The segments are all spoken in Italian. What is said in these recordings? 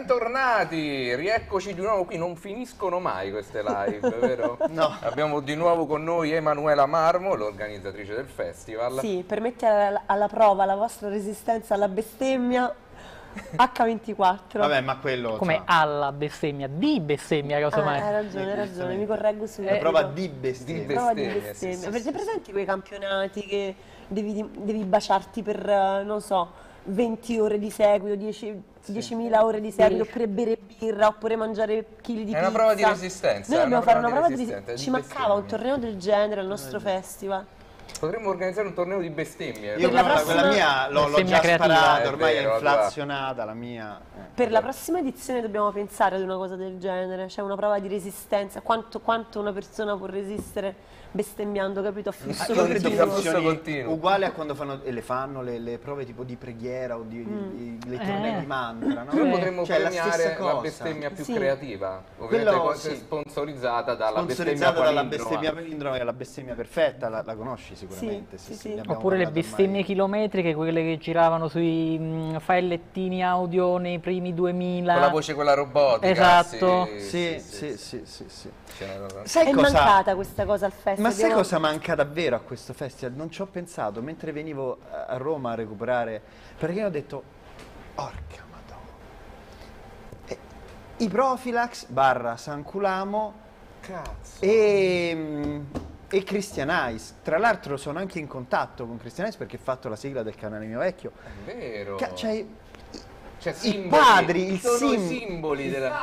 Bentornati, rieccoci di nuovo qui, non finiscono mai queste live, vero? No. Abbiamo di nuovo con noi Emanuela Marmo, l'organizzatrice del festival. Sì, per mettere alla prova la vostra resistenza alla bestemmia H24. Vabbè, ma quello... Come alla bestemmia, di bestemmia, casomai. Hai ragione, mi correggo subito. La prova di bestemmia. Prova di bestemmia, bestemmia. sì, Avete presenti quei campionati che devi baciarti per, non so, 20 ore di seguito, 10.000 ore di seguito, oppure bere birra, oppure mangiare chili di pizza? È una prova di resistenza. Noi dobbiamo fare una prova di resistenza. resistenza. Ci mancava un torneo del genere al nostro festival. Potremmo organizzare un torneo di bestemmie. Io quella mia l'ho già sparata, ormai vero, è inflazionata la mia. Per la prossima edizione dobbiamo pensare ad una cosa del genere, cioè una prova di resistenza, quanto una persona può resistere bestemmiando, capito? A flusso Io credo continuo. funzioni uguale a quando fanno le prove tipo di preghiera o le tornei di mantra, no? Noi potremmo Cioè, premiare la cosa. bestemmia più Sì. creativa, ovviamente Quello, sì. sì. sponsorizzata dalla Sponsorizzata dalla bestemmia bestemmia palindroma, che è la bestemmia perfetta, la conosci sicuramente. Sì. ne abbiamo Oppure le parlato bestemmie ormai. chilometriche, quelle che giravano sui filettini audio nei primi 2000. con la voce quella robotica. Esatto. Sì. C'è una cosa. Sai È cosa? mancata questa cosa al festival. Ma sai cosa manca davvero a questo festival? Non ci ho pensato, mentre venivo a Roma a recuperare, perché ho detto, porca madonna. I Profilax / San Culamo Cazzo. e Christian Ice. Tra l'altro sono anche in contatto con Christian Ice perché ho fatto la sigla del canale mio vecchio. È vero. Cioè, Cioè, i simboli, padri, sono i simboli della...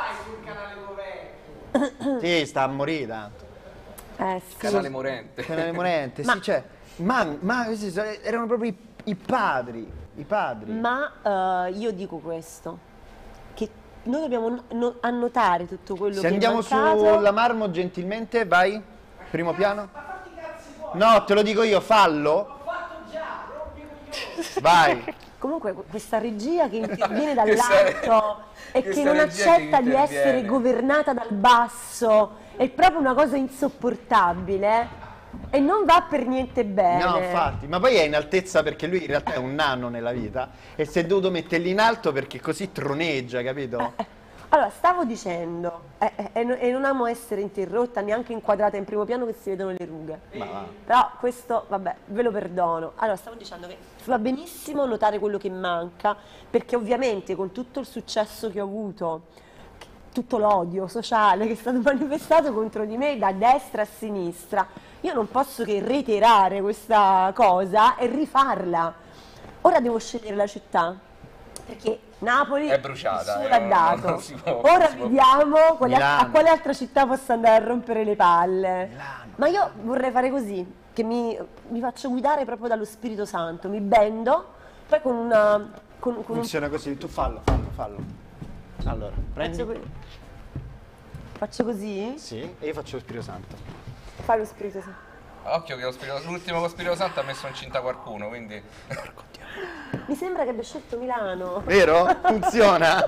sì, sta a morire tanto. Sì. Canale morente. Canale morente, sì, cioè, ma erano proprio i padri. Ma io dico questo, che noi dobbiamo annotare tutto quello Se che andiamo è mancato. sulla Marmo gentilmente, vai, primo piano. No, te lo dico io, fallo. Vai. Comunque questa regia che interviene Questa- dall'alto e che questa non regia che accetta di essere interviene. governata dal basso, è proprio una cosa insopportabile e non va per niente bene. No, infatti, ma poi è in altezza perché lui in realtà è un nano nella vita e si è dovuto metterli in alto perché così troneggia, capito? Allora, stavo dicendo, e non amo essere interrotta, neanche inquadrata in primo piano che si vedono le rughe. Ma va. Però questo, vabbè, ve lo perdono. Allora, stavo dicendo che va benissimo notare quello che manca, perché ovviamente con tutto il successo che ho avuto, tutto l'odio sociale che è stato manifestato contro di me da destra a sinistra, io non posso che reiterare questa cosa e rifarla. Ora devo scegliere la città, perché Napoli È bruciata, nessuno l'ha dato. non si può- Ora non si può- vediamo a Milano. quale altra città posso andare a rompere le palle. Milano. Ma io vorrei fare così, che mi faccio guidare proprio dallo Spirito Santo, mi bendo, poi con una... con un... Funziona così, tu fallo. Allora, prendi. Faccio così? Sì, e io faccio lo Spirito Santo. Fai lo Spirito Santo. Occhio che l'ultimo con Spirito Santo ha messo incinta qualcuno, quindi... Mi sembra che abbia scelto Milano. Vero? Funziona?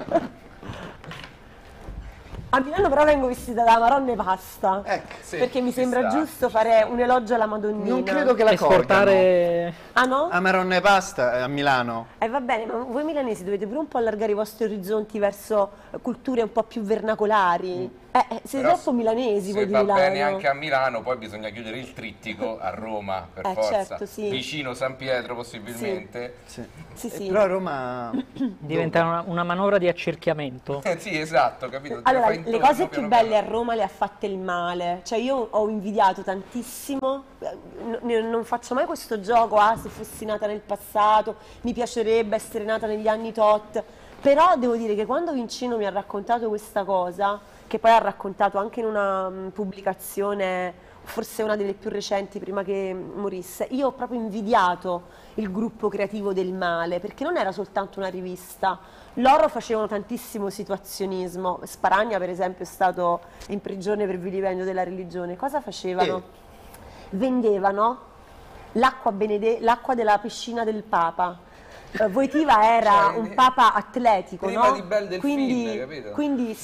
A Milano però vengo vestita da Maronna e Pasta. Ecco. Sì, perché mi ci sembra sta, giusto ci fare sta. un elogio alla Madonnina. Non credo che la Esportare. Ah no? a Maronna e Pasta a Milano. Va bene, ma voi milanesi dovete pure un po' allargare i vostri orizzonti verso culture un po' più vernacolari. Siete Però troppo milanesi voi se di va Milano. bene anche a Milano, poi bisogna chiudere il trittico a Roma, per forza. certo, sì. Vicino San Pietro possibilmente. Sì. Sì. Però a Roma... Diventa una manovra di accerchiamento. Sì, esatto, capito? Allora, Fai le intorno, cose più piano belle a piano. Roma le ha fatte il male. Cioè io ho invidiato tantissimo, non faccio mai questo gioco, se fossi nata nel passato, mi piacerebbe essere nata negli anni tot. Però devo dire che quando Vincino mi ha raccontato questa cosa, che poi ha raccontato anche in una pubblicazione, forse una delle più recenti prima che morisse, io ho proprio invidiato il gruppo creativo del male, perché non era soltanto una rivista, loro facevano tantissimo situazionismo. Sparagna per esempio è stato in prigione per vilipendio della religione. Cosa facevano? Vendevano l'acqua della piscina del Papa, Voitiva era un papa atletico, Prima no? di Bel Delfin, capito? Quindi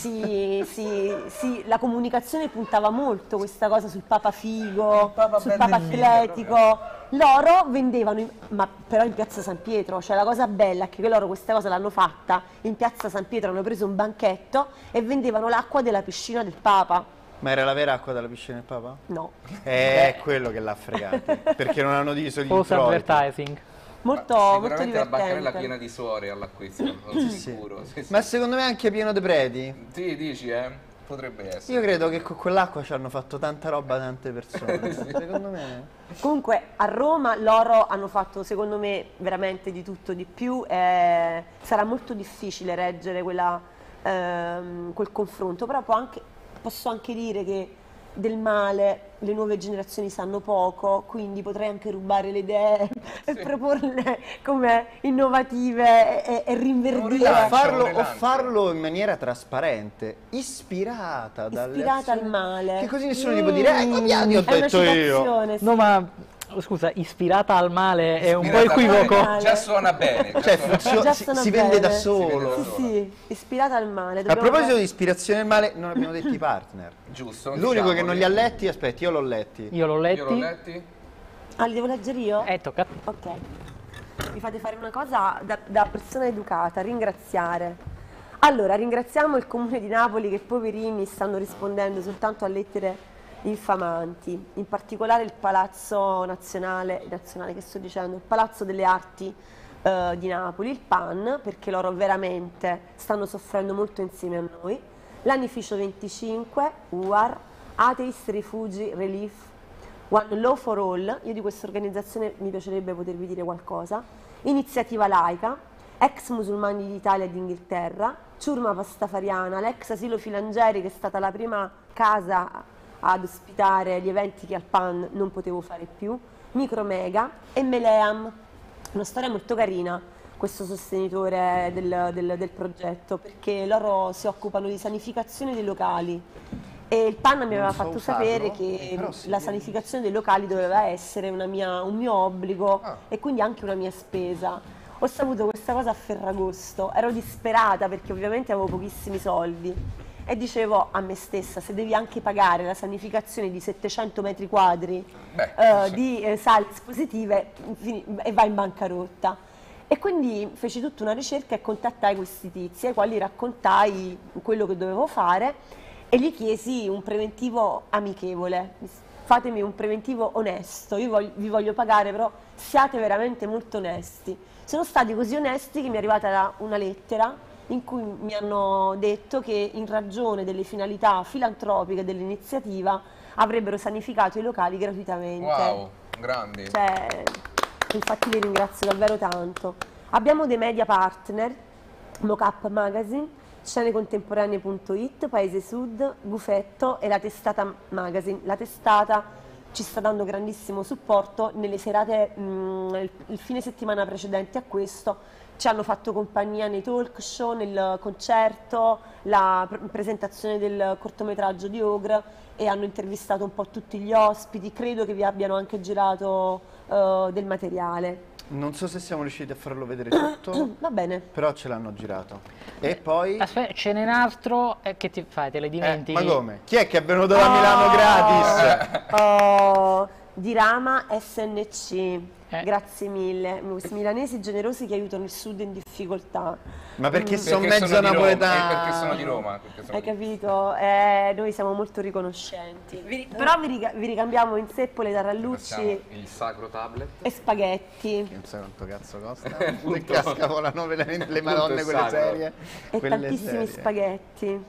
la comunicazione puntava molto questa cosa sul papa figo, Il papa sul Bel papa Delfin, atletico. Loro vendevano, ma però in piazza San Pietro, cioè la cosa bella è che loro questa cosa l'hanno fatta in piazza San Pietro, hanno preso un banchetto e vendevano l'acqua della piscina del papa. Ma era la vera acqua della piscina del Papa? No. È quello che l'ha fregati, perché non hanno diviso gli Post introiti. advertising. Molto, Ma molto sicuramente la bancarella divertente. piena di suore all'acquisto, sono sicuro. Sì, sì. Ma secondo me è anche pieno di preti. Sì, dici, potrebbe essere. Io credo che con quell'acqua ci hanno fatto tanta roba tante persone. Secondo me. Comunque a Roma loro hanno fatto secondo me veramente di tutto di più, sarà molto difficile reggere quel confronto, però posso anche dire che del male le nuove generazioni sanno poco, quindi potrei anche rubare le idee e proporle come innovative e rinverdire. rilancio. O farlo in maniera trasparente, ispirata Ispirata al azioni. male. Che così nessuno gli può dire, copiati, ho È una detto io. citazione, sì. No, ma scusa, ispirata al male è un po' Ispirata al equivoco. male. Già suona bene. Cioè, Già si sono vende da bene. solo. Sì, sì, ispirata al male. A Dobbiamo proposito fare- di ispirazione al male, non abbiamo detto i partner. Giusto. L'unico che non li ha letti, aspetti, io l'ho letti. Io l'ho Io l'ho letti. letti. Ah, li devo leggere io? Tocca a te. Ok. Mi fate fare una cosa da persona educata, ringraziare. Allora, ringraziamo il Comune di Napoli che poverini stanno rispondendo soltanto a lettere infamanti, in particolare il Palazzo Nazionale che sto dicendo, il Palazzo delle Arti di Napoli, il PAN, perché loro veramente stanno soffrendo molto insieme a noi, l'Anificio 25, UAR, Atheist Rifugi Relief, One Law for All, io di questa organizzazione mi piacerebbe potervi dire qualcosa, Iniziativa Laica, ex musulmani d'Italia e d'Inghilterra, Ciurma Pastafariana, l'ex asilo Filangieri che è stata la prima casa ad ospitare gli eventi che al PAN non potevo fare più, Micromega e Meleam. Una storia molto carina, questo sostenitore del progetto, perché loro si occupano di sanificazione dei locali e il PAN mi aveva so fatto usarlo, sapere che però sì. la sanificazione dei locali doveva essere un mio obbligo e quindi anche una mia spesa. Ho saputo questa cosa a Ferragosto, ero disperata perché ovviamente avevo pochissimi soldi e dicevo a me stessa, se devi anche pagare la sanificazione di 700 metri quadri Sì. di sale espositive e vai in bancarotta. E quindi feci tutta una ricerca e contattai questi tizi ai quali raccontai quello che dovevo fare e gli chiesi un preventivo amichevole. Fatemi un preventivo onesto, vi voglio pagare, però siate veramente molto onesti. Sono stati così onesti che mi è arrivata una lettera in cui mi hanno detto che in ragione delle finalità filantropiche dell'iniziativa avrebbero sanificato i locali gratuitamente. Wow, grandi. Cioè, infatti li ringrazio davvero tanto. Abbiamo dei media partner, Mocap Magazine, scenecontemporanee.it, Paese Sud, Gufetto e la Testata Magazine. La Testata ci sta dando grandissimo supporto nelle serate, il fine settimana precedente a questo. Ci hanno fatto compagnia nei talk show, nel concerto, la presentazione del cortometraggio di Ogre e hanno intervistato un po' tutti gli ospiti, credo che vi abbiano anche girato del materiale. Non so se siamo riusciti a farlo vedere tutto, Va bene. però ce l'hanno girato. E poi... Aspetta, ce n'è un altro. Che ti fai? Te le dimentichi? ma come? Chi è che è venuto da Milano gratis? Oh, Dirama SNC, grazie mille. Questi Eh. milanesi generosi che aiutano il sud in difficoltà. Ma perché sono Perché mezzo sono di Roma, napoletano? perché sono di Roma. Perché sono Hai di- capito? Noi siamo molto riconoscenti. Però vi ricambiamo in seppole, tarallucci Passiamo il sacro tablet. e spaghetti. Non so quanto cazzo costa. Le cascavolano le madonne, Tutto è quelle sacro. serie. E Quelle tantissimi serie. spaghetti.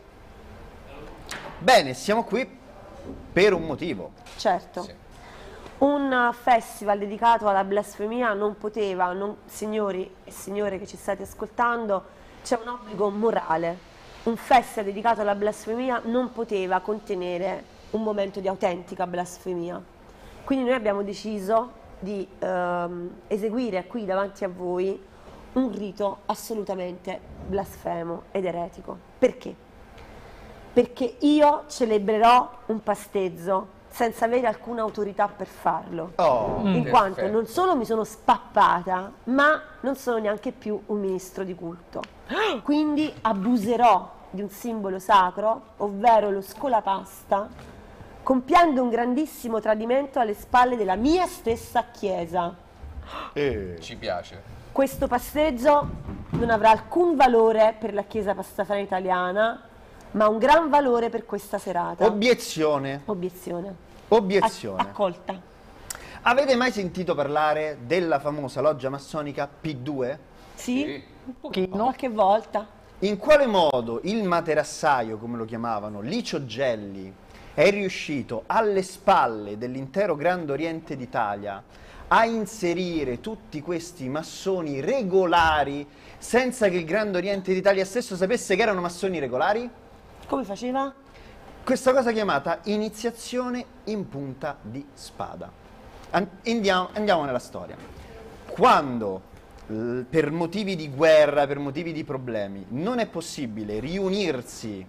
Bene, siamo qui per un motivo. Certo. Sì. Un festival dedicato alla blasfemia non poteva, signori e signore che ci state ascoltando, c'è un obbligo morale. Un festival dedicato alla blasfemia non poteva contenere un momento di autentica blasfemia. Quindi noi abbiamo deciso di eseguire qui davanti a voi un rito assolutamente blasfemo ed eretico. Perché? Perché io celebrerò un pasteggio senza avere alcuna autorità per farlo. Oh, In quanto perfetto. non solo mi sono spappata, ma non sono neanche più un ministro di culto. Quindi abuserò di un simbolo sacro, ovvero lo scolapasta, compiendo un grandissimo tradimento alle spalle della mia stessa Chiesa. Ci piace. Questo passeggio non avrà alcun valore per la Chiesa Pastafariana italiana, ma un gran valore per questa serata. obiezione. Obiezione. Obiezione. Accolta. Avete mai sentito parlare della famosa loggia massonica P2? Sì? Sì. Un pochino. Qualche volta. In quale modo il materassaio, come lo chiamavano, Licio Gelli, è riuscito alle spalle dell'intero Grande Oriente d'Italia a inserire tutti questi massoni regolari senza che il Grande Oriente d'Italia stesso sapesse che erano massoni regolari? Come faceva? Questa cosa chiamata iniziazione in punta di spada. Andiamo nella storia. Quando per motivi di guerra, per motivi di problemi, non è possibile riunirsi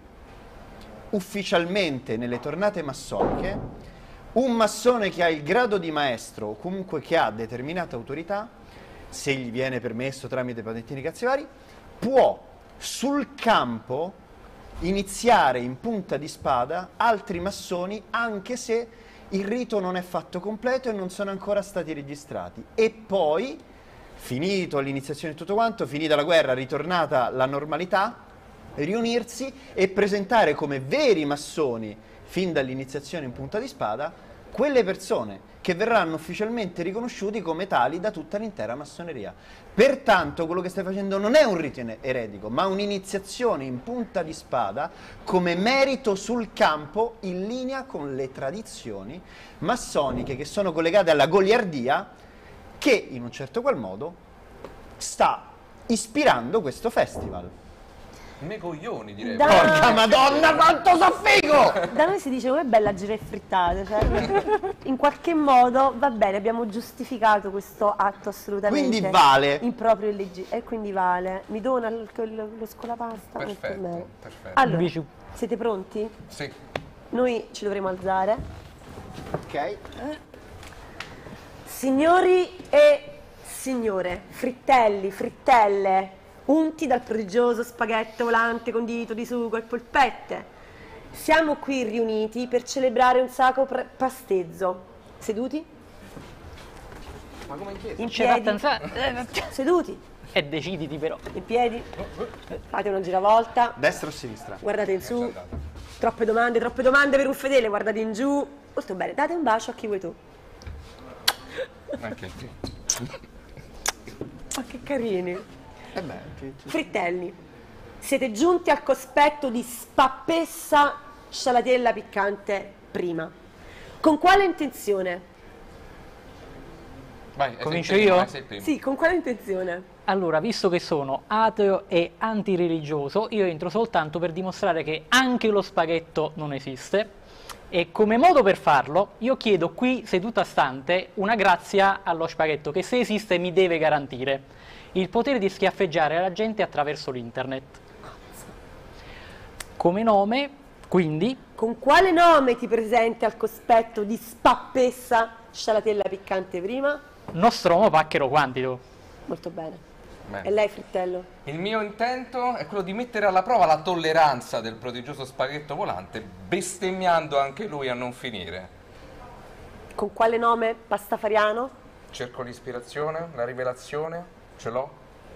ufficialmente nelle tornate massoniche, un massone che ha il grado di maestro o comunque che ha determinata autorità, se gli viene permesso tramite patentini cazzi vari, può sul campo iniziare in punta di spada altri massoni anche se il rito non è fatto completo e non sono ancora stati registrati. E poi, finito l'iniziazione e tutto quanto, finita la guerra, ritornata la normalità, riunirsi e presentare come veri massoni fin dall'iniziazione in punta di spada quelle persone che verranno ufficialmente riconosciuti come tali da tutta l'intera massoneria. Pertanto quello che stai facendo non è un rito eretico, ma un'iniziazione in punta di spada come merito sul campo in linea con le tradizioni massoniche che sono collegate alla goliardia che in un certo qual modo sta ispirando questo festival. Me coglioni, direi. Da- Porca madonna, quanto so figo! Da noi si dice com'è bella girare frittate, cioè, in qualche modo va bene, abbiamo giustificato questo atto assolutamente Quindi vale. improprio e illegittimo, e quindi vale. Mi dona lo scolapasta? Molto Perfetto, bene. perfetto. Allora, Invece- siete pronti? Sì. Noi ci dovremo alzare. Ok? Signori e signore, frittelli, frittelle, unti dal prodigioso spaghetto volante condito di sugo e polpette, siamo qui riuniti per celebrare un sacro pasteggio. Seduti? Ma come in chiesa? In C'era piedi? Seduti? E deciditi però. In piedi? Fate una giravolta, Destra o sinistra? guardate in su. Troppe domande per un fedele, guardate in giù. Molto bene, date un bacio a chi vuoi tu. Anche qui. Ma che carini. Beh, Frittelli, siete giunti al cospetto di spappessa scialatella piccante prima. Con quale intenzione? Vai, Comincio io? Sei il primo. Sì, con quale intenzione? Allora, visto che sono ateo e antireligioso, io entro soltanto per dimostrare che anche lo spaghetto non esiste e come modo per farlo io chiedo qui, seduta stante, una grazia allo spaghetto che se esiste mi deve garantire il potere di schiaffeggiare la gente attraverso l'internet. Come nome, quindi, Con quale nome ti presenti al cospetto di spappessa scialatella piccante prima? Nostromo Pacchero Quantido. Molto bene. Bene. E lei, Frittello? Il mio intento è quello di mettere alla prova la tolleranza del prodigioso spaghetto volante, bestemmiando anche lui a non finire. Con quale nome pastafariano? Cerco l'ispirazione, la rivelazione, ce l'ho.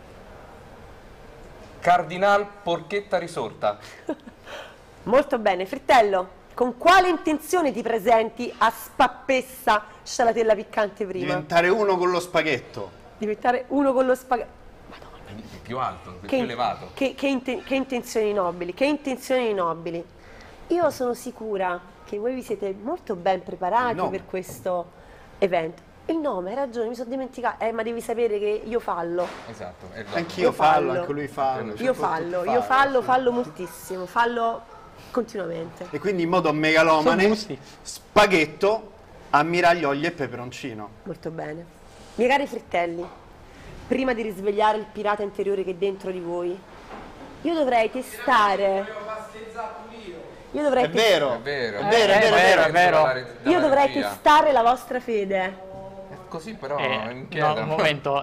Cardinal Porchetta Risorta. Molto bene. Frittello, con quale intenzione ti presenti a spappessa scialatella piccante prima? diventare uno con lo spaghetto. Diventare uno con lo spaghetto. Quindi più alto, più elevato. Che intenzioni nobili, che intenzioni nobili. Io sono sicura che voi vi siete molto ben preparati nome. per questo evento. Il nome, hai ragione, mi sono dimenticata. Ma devi sapere che io fallo. Esatto. è Anch'io Io fallo, fallo. anche lui fallo. Io fallo moltissimo, fallo continuamente. E quindi in modo megalomane, Sono gusti. spaghetto, ammiraglio, olio e peperoncino. Molto bene. Miei cari frittelli, prima di risvegliare il pirata interiore che è dentro di voi, io dovrei testare Io dovrei, È vero. È vero, È vero, è vero. io dovrei testare la vostra fede. Così però No, inchieda. un momento.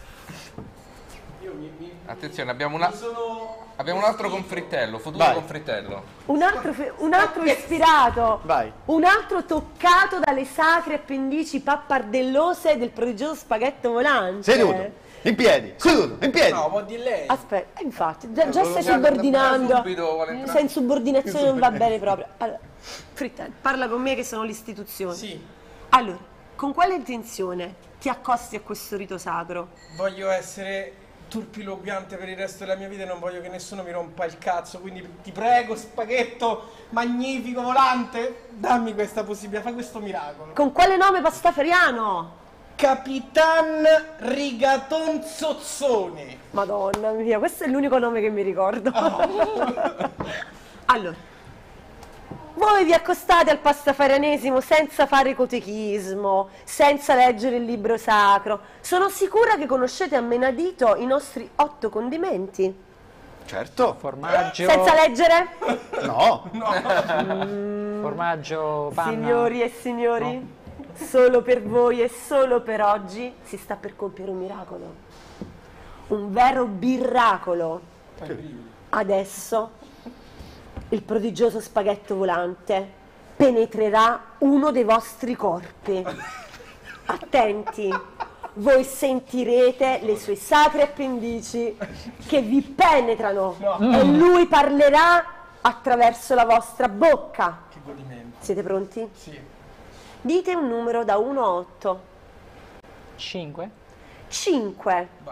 Attenzione, abbiamo un altro confrittello, futuro Vai. confrittello. Un altro ispirato, Vai. un altro toccato dalle sacre appendici pappardellose del prodigioso spaghetto volante. Seduto, in piedi, seduto, in piedi. No, può di lei. Aspetta, infatti, già stai Già subordinando. subito vuole entrare. Sei in subordinazione, non va bene proprio. Allora, Frittel, parla con me che sono l'istituzione. Sì, Allora, con quale intenzione ti accosti a questo rito sacro? voglio essere turpiloquante per il resto della mia vita e non voglio che nessuno mi rompa il cazzo, quindi ti prego, spaghetto magnifico volante, dammi questa possibilità, fai questo miracolo. Con quale nome pastafariano? Capitan Rigaton Zozzone. Madonna mia, questo è l'unico nome che mi ricordo. Allora, voi vi accostate al pastafarianesimo senza fare cotechismo, senza leggere il libro sacro. Sono sicura che conoscete a menadito i nostri 8 condimenti. Certo. Formaggio, Senza leggere? No. formaggio, panna. Signori e signori, solo per voi e solo per oggi si sta per compiere un miracolo. Un vero birracolo. Adesso il prodigioso spaghetto volante penetrerà uno dei vostri corpi. Attenti, voi sentirete le sue sacre appendici che vi penetrano e lui parlerà attraverso la vostra bocca. Che godimento. Siete pronti? Sì. Dite un numero da 1 a 8. 5. 5. Vai.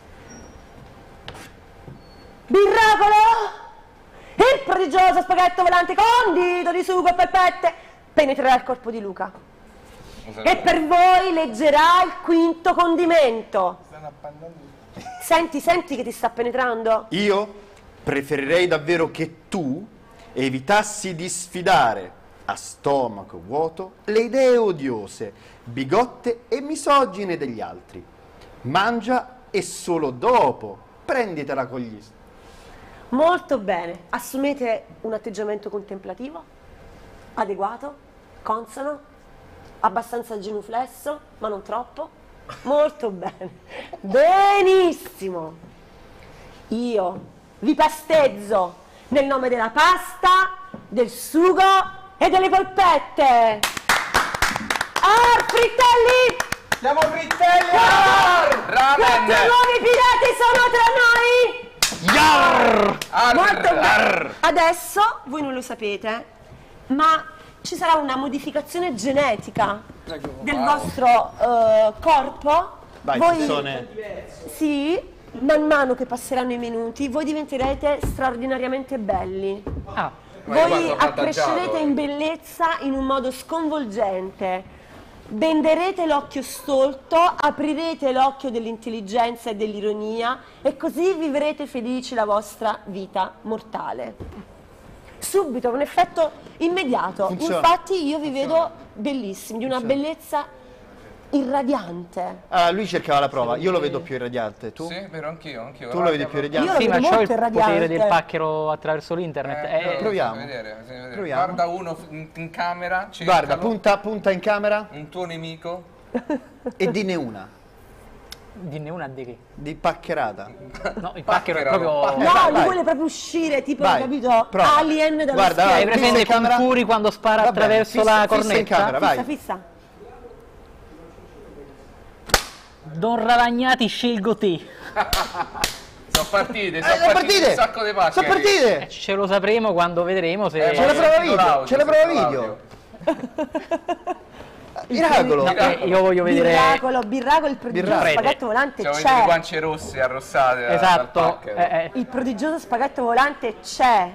Birracolo! Il prodigioso spaghetto volante condito di sugo e polpette penetrerà il corpo di Luca. E per voi leggerà il quinto condimento. Stanno appannando. Senti che ti sta penetrando? Io preferirei davvero che tu evitassi di sfidare a stomaco vuoto le idee odiose, bigotte e misogine degli altri. Mangia e solo dopo prenditela con gli Molto bene. Assumete un atteggiamento contemplativo, adeguato, consono, abbastanza genuflesso, ma non troppo. Molto bene. Benissimo. Io vi pastezzo nel nome della pasta, del sugo e delle polpette. Fritelli! Siamo frittelli! Ramen! Questi nuovi pirati sono tra noi! Yarr! Molto bene. Adesso voi non lo sapete, ma ci sarà una modificazione genetica del vostro corpo. Vai, Voi, Cizzone. sì, man mano che passeranno i minuti, voi diventerete straordinariamente belli. Ah, Ma Voi guarda, accrescerete avvantaggiato. in bellezza in un modo sconvolgente. Benderete l'occhio stolto, aprirete l'occhio dell'intelligenza e dell'ironia e così vivrete felici la vostra vita mortale. Subito, un effetto immediato. Funziona. Infatti io vi vedo bellissimi, di una bellezza irradiante. Ah, lui cercava la prova, io lo vedo più irradiante. Tu? Sì, vero, anch'io. Tu lo vedi più irradiante? Io lo sì, ma vedo c'ho il molto potere irradiante. del pacchero attraverso l'internet. proviamo. Bisogna vedere, bisogna vedere. Proviamo. Guarda uno in camera, Guarda, cercalo. punta in camera Un tuo nemico. e dinne una. Dinne una di che? Di paccherata. No, il pacchero è Pacchero. proprio... No, vai, lui vai. vuole proprio uscire, tipo, Vai, capito? prova. Alien dallo Guarda, schiaffo. vai, Hai presente fissa in camera. Concuri quando spara Va bene, attraverso fissa- la fissa in cornetta? camera, vai. Fissa, fissa. Don Ravagnati scelgo te. Sono partite, sono partite! un sacco di pacche. Sono partite! Ce lo sapremo quando vedremo se... C'è la ma- prova sento video, l'audio, c'è la prova sento video. Miracolo! No, io voglio vedere... Birracolo, il prodigioso Birracolo. spaghetto volante Cioè, vedete le c'è. guance rosse arrossate dal Esatto. pacchero. Il prodigioso spaghetto volante c'è.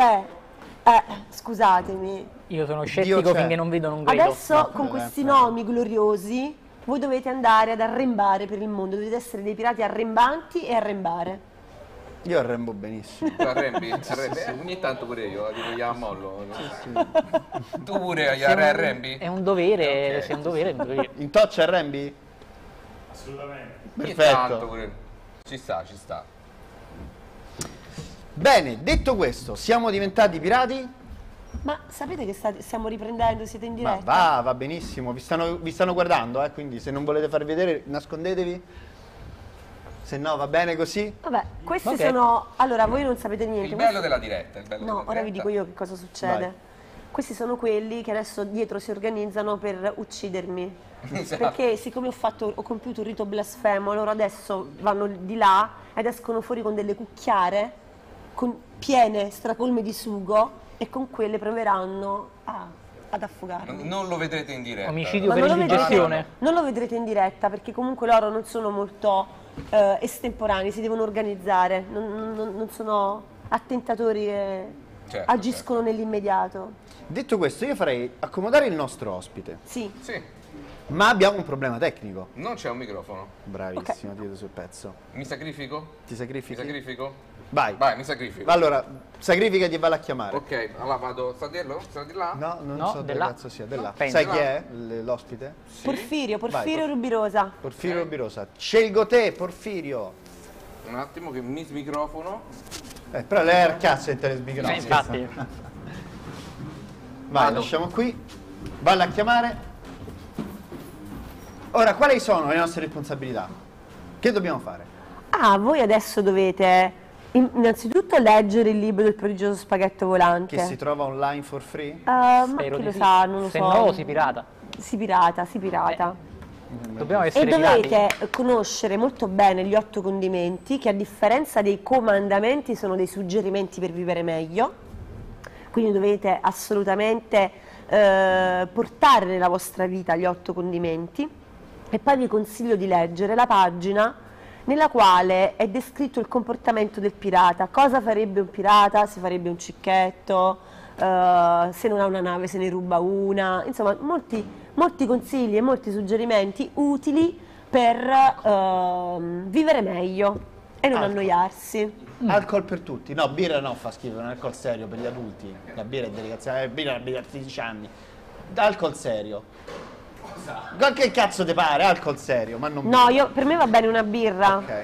Scusatemi. Io sono scettico Dio c'è. finché non vedo non credo. Adesso con questi nomi gloriosi voi dovete andare ad arrembare per il mondo, dovete essere dei pirati arrembanti e arrembare. Io arrembo benissimo. Tu arrembi? Ogni tanto pure io, tipo gli ammollo. Tu pure gli arrembi? È un dovere, Ok. se è un dovere, è un dovere. In touch arrembi? Ogni tanto Perfetto. pure. Ci sta, ci sta. Bene, detto questo, siamo diventati pirati? Ma sapete che stiamo riprendendo, siete in Ma diretta? va benissimo, vi stanno guardando, quindi se non volete farvi vedere nascondetevi, se no va bene così. Vabbè, questi Ok. sono... Allora, voi non sapete niente. Il bello della diretta. Il bello No, della ora vi diretta. dico io che cosa succede. Vai. Questi sono quelli che adesso dietro si organizzano per uccidermi. Esatto. Perché siccome ho compiuto un rito blasfemo, loro adesso vanno di là ed escono fuori con delle cucchiare piene, stracolme di sugo, e con quelle proveranno ad affogarmi. Non lo vedrete in diretta. Omicidio Ma per non lo indigestione. non lo vedrete in diretta perché comunque loro non sono molto estemporanei, si devono organizzare, non sono attentatori che Certo, agiscono nell'immediato. Detto questo, io farei accomodare il nostro ospite, Sì. Sì, ma abbiamo un problema tecnico. non c'è un microfono. Bravissimo, ti vedo sul pezzo. Mi sacrifico? Ti Mi sacrifichi? sacrifico? Vai. Vai, mi sacrifico. Allora, sacrificati e valla a chiamare. Ok, allora vado. Sta a dirlo? Sta di là? No, non No, so dove della- cazzo sia, della. Penso. Sai chi è l'ospite? Sì. Porfirio Vai, Rubirosa. Porfirio Birosa. Scelgo te, Porfirio. Un attimo che mi smicrofono. Però lei è il cazzo e te le sbigano. Infatti. Vai, Vado. lasciamo qui. Valla a chiamare. Ora, quali sono le nostre responsabilità? Che dobbiamo fare? Voi adesso dovete innanzitutto leggere il libro del prodigioso spaghetto volante. Che si trova online for free? Ma Spero chi di lo sì. sa, non lo Se so. no si pirata. Si pirata, si pirata. Dobbiamo E essere pirati. dovete conoscere molto bene gli 8 condimenti che a differenza dei comandamenti sono dei suggerimenti per vivere meglio. Quindi dovete assolutamente portare nella vostra vita gli 8 condimenti. E poi vi consiglio di leggere la pagina nella quale è descritto il comportamento del pirata. Cosa farebbe un pirata? Si farebbe un cicchetto, se non ha una nave se ne ruba una, insomma molti consigli e molti suggerimenti utili per vivere meglio e non annoiarsi. Alcol per tutti. No, birra no, fa schifo, è un alcol serio per gli adulti. La birra è delicazione, birra a 16 anni. Alcol serio. Che cazzo te pare? Alcol serio, ma non No, birra. per me va bene una birra. Ok.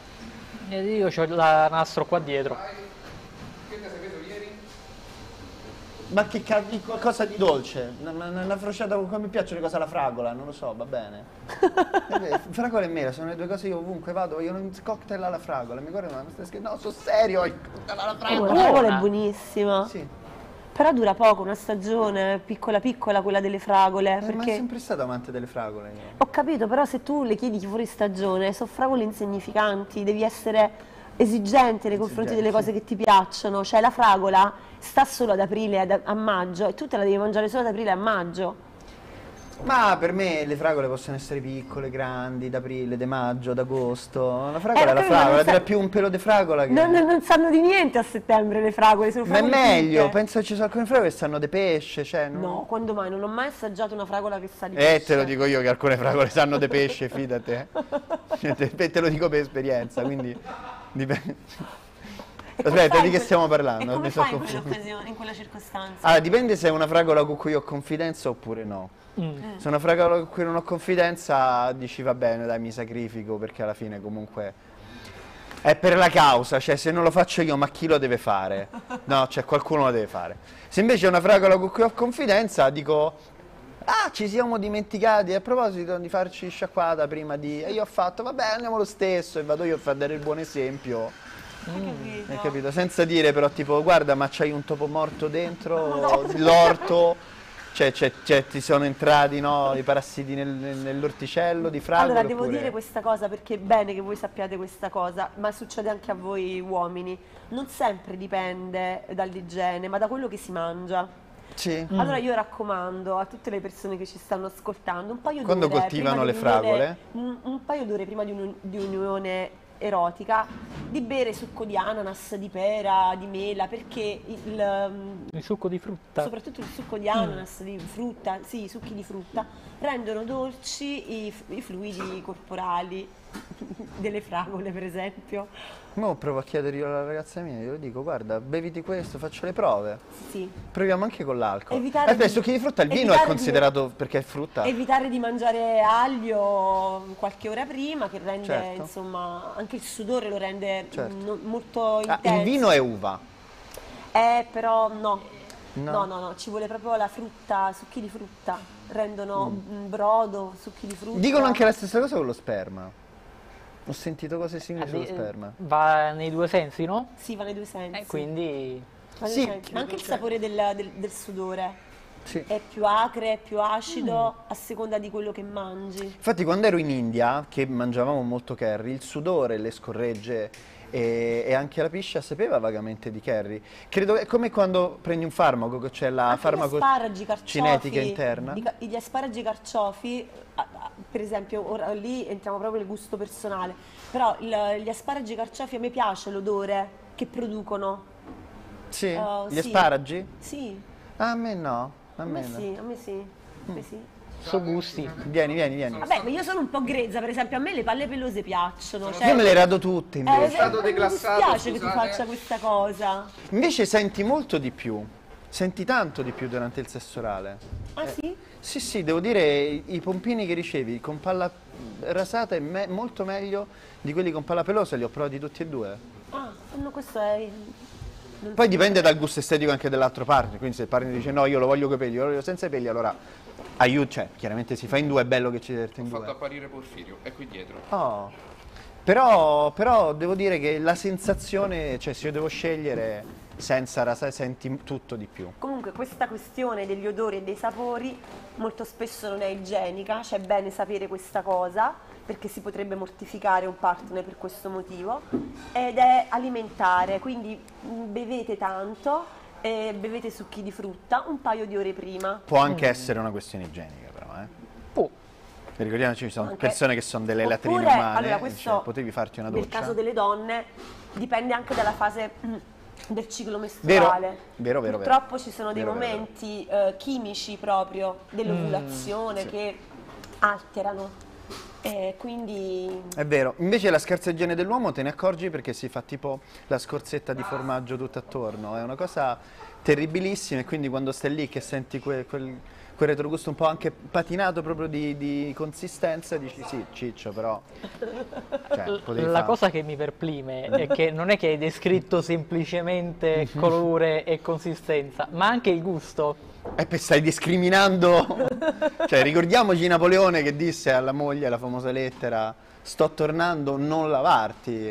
Io ho la nastro qua dietro. Che ti sei preso ieri? Ma che cazzo, qualcosa di dolce? Una frociata come mi piacciono le cose alla fragola, non lo so, va bene. Fragola e mela sono le due cose che io ovunque vado, voglio un cocktail alla fragola. Mi guardo, ma stai scherzando? No, sono serio, il cocktail alla La fragola. fragola è buonissima. Sì, Però dura poco, una stagione piccola piccola quella delle fragole. ma è Perché sempre stato amante delle fragole io. ho capito, però se tu le chiedi fuori stagione, sono fragole insignificanti, devi essere esigente nei confronti delle cose che ti piacciono. Cioè la fragola sta solo ad aprile e a maggio e tu te la devi mangiare solo ad aprile e a maggio. Ma per me le fragole possono essere piccole, grandi, d'aprile, di maggio, d'agosto. La fragola è la capito, ma fragola, non sa- tira più un pelo di fragola che... Non sanno di niente a settembre le fragole, sono Ma è fragole meglio, finte. penso che ci sono alcune fragole che sanno di pesce, cioè... No, quando mai? Non ho mai assaggiato una fragola che sa di Te pesce. lo dico io che alcune fragole sanno di pesce, fidate. Te lo dico per esperienza, quindi dipende. E come Aspetta, fai di in che que- stiamo parlando? E come Mi sono fai in confuso. quell'occasione, in quella circostanza? Allora, dipende se è una fragola con cui ho confidenza oppure no. Mm. Se è una fragola con cui non ho confidenza, dici va bene, dai, mi sacrifico perché alla fine comunque è per la causa, cioè se non lo faccio io, ma chi lo deve fare? No, cioè qualcuno lo deve fare. Se invece è una fragola con cui ho confidenza, dico ci siamo dimenticati a proposito di farci sciacquata prima di... E io ho fatto, vabbè, andiamo lo stesso e vado io a far dare il buon esempio. Hai capito? Senza dire però tipo, guarda, ma c'hai un topo morto dentro, l'orto, cioè ti sono entrati, no, i parassiti nell'orticello di fragole. Allora, devo oppure- dire questa cosa perché è bene che voi sappiate questa cosa, ma succede anche a voi uomini. Non sempre dipende dall'igiene, ma da quello che si mangia. Sì. Allora io raccomando a tutte le persone che ci stanno ascoltando un paio Quando d'ore coltivano prima le di un'unione- fragole? un paio d'ore prima di un'unione erotica di bere succo di ananas, di pera, di mela, perché Il succo di frutta. soprattutto il succo di ananas, di frutta, sì, i succhi di frutta, rendono dolci i fluidi corporali delle fragole, per esempio. Mo provo a chiedere io alla ragazza mia, glielo dico, guarda, beviti questo, faccio le prove. Sì. Proviamo anche con l'alcol. Evitare Aspetta, di- i succhi di frutta, il vino è evitare di- considerato perché è frutta? Evitare di mangiare aglio qualche ora prima, che rende, Certo. insomma, anche il sudore lo rende Certo. molto intenso. Il vino è uva. Però no. No, ci vuole proprio la frutta, succhi di frutta, rendono brodo, succhi di frutta. Dicono anche la stessa cosa con lo sperma. Ho sentito cose simili sullo sperma. Va nei due sensi, no? Sì, va nei due sensi. Quindi Va nei Sì. due sensi. Ma anche il sapore del sudore Sì. è più acre, è più acido a seconda di quello che mangi. Infatti quando ero in India, che mangiavamo molto curry, il sudore, le scorregge e anche la piscia sapeva vagamente di curry. Credo è come quando prendi un farmaco, che c'è la Anche gli asparagi farmacocinetica carciofi, interna. gli asparagi carciofi, per esempio, ora lì entriamo proprio nel gusto personale, però gli asparagi carciofi a me piace l'odore che producono. Sì? Gli sì. asparagi? Sì, Ah, a me no. A a me me no. sì, a me sì. A me sì. so gusti. Vieni. Vabbè, ma io sono un po' grezza, per esempio, a me le palle pelose piacciono. Cioè, Io me le rado tutte invece. stato mi declassato, dispiace che tu scusate. faccia questa cosa. Invece senti molto di più. Senti tanto di più durante il sesso orale. Ah sì? Sì, devo dire, i pompini che ricevi con palla rasata è molto meglio di quelli con palla pelosa, li ho provati tutti e due. Ah, no, questo è... Poi dipende dal gusto estetico anche dell'altro partner, quindi se il partner dice no, io lo voglio capelli, io lo voglio senza i peli, allora aiuto, cioè chiaramente si fa in due, è bello che ci diverte in Ho fatto due. apparire Porfirio, è qui dietro. Oh. Però devo dire che la sensazione, cioè se io devo scegliere senza rasare senti tutto di più. Comunque questa questione degli odori e dei sapori molto spesso non è igienica, c'è bene sapere questa cosa perché si potrebbe mortificare un partner per questo motivo, ed è alimentare, quindi bevete tanto, bevete succhi di frutta un paio di ore prima. Può anche essere una questione igienica però, Oh, Ricordiamoci, ci sono Anche- persone che sono delle latrine Oppure, umane, allora, e questo, cioè, potevi farti una nel doccia. caso delle donne dipende anche dalla fase del ciclo mestruale. Vero. Purtroppo ci sono dei Vero, vero. momenti chimici proprio dell'ovulazione che alterano. Quindi È vero, invece la scarsa igiene dell'uomo te ne accorgi perché si fa tipo la scorzetta di formaggio tutto attorno, è una cosa terribilissima e quindi quando stai lì che senti quel retrogusto un po' anche patinato proprio di consistenza dici sì, ciccio però, cioè, potevi la fare. cosa che mi perplime è che non è che hai descritto semplicemente colore e consistenza, ma anche il gusto. Stai discriminando, cioè ricordiamoci Napoleone che disse alla moglie la famosa lettera sto tornando, non lavarti.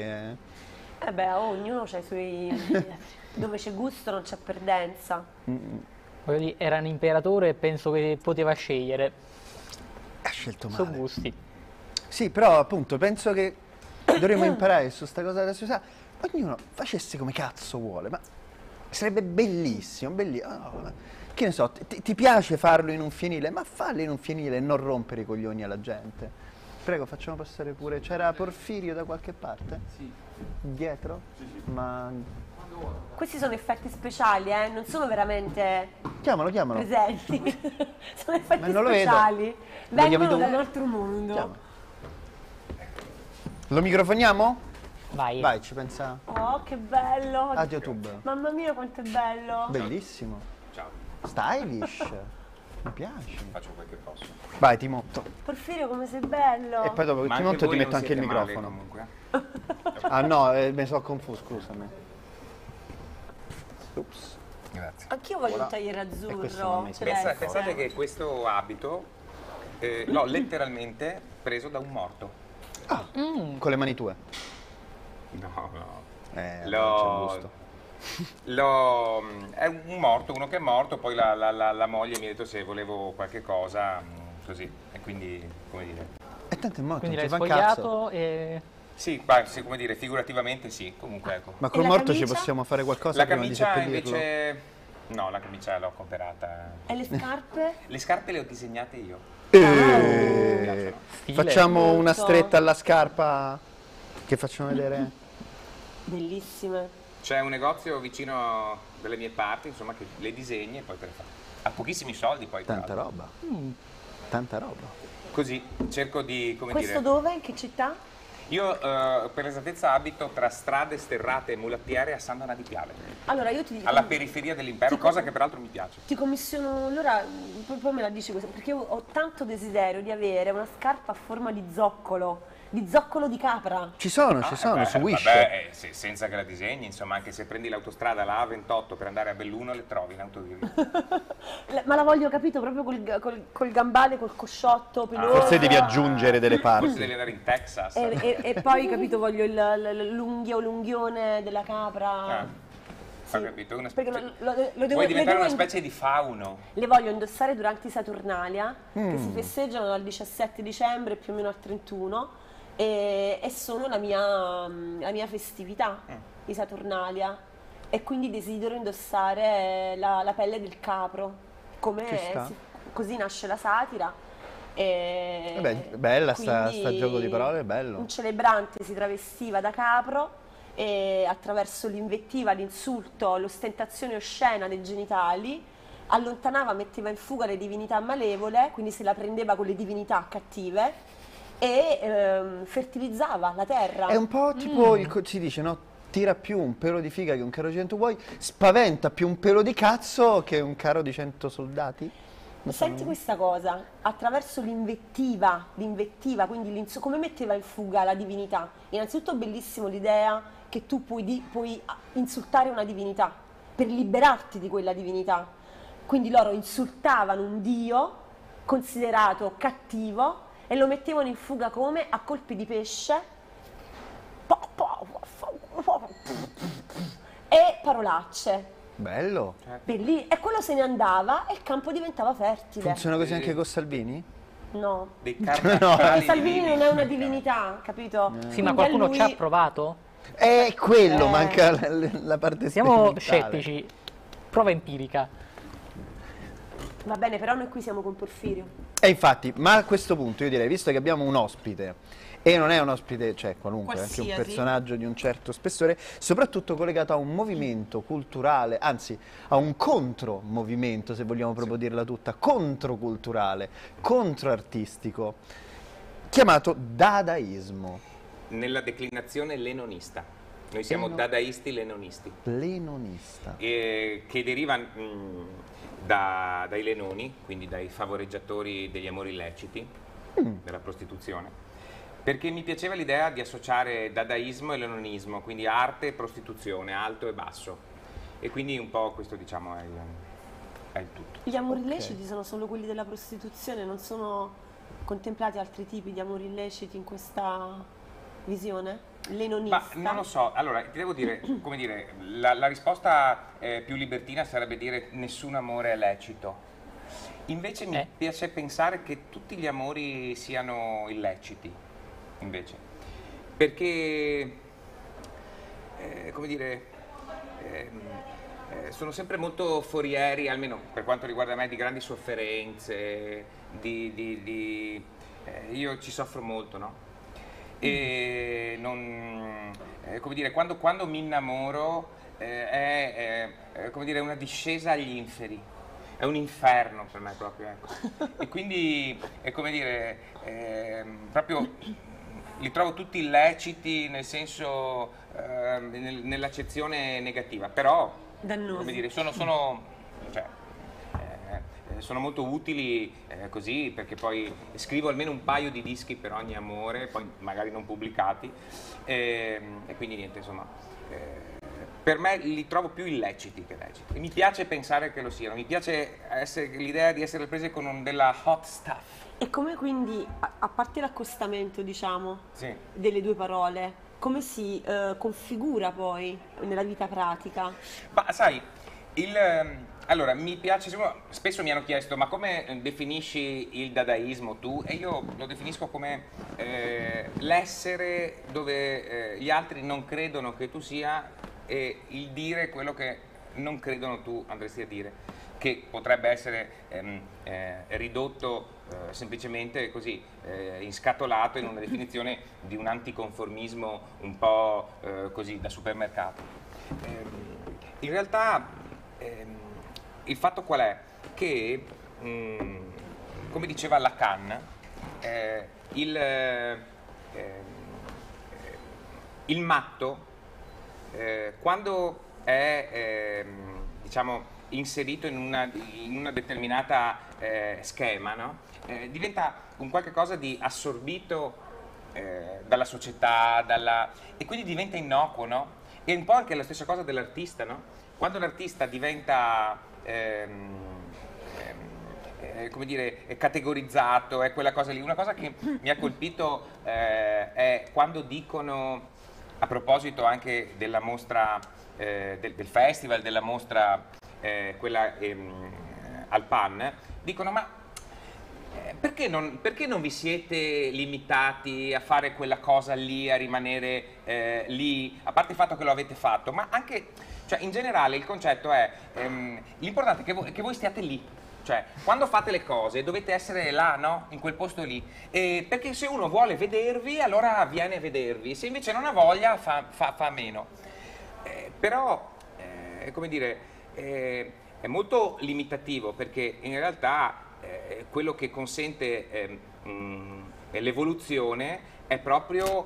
ognuno ha i suoi... dove c'è gusto non c'è perdenza. Voglio dire, era un imperatore e penso che poteva scegliere. Ha scelto So male. gusti. Sì, però appunto penso che dovremmo imparare su sta cosa della società. Ognuno facesse come cazzo vuole, ma sarebbe bellissimo. Oh, che ne so, ti piace farlo in un fienile? Ma fallo in un fienile e non rompere i coglioni alla gente. Prego, facciamo passare pure. C'era Porfirio da qualche parte? Sì. Dietro? Sì. Ma... Questi sono effetti speciali, non sono veramente Chiamalo. presenti. Sono effetti Ma non lo vedo. speciali. Lo chiami Vengono tu? da un altro mondo. Chiama. Lo microfoniamo? Vai. Vai, ci pensa. Oh, che bello! A YouTube. Mamma mia, quanto è bello! Bellissimo. Ciao, Stylish. Mi piace. faccio quel che posso. Vai, ti monto. Porfirio, come sei bello! E poi dopo che Ma ti anche monto ti voi metto non anche il siete male, microfono. comunque. Ah no, mi sono confuso, scusami. Ups. Grazie. Anch'io voglio Ora- un tagliere e questo non azzurro. mi ce serve. l'hai? Pensate che questo abito l'ho letteralmente preso da un morto. Con le mani tue. No. Non c'è L'ho... gusto. È un morto, uno che è morto, poi la moglie mi ha detto se volevo qualche cosa, così, e quindi, come dire... E tanto è morto, Quindi non l'hai ci fa un cazzo. sfogliato e... Sì, sì, come dire, figurativamente sì, comunque ecco. Ma col la morto ci camicia? possiamo fare qualcosa La prima di camicia seppellirlo? invece... No, la camicia l'ho comprata. E le scarpe? Le scarpe le ho disegnate io. Stile. Facciamo una Molto. stretta alla scarpa che facciamo vedere. Bellissime. C'è un negozio vicino dalle mie parti, insomma, che le disegni e poi te le fa. Ha pochissimi soldi poi. tra Tanta l'altro. roba. Tanta roba. Così, cerco di, come Questo dire... dove? In che città? Io per esattezza abito tra strade sterrate e mulattiere a San Donà di Piave, Allora, io ti dico... alla periferia dell'impero, cosa che peraltro mi piace. Ti commissiono, allora poi me la dici questa, perché io ho tanto desiderio di avere una scarpa a forma di zoccolo, di zoccolo di capra. Ci sono su Wish. Vabbè, senza che la disegni, insomma, anche se prendi l'autostrada, la A28 per andare a Belluno, le trovi in autogrill. Ma la voglio, capito, proprio col gambale, col cosciotto peloso. Forse devi aggiungere delle Forse parti. devi andare in Texas. E poi, capito, voglio l'unghia o l'unghione della capra. Ho capito, una Perché specie... lo devo, Vuoi diventare una le specie di fauno? voglio indossare durante i Saturnalia, che si festeggiano dal 17 dicembre più o meno al 31, e sono la mia festività, i Saturnalia. E quindi desidero indossare la pelle del capro, Ci sta. così nasce la satira. E Vabbè, bella sta quindi gioco di parole, è bello. un celebrante si travestiva da capro e attraverso l'invettiva, l'insulto, l'ostentazione oscena dei genitali allontanava, metteva in fuga le divinità malevole, quindi se la prendeva con le divinità cattive e fertilizzava la terra. È un po' tipo, si dice, no? Tira più un pelo di figa che un carro di 100 buoi, spaventa più un pelo di cazzo che un carro di 100 soldati. Senti questa cosa, attraverso l'invettiva, quindi come metteva in fuga la divinità? Innanzitutto bellissimo l'idea che tu puoi insultare una divinità per liberarti di quella divinità. Quindi loro insultavano un dio considerato cattivo e lo mettevano in fuga come? A colpi di pesce e parolacce. Bello. E quello se ne andava e il campo diventava fertile. Funziona così anche con Salvini? No. Dei Perché carnacali Salvini divini. non è una divinità, capito? Sì, ma Quindi a qualcuno lui- ci ha provato? È quello, manca la parte Siamo sperimentale. scettici. Prova empirica. Va bene, però noi qui siamo con Porfirio. E infatti, ma a questo punto io direi, visto che abbiamo un ospite, e non è un ospite, cioè qualunque, è anche un Qualsiasi. personaggio di un certo spessore, soprattutto collegato a un movimento culturale, anzi a un contromovimento, se vogliamo proprio dirla tutta, controculturale, controartistico, chiamato dadaismo. Nella declinazione lenonista. Noi siamo dadaisti lenonisti. Lenonista. Che deriva dai lenoni, quindi dai favoreggiatori degli amori illeciti, della prostituzione. Perché mi piaceva l'idea di associare dadaismo e lenonismo, quindi arte e prostituzione, alto e basso. E quindi un po' questo, diciamo, è il tutto. Gli amori illeciti sono solo quelli della prostituzione, non sono contemplati altri tipi di amori illeciti in questa visione? Lenonista? Ma non lo so, allora ti devo dire, come dire, la risposta più libertina sarebbe dire nessun amore è lecito. Invece mi piace pensare che tutti gli amori siano illeciti, invece, perché, come dire, sono sempre molto forieri, almeno per quanto riguarda me, di grandi sofferenze, io ci soffro molto, no? E come dire, quando mi innamoro è come dire, una discesa agli inferi, è un inferno per me proprio, ecco. E quindi è come dire, proprio li trovo tutti illeciti nel senso, nell'accezione negativa, però Dannosi. come dire, sono molto utili così, perché poi scrivo almeno un paio di dischi per ogni amore, poi magari non pubblicati, e quindi niente, insomma, per me li trovo più illeciti che leciti. E mi piace pensare che lo siano, mi piace l'idea di essere prese con della hot stuff. E come quindi, a parte l'accostamento, diciamo, Sì. delle due parole, come si configura poi nella vita pratica? Ma sai, allora mi piace, spesso mi hanno chiesto ma come definisci il dadaismo tu? E io lo definisco come l'essere dove gli altri non credono che tu sia e il dire quello che non credono tu andresti a dire, che potrebbe essere ridotto semplicemente così, inscatolato in una definizione di un anticonformismo un po' così da supermercato. In realtà il fatto qual è? Che, come diceva Lacan, il matto, quando è diciamo, inserito in una determinata schema, no? Diventa un qualche cosa di assorbito dalla società, e quindi diventa innocuo, no? E un po' anche la stessa cosa dell'artista, no? Quando l'artista diventa come dire, è categorizzato, è quella cosa lì. Una cosa che mi ha colpito è quando dicono, a proposito anche della mostra, del festival, della mostra, quella al PAN, dicono ma perché non vi siete limitati a fare quella cosa lì, a rimanere lì, a parte il fatto che lo avete fatto, ma anche, cioè in generale il concetto è, l'importante è che voi stiate lì. Cioè, quando fate le cose dovete essere là, no? In quel posto lì. Perché se uno vuole vedervi, allora viene a vedervi. Se invece non ha voglia, fa meno. Però, come dire, è molto limitativo, perché in realtà quello che consente l'evoluzione è proprio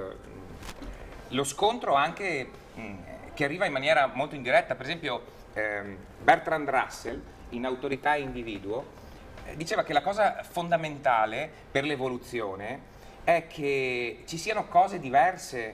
lo scontro anche che arriva in maniera molto indiretta. Per esempio, Bertrand Russell, in Autorità e Individuo, diceva che la cosa fondamentale per l'evoluzione è che ci siano cose diverse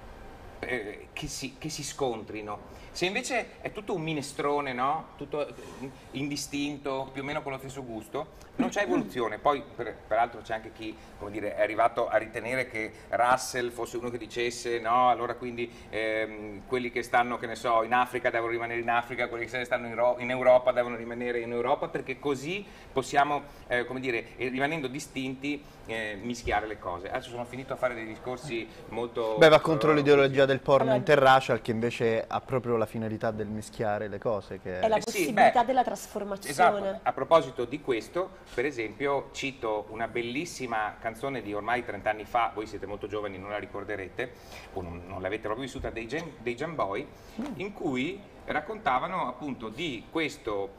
che si scontrino. Se invece è tutto un minestrone, no? Tutto indistinto, più o meno con lo stesso gusto, non c'è evoluzione. Poi, peraltro, c'è anche chi, come dire, è arrivato a ritenere che Russell fosse uno che dicesse no, allora quindi quelli che stanno, che ne so, in Africa devono rimanere in Africa, quelli che stanno in Europa devono rimanere in Europa, perché così possiamo, come dire, rimanendo distinti, mischiare le cose. Adesso sono finito a fare dei discorsi molto... Beh, va contro l'ideologia del porno interracial, che invece ha proprio la finalità del mischiare le cose. Che è la possibilità della trasformazione. Esatto. A proposito di questo, per esempio, cito una bellissima canzone di ormai 30 anni fa, voi siete molto giovani, non la ricorderete, o non l'avete proprio vissuta, dei Jam Boy, in cui raccontavano appunto di questo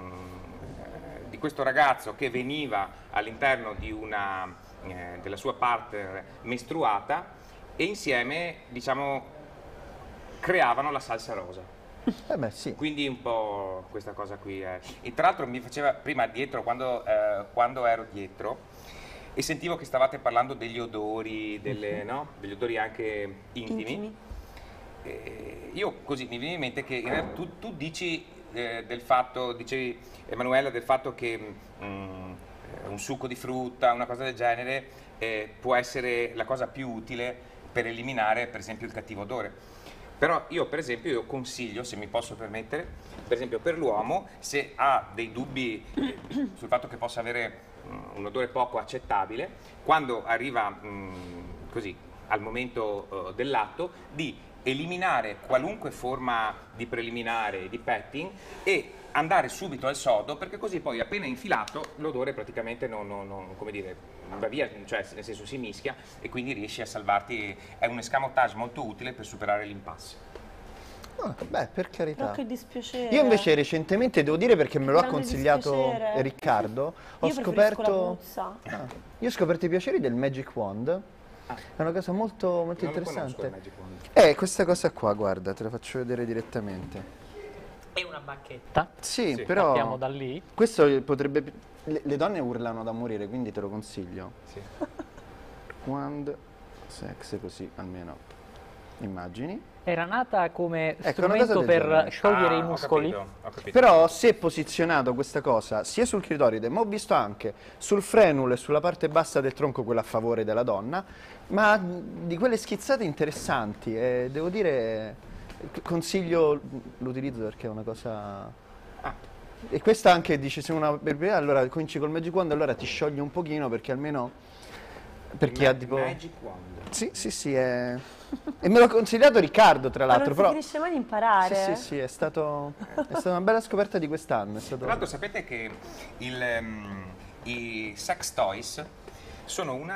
ragazzo che veniva all'interno di della sua partner mestruata, e insieme, diciamo, creavano la salsa rosa. Beh, sì. Quindi un po' questa cosa qui è. E tra l'altro mi faceva prima dietro, quando ero dietro, e sentivo che stavate parlando degli odori, no? Degli odori anche intimi. Io così mi viene in mente che tu dici del fatto, dicevi Emanuela, del fatto che un succo di frutta, una cosa del genere, può essere la cosa più utile per eliminare per esempio il cattivo odore. Però io per esempio consiglio, se mi posso permettere, per esempio per l'uomo, se ha dei dubbi sul fatto che possa avere un odore poco accettabile, quando arriva così al momento dell'atto, di eliminare qualunque forma di preliminare, di petting, e andare subito al sodo, perché così poi appena infilato l'odore praticamente non come dire, va via, cioè nel senso si mischia, e quindi riesci a salvarti. È un escamotage molto utile per superare l'impasse. Beh, per carità. Però che dispiacere. Io invece recentemente, devo dire, perché me lo ha Grande consigliato dispiacere. Ho Io preferisco la puzza. io ho scoperto i piaceri del Magic Wand. È una cosa molto, molto Non lo conosco, interessante. il Magic Wand. Questa cosa qua, guarda, te la faccio vedere direttamente. È una bacchetta. Sì, Sì. però Partiamo da lì. questo potrebbe... Le donne urlano da morire, quindi te lo consiglio. Sì. Wand sex, così almeno immagini. Era nata come Ecco, una strumento cosa del per genere. sciogliere i Ho muscoli. capito, ho capito. Però se posizionato questa cosa sia sul clitoride, ma ho visto anche sul frenule e sulla parte bassa del tronco, quella a favore della donna, ma di quelle schizzate interessanti, e devo dire, consiglio l'utilizzo perché è una cosa... E questa anche dice, se una berbera, allora cominci col Magic Wand, allora ti sciogli un pochino, perché almeno... Per chi ha tipo... Magic Wand. Sì, è... E me l'ha consigliato Riccardo, tra Ma l'altro, non però... si finisce mai di imparare. Sì, è stata una bella scoperta di quest'anno. È stato... Tra l'altro sapete che i sex toys sono una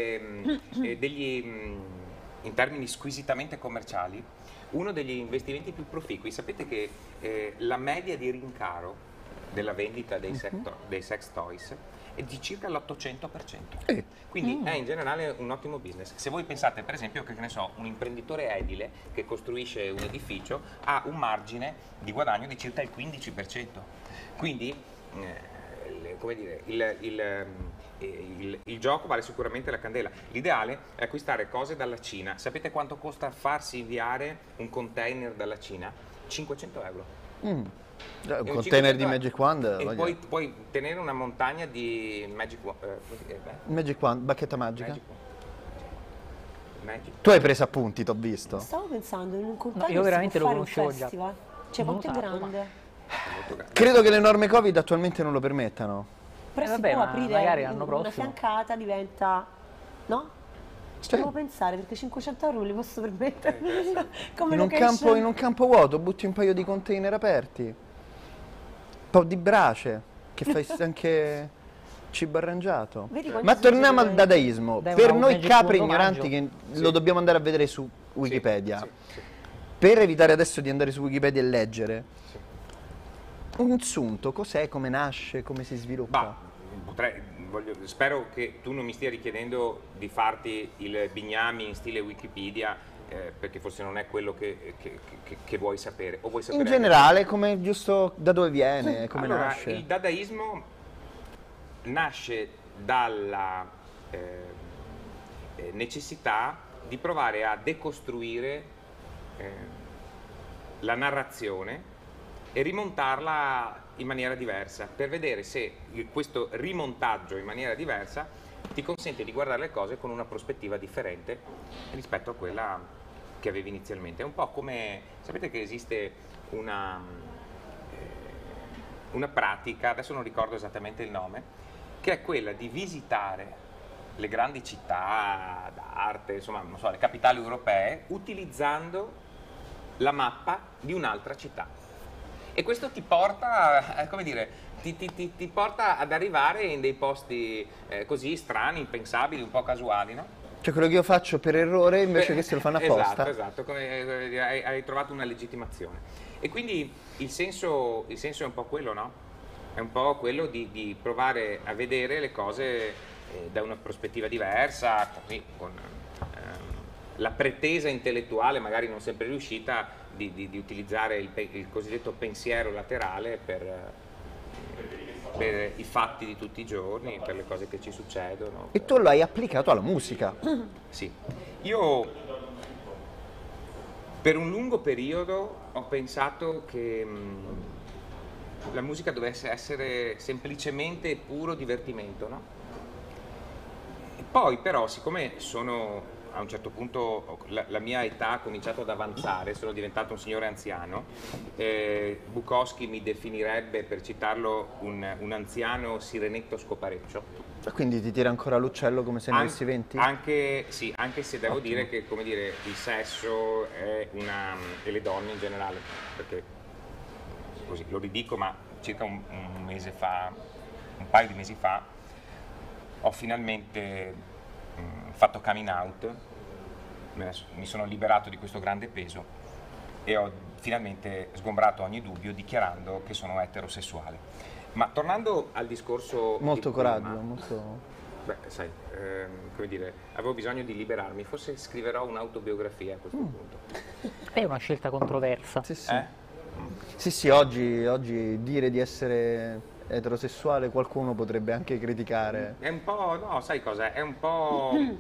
in termini squisitamente commerciali, uno degli investimenti più proficui. Sapete che la media di rincaro della vendita dei sex toys è di circa l'800%. Quindi è in generale un ottimo business. Se voi pensate per esempio che ne so, un imprenditore edile che costruisce un edificio ha un margine di guadagno di circa il 15%. Quindi come dire, il gioco vale sicuramente la candela. L'ideale è acquistare cose dalla Cina. Sapete quanto costa farsi inviare un container dalla Cina? 500 euro. Un E container 500 di Magic Wand, E voglio- puoi tenere una montagna di Magic Magic Wand, bacchetta magica. Magic. Tu hai preso appunti, t'ho visto. Stavo pensando in un container io veramente si può lo fare un conoscevo già. festival. Cioè, Non quanto è usato, grande? Molto grande. Credo che le norme Covid attualmente non lo permettano. Però si vabbè, può ma aprire magari l'anno una prossimo. fiancata, diventa... No? Ci Sì. devo pensare, perché 500 euro non li posso permettere. Come In un, location. in un campo vuoto butti un paio di container aperti. Un po' di brace, che fai anche cibo arrangiato. Vedi quanti Ma sono torniamo al giovani? dadaismo. Dai, Per ma noi Magic capri Wand ignoranti omaggio. che lo dobbiamo andare a vedere su Wikipedia. Sì, sì. Per evitare adesso di andare su Wikipedia e leggere. Un sunto, cos'è, come nasce, come si sviluppa? Spero che tu non mi stia richiedendo di farti il bignami in stile Wikipedia, perché forse non è quello che vuoi sapere. O vuoi sapere In anche- generale, come giusto da dove viene, come Allora, nasce? il dadaismo nasce dalla necessità di provare a decostruire la narrazione e rimontarla in maniera diversa, per vedere se questo rimontaggio in maniera diversa ti consente di guardare le cose con una prospettiva differente rispetto a quella che avevi inizialmente. È un po' come, sapete che esiste una pratica, adesso non ricordo esattamente il nome, che è quella di visitare le grandi città d'arte, insomma, non so, le capitali europee, utilizzando la mappa di un'altra città. E questo ti porta, come dire, ti porta ad arrivare in dei posti così strani, impensabili, un po' casuali, no? Cioè quello che io faccio per errore invece che se lo fanno apposta. Esatto, hai trovato una legittimazione. E quindi il senso è un po' quello, no? È un po' quello di provare a vedere le cose da una prospettiva diversa, così, con la pretesa intellettuale, magari non sempre riuscita, di utilizzare il cosiddetto pensiero laterale per i fatti di tutti i giorni, per le cose che ci succedono. E tu lo hai applicato alla musica. Sì, io per un lungo periodo ho pensato che la musica dovesse essere semplicemente puro divertimento, no? E poi però, siccome sono a un certo punto la mia età ha cominciato ad avanzare, sono diventato un signore anziano, Bukowski mi definirebbe, per citarlo, un anziano sirenetto scopareccio. Quindi ti tira ancora l'uccello come se ne avessi 20? Anche se devo dire che, come dire, il sesso è e le donne in generale, perché così lo ridico, ma circa un paio di mesi fa ho finalmente fatto coming out, mi sono liberato di questo grande peso e ho finalmente sgombrato ogni dubbio dichiarando che sono eterosessuale. Ma tornando al discorso Molto di prima, coraggio, molto... beh, sai, come dire, avevo bisogno di liberarmi, forse scriverò un'autobiografia a questo punto. È una scelta controversa. Sì, sì. Sì, oggi dire di essere eterosessuale qualcuno potrebbe anche criticare. È un po', no, sai cosa? È un po', non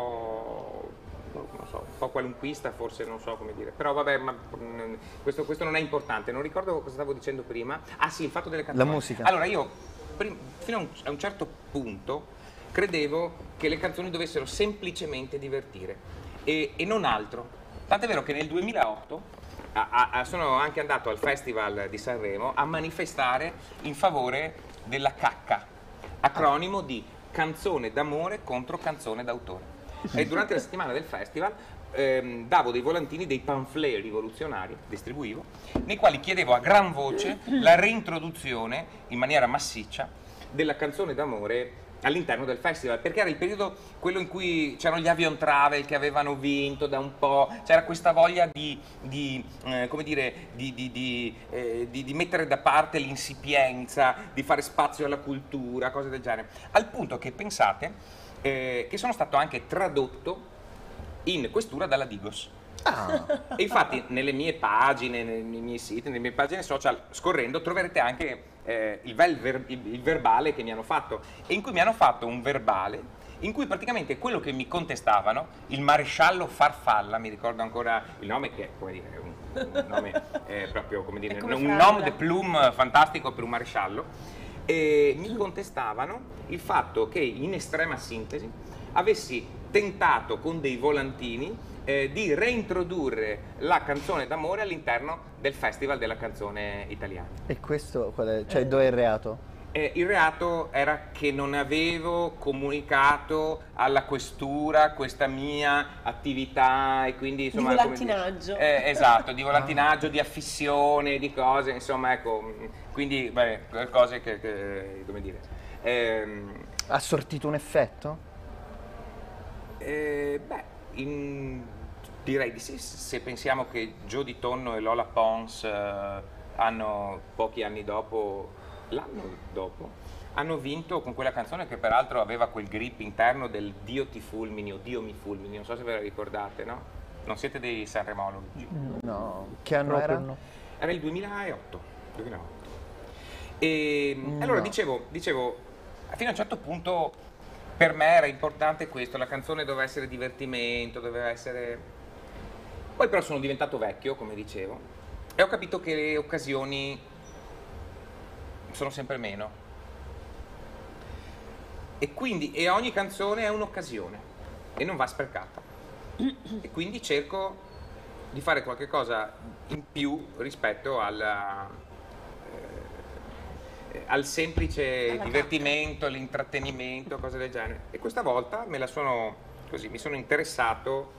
so, un po' qualunquista, forse, non so come dire. Però vabbè, ma questo non è importante. Non ricordo cosa stavo dicendo prima. Ah sì, il fatto delle canzoni. La musica. Allora io, fino a un certo punto, credevo che le canzoni dovessero semplicemente divertire e non altro. Tant'è vero che nel 2008 sono anche andato al Festival di Sanremo a manifestare in favore della cacca, acronimo di canzone d'amore contro canzone d'autore. E durante la settimana del festival davo dei volantini, dei pamphlet rivoluzionari, distribuivo, nei quali chiedevo a gran voce la reintroduzione in maniera massiccia della canzone d'amore all'interno del festival, perché era il periodo quello in cui c'erano gli Avion Travel che avevano vinto da un po', c'era questa voglia di mettere da parte l'insipienza, di fare spazio alla cultura, cose del genere, al punto che pensate che sono stato anche tradotto in questura dalla Digos. E infatti nelle mie pagine, nei miei siti, nelle mie pagine social, scorrendo, troverete anche il verbale che mi hanno fatto, e in cui mi hanno fatto un verbale in cui praticamente quello che mi contestavano, il maresciallo Farfalla, mi ricordo ancora il nome, che è, come dire, un nome proprio, come dire, come un Fragula. nom de plume fantastico per un maresciallo, e mi contestavano il fatto che in estrema sintesi avessi tentato con dei volantini di reintrodurre la canzone d'amore all'interno del Festival della canzone italiana. E questo qual è? Cioè, dove è il reato? Il reato era che non avevo comunicato alla questura questa mia attività, e quindi insomma, Di volantinaggio. Esatto, di volantinaggio, di affissione, di cose, insomma, ecco, quindi cose che come dire. Ha sortito un effetto? Direi di sì, se pensiamo che Jody Tonno e Lola Pons hanno pochi anni dopo, l'anno dopo, hanno vinto con quella canzone che peraltro aveva quel grip interno del Dio ti fulmini o Dio mi fulmini, non so se ve la ricordate, no? Non siete dei sanremologi? No. Che anno Proprio era? no. Era il 2008. E allora dicevo, fino a un certo punto per me era importante questo, la canzone doveva essere divertimento, doveva essere... Poi però sono diventato vecchio, come dicevo, e ho capito che le occasioni sono sempre meno. E quindi ogni canzone è un'occasione e non va sprecata. E quindi cerco di fare qualche cosa in più rispetto al semplice divertimento, l'intrattenimento, cose del genere. E questa volta mi sono interessato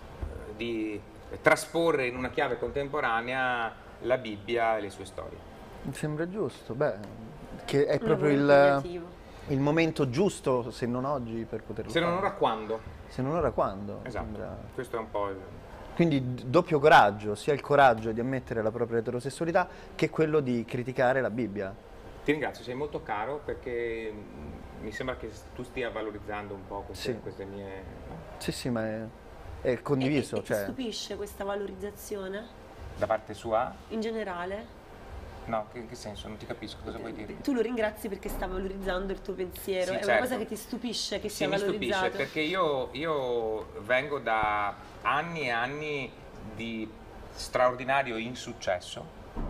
di trasporre in una chiave contemporanea la Bibbia e le sue storie. Mi sembra giusto, che è proprio il momento giusto, se non oggi, per poterlo Se non fare. ora quando. Se non ora quando. Esatto, Sembra... questo è un po' il... Quindi doppio coraggio, sia il coraggio di ammettere la propria eterosessualità che quello di criticare la Bibbia. Ti ringrazio, sei molto caro, perché mi sembra che tu stia valorizzando un po' queste mie... no? Sì, ma è condiviso. E ti Cioè, stupisce questa valorizzazione Da parte sua? in generale? No, in che senso? Non ti capisco cosa vuoi dire. Tu lo ringrazi perché sta valorizzando il tuo pensiero, Sì, è una certo. cosa che ti stupisce che Sì, sia mi stupisce, valorizzato. perché io vengo da anni e anni di straordinario insuccesso,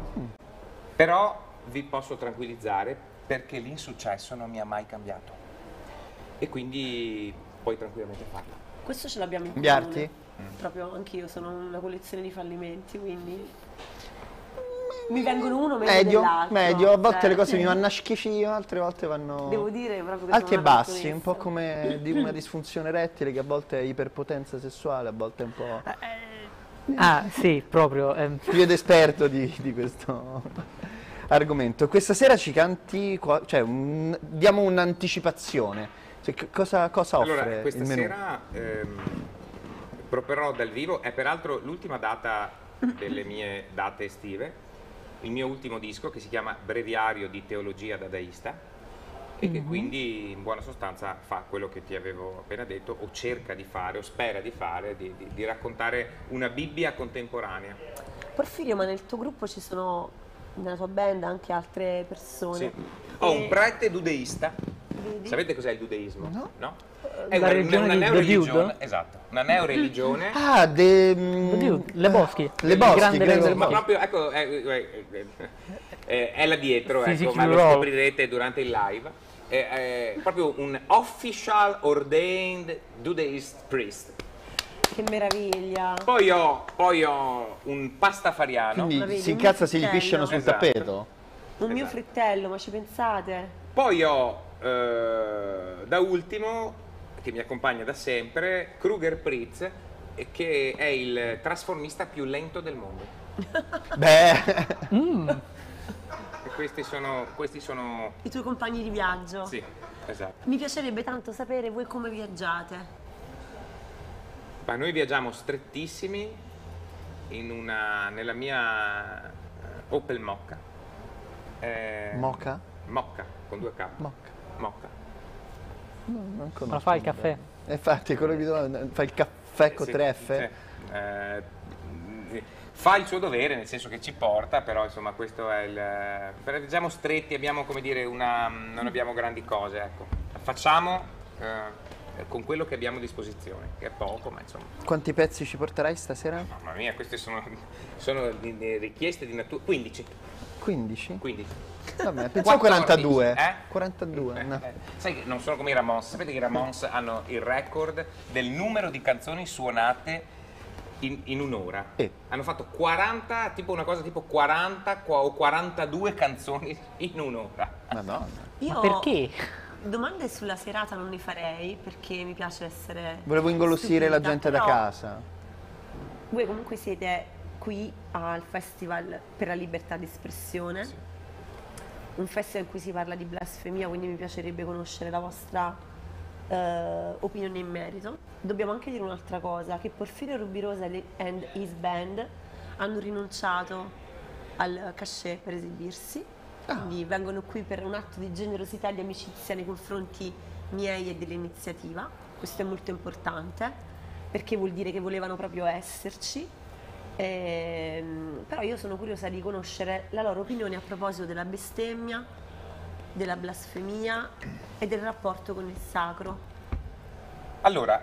però vi posso tranquillizzare perché l'insuccesso non mi ha mai cambiato, e quindi puoi tranquillamente farlo. Questo ce l'abbiamo in Cambiarti? comune. Proprio anch'io sono una collezione di fallimenti, quindi mi vengono uno meglio dell'altro. medio, a volte cioè, le cose mi vanno a schifio, altre volte vanno Devo dire proprio che alti e sono una bassi, un po' dottoressa. come di una disfunzione erettile, che a volte è iperpotenza sessuale, a volte è un po'... Ah, sì, proprio. Più ed esperto di questo argomento. Questa sera ci canti, cioè diamo un'anticipazione. Cioè, cosa offre Allora, questa il menù? sera proporrò dal vivo, è peraltro l'ultima data delle mie date estive, il mio ultimo disco che si chiama Breviario di Teologia Dadaista, e che quindi in buona sostanza fa quello che ti avevo appena detto, o cerca di fare, o spera di fare, di raccontare una Bibbia contemporanea. Porfirio, ma nel tuo gruppo ci sono, nella tua band, anche altre persone? Sì. Ho un prete dudeista. Vedi? Sapete cos'è il dudeismo? No. È La religione di The neoreligione, Dude? esatto, una neoreligione. Ah, Le Boschi. Le Il Boschi, grande credo. Renzo Ma Boschi. proprio, ecco, è là dietro, ecco, Physics ma lo Row. scoprirete durante il live. È proprio un official ordained Dudeist priest. Che meraviglia! Poi ho un pastafariano. Quindi Ma vedi, si un incazza, si gli fritello. pisciano sul Esatto. tappeto. Un mio Esatto. fratello, ma ci pensate? Poi ho da ultimo, che mi accompagna da sempre, Kruger Pritz, che è il trasformista più lento del mondo. Beh, E questi sono... I tuoi compagni di viaggio? Sì, esatto. Mi piacerebbe tanto sapere voi come viaggiate. Ma noi viaggiamo strettissimi nella mia Opel Mokka. Mocha? Mokka, con 2K. Mocca. Mokka. No, non conosco. Ma fa il caffè? Infatti, quello che mi domando, fa il caffè con Sì, 3F? sì. fa il suo dovere, nel senso che ci porta, però insomma questo è il... Siamo stretti, abbiamo, come dire, non abbiamo grandi cose, ecco. Facciamo con quello che abbiamo a disposizione, che è poco, ma insomma... Quanti pezzi ci porterai stasera? Mamma mia, queste sono richieste di natura... 15. 15? 15. Vabbè, pensavo 14, 42. eh? 42, no. Sai che non sono come i Ramones, sapete che i Ramones hanno il record del numero di canzoni suonate in un'ora. Hanno fatto 40, tipo una cosa tipo 40 o 42 canzoni in un'ora. Madonna. Io Ma perché? domande sulla serata non ne farei perché mi piace essere Volevo ingolossire la stupida, gente da però casa. Voi comunque siete qui al Festival per la libertà di espressione, un festival in cui si parla di blasfemia, quindi mi piacerebbe conoscere la vostra opinione in merito. Dobbiamo anche dire un'altra cosa, che Porfirio Rubirosa and his band hanno rinunciato al cachet per esibirsi, quindi vengono qui per un atto di generosità e di amicizia nei confronti miei e dell'iniziativa. Questo è molto importante perché vuol dire che volevano proprio esserci. Però io sono curiosa di conoscere la loro opinione a proposito della bestemmia, della blasfemia e del rapporto con il sacro. Allora,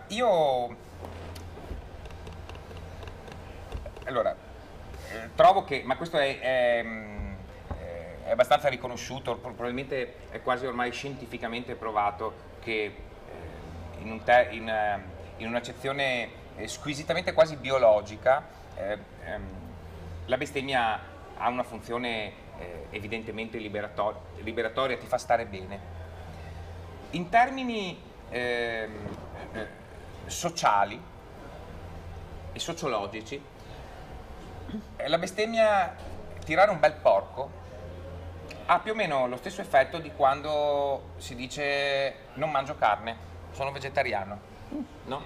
trovo che, ma questo è abbastanza riconosciuto, probabilmente è quasi ormai scientificamente provato che in un'accezione squisitamente quasi biologica la bestemmia ha una funzione evidentemente liberatoria, ti fa stare bene. In termini sociali e sociologici, la bestemmia, tirare un bel porco, ha più o meno lo stesso effetto di quando si dice non mangio carne, sono vegetariano, no?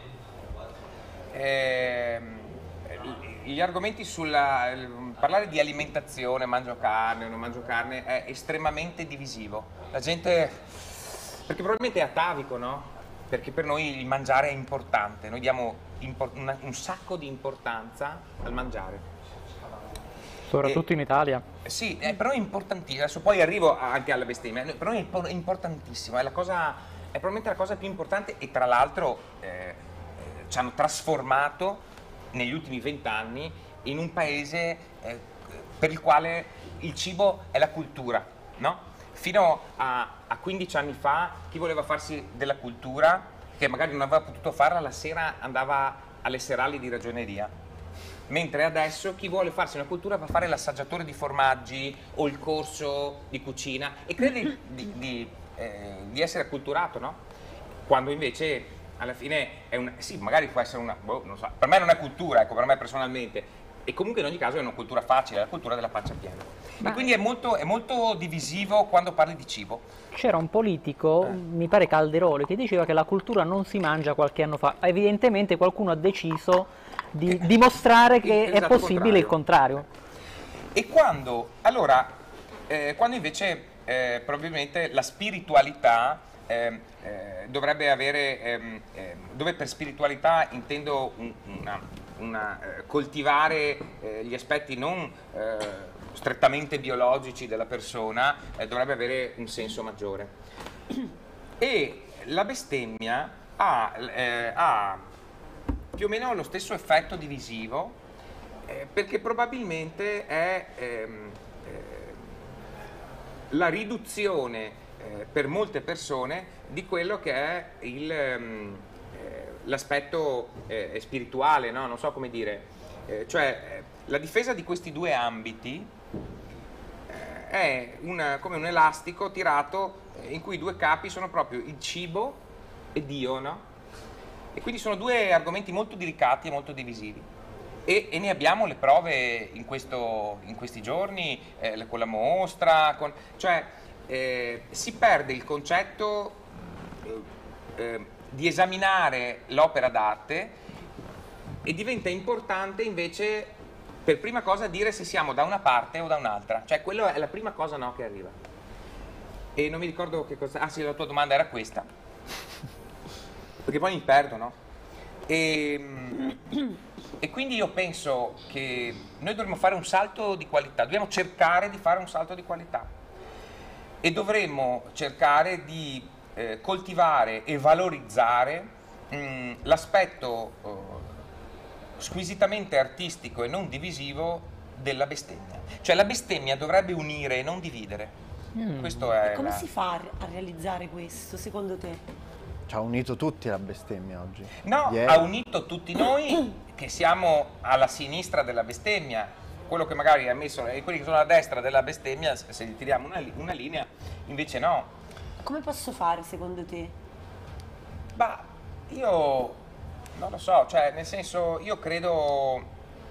Gli argomenti parlare di alimentazione, mangio carne o non mangio carne, è estremamente divisivo. La gente, perché probabilmente è atavico, no? Perché per noi il mangiare è importante, noi diamo un sacco di importanza al mangiare. Soprattutto in Italia. Sì, però è importantissimo. Adesso poi arrivo anche alla bestemmia, però è importantissimo, è probabilmente la cosa più importante e tra l'altro ci hanno trasformato negli ultimi 20 anni in un paese per il quale il cibo è la cultura, no? Fino a 15 anni fa chi voleva farsi della cultura, che magari non aveva potuto farla, la sera andava alle serali di ragioneria. Mentre adesso chi vuole farsi una cultura va a fare l'assaggiatore di formaggi o il corso di cucina e crede di essere acculturato, no? Quando invece alla fine sì, magari può essere non so, per me non è cultura, ecco, per me personalmente, e comunque in ogni caso è una cultura facile, è la cultura della pancia piena. E quindi è molto divisivo quando parli di cibo. C'era un politico, mi pare Calderoli, che diceva che la cultura non si mangia qualche anno fa. Evidentemente qualcuno ha deciso di dimostrare che è possibile il contrario. E quando invece probabilmente la spiritualità dovrebbe avere, dove per spiritualità intendo coltivare gli aspetti non strettamente biologici della persona, dovrebbe avere un senso maggiore. E la bestemmia ha più o meno lo stesso effetto divisivo, perché probabilmente è la riduzione per molte persone di quello che è l'aspetto spirituale, no? Non so come dire, cioè la difesa di questi due ambiti è come un elastico tirato in cui i due capi sono proprio il cibo e Dio, no? E quindi sono due argomenti molto delicati e molto divisivi. E ne abbiamo le prove in questi giorni, con la mostra, cioè si perde il concetto di esaminare l'opera d'arte e diventa importante invece per prima cosa dire se siamo da una parte o da un'altra, cioè quello è la prima cosa, no, che arriva. E non mi ricordo che cosa... Ah sì, la tua domanda era questa, perché poi mi perdo, no? E quindi io penso che noi dovremmo fare un salto di qualità, dobbiamo cercare di fare un salto di qualità e dovremmo cercare di coltivare e valorizzare l'aspetto squisitamente artistico e non divisivo della bestemmia. Cioè la bestemmia dovrebbe unire e non dividere. Questo è Come si fa a realizzare questo, secondo te? Ci ha unito tutti la bestemmia oggi. No, Ieri. ha unito tutti noi che siamo alla sinistra della bestemmia. Quello che magari ha messo e quelli che sono a destra della bestemmia, se gli tiriamo una linea, invece no. Come posso fare, secondo te? Ma io non lo so, cioè nel senso io credo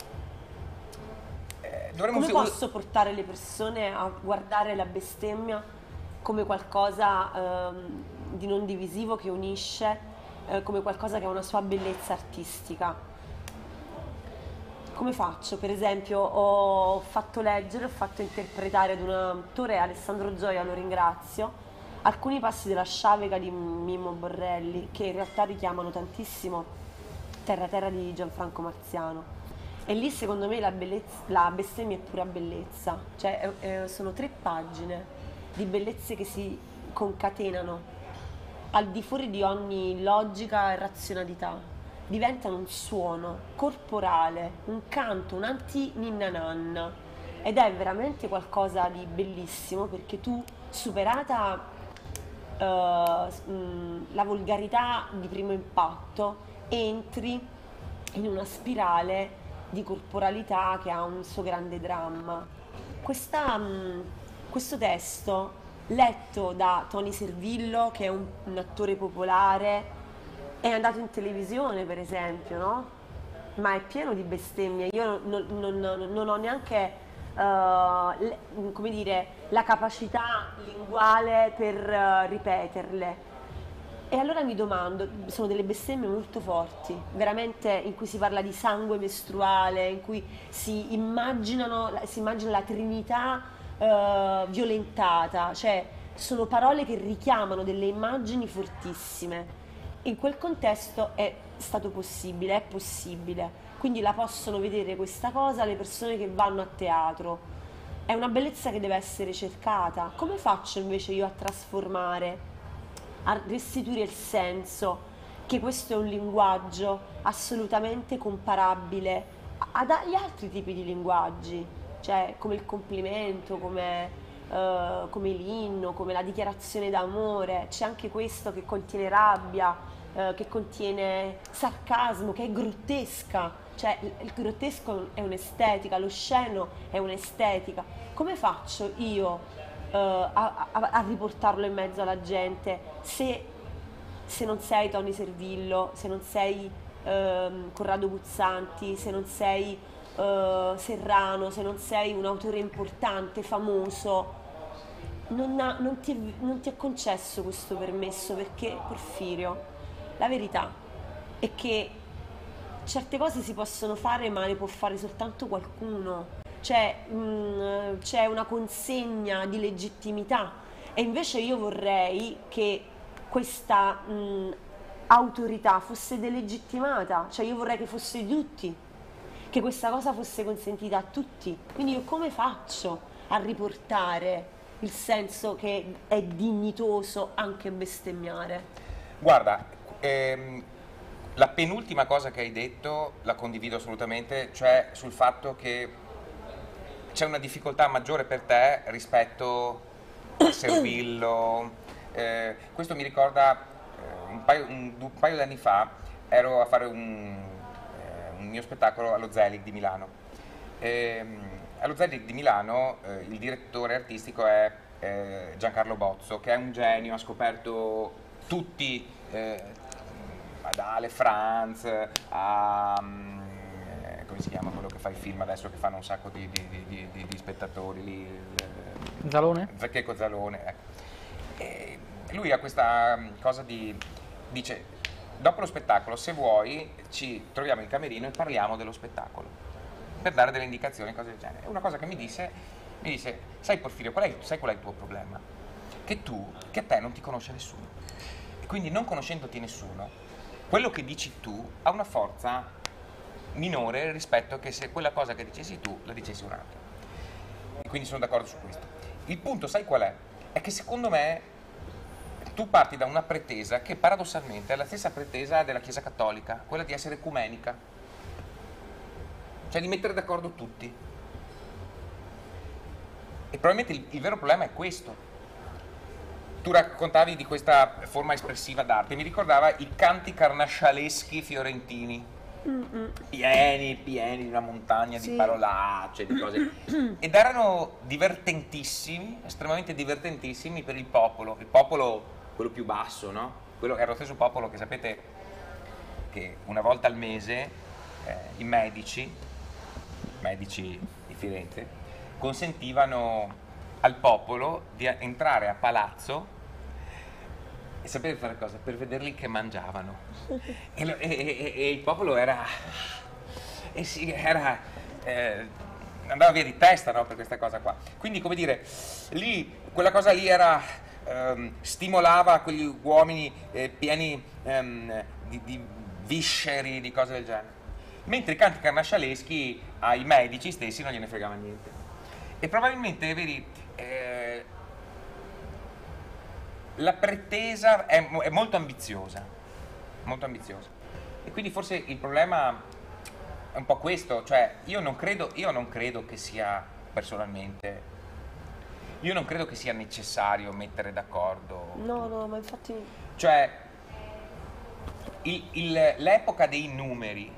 dovremmo Come posso portare le persone a guardare la bestemmia come qualcosa di non divisivo che unisce, come qualcosa che ha una sua bellezza artistica? Come faccio? Per esempio, ho fatto leggere, ho fatto interpretare ad un attore, Alessandro Gioia, lo ringrazio, alcuni passi della Sciavega di Mimmo Borrelli, che in realtà richiamano tantissimo Terra Terra di Gianfranco Marziano. E lì secondo me la bestemmia è pura bellezza, cioè sono 3 pagine di bellezze che si concatenano al di fuori di ogni logica e razionalità, diventano un suono corporale, un canto, un anti-ninna nanna, ed è veramente qualcosa di bellissimo, perché tu, superata la volgarità di primo impatto, entri in una spirale di corporalità che ha un suo grande dramma. Questo testo, letto da Tony Servillo, che è un attore popolare, è andato in televisione per esempio, no? Ma è pieno di bestemmie. Io non ho neanche come dire, la capacità linguale per ripeterle. E allora mi domando, sono delle bestemmie molto forti, veramente, in cui si parla di sangue mestruale, in cui si immagina la Trinità violentata, cioè sono parole che richiamano delle immagini fortissime. In quel contesto è stato possibile, è possibile, quindi la possono vedere questa cosa le persone che vanno a teatro. È una bellezza che deve essere cercata. Come faccio invece io a trasformare, a restituire il senso che questo è un linguaggio assolutamente comparabile agli altri tipi di linguaggi, cioè come il complimento, come l'inno, come la dichiarazione d'amore. C'è anche questo che contiene rabbia, che contiene sarcasmo, che è grottesca, cioè il grottesco è un'estetica, lo sceno è un'estetica. Come faccio io a riportarlo in mezzo alla gente se non sei Tony Servillo, se non sei Corrado Guzzanti, se non sei Serrano, se non sei un autore importante, famoso? Non ti è concesso questo permesso, perché, Porfirio, la verità è che certe cose si possono fare, ma le può fare soltanto qualcuno. C'è una consegna di legittimità, e invece io vorrei che questa autorità fosse delegittimata, cioè io vorrei che fosse di tutti, che questa cosa fosse consentita a tutti. Quindi io come faccio a riportare il senso che è dignitoso anche bestemmiare? Guarda, la penultima cosa che hai detto la condivido assolutamente, cioè sul fatto che c'è una difficoltà maggiore per te rispetto a Servillo. Questo mi ricorda un paio di anni fa ero a fare un mio spettacolo allo Zelig di Milano. Allo Zelig di Milano il direttore artistico è Giancarlo Bozzo, che è un genio, ha scoperto tutti, da Ale Franz a come si chiama quello che fa i film adesso, che fanno un sacco di spettatori lì, Zalone? Checco Zalone, ecco. E lui ha questa cosa dice, dopo lo spettacolo, se vuoi ci troviamo in camerino e parliamo dello spettacolo, per dare delle indicazioni, cose del genere. E una cosa che mi disse, sai Porfirio, sai qual è il tuo problema? Che a te non ti conosce nessuno, e quindi non conoscendoti nessuno, quello che dici tu ha una forza minore rispetto che se quella cosa che dicessi tu la dicessi un altro. E quindi sono d'accordo su questo. Il punto, sai qual è? È che secondo me tu parti da una pretesa che paradossalmente è la stessa pretesa della Chiesa Cattolica, quella di essere ecumenica, cioè di mettere d'accordo tutti. E probabilmente il vero problema è questo. Tu raccontavi di questa forma espressiva d'arte, mi ricordava i canti carnascialeschi fiorentini, pieni di una montagna di parolacce, di cose, ed erano divertentissimi, estremamente divertentissimi per il popolo, quello più basso, no? Quello era lo stesso popolo che sapete che una volta al mese i medici di Firenze consentivano al popolo di entrare a palazzo e sapete fare cosa? Per vederli che mangiavano. E il popolo era andava via di testa, no, per questa cosa qua. Quindi, come dire, lì quella cosa lì era stimolava quegli uomini pieni di visceri, di cose del genere. Mentre i canti carnascialeschi ai medici stessi non gliene fregava niente. E probabilmente, vedi, la pretesa è molto ambiziosa, e quindi forse il problema è un po' questo, cioè io non credo che sia, personalmente, io non credo che sia necessario mettere d'accordo. No, ma infatti... Cioè, l'epoca dei numeri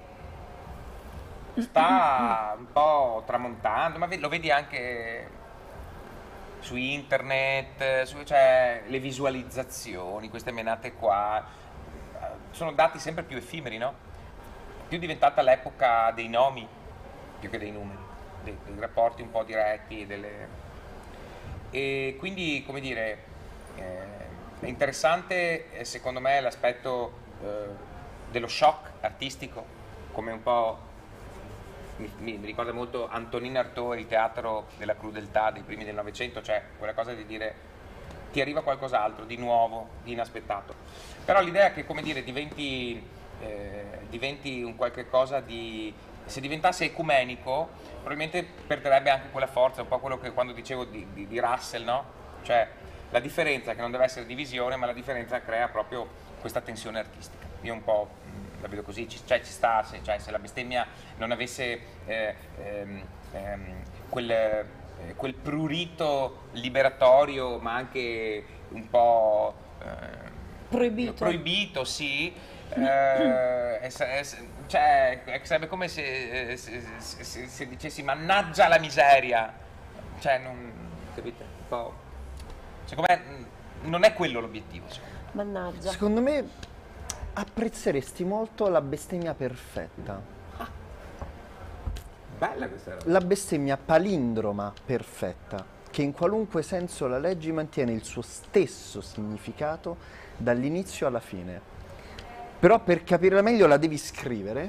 sta un po' tramontando, ma lo vedi anche su internet, cioè le visualizzazioni, queste menate qua, sono dati sempre più effimeri, no? Più diventata l'epoca dei nomi, più che dei numeri, dei rapporti un po' diretti, e quindi, come dire, è interessante secondo me l'aspetto dello shock artistico, come un po'... Mi ricorda molto Antonin Artaud e il teatro della crudeltà dei primi del Novecento, cioè quella cosa di dire ti arriva qualcos'altro di nuovo, di inaspettato. Però l'idea è che, come dire, diventi un qualche cosa di... Se diventasse ecumenico, probabilmente perderebbe anche quella forza, un po' quello che quando dicevo di Russell, no? Cioè la differenza che non deve essere divisione, ma la differenza crea proprio questa tensione artistica. Io un po' la vedo così, ci sta, se la bestemmia non avesse quel prurito liberatorio, ma anche un po' proibito, sì, cioè sarebbe come se dicessi mannaggia la miseria, cioè non, capite? Un po', secondo me non è quello l'obiettivo, Mannaggia. Secondo me apprezzeresti molto la bestemmia perfetta. Bella questa roba. La bestemmia palindroma perfetta, che in qualunque senso la leggi mantiene il suo stesso significato dall'inizio alla fine. Però per capirla meglio la devi scrivere.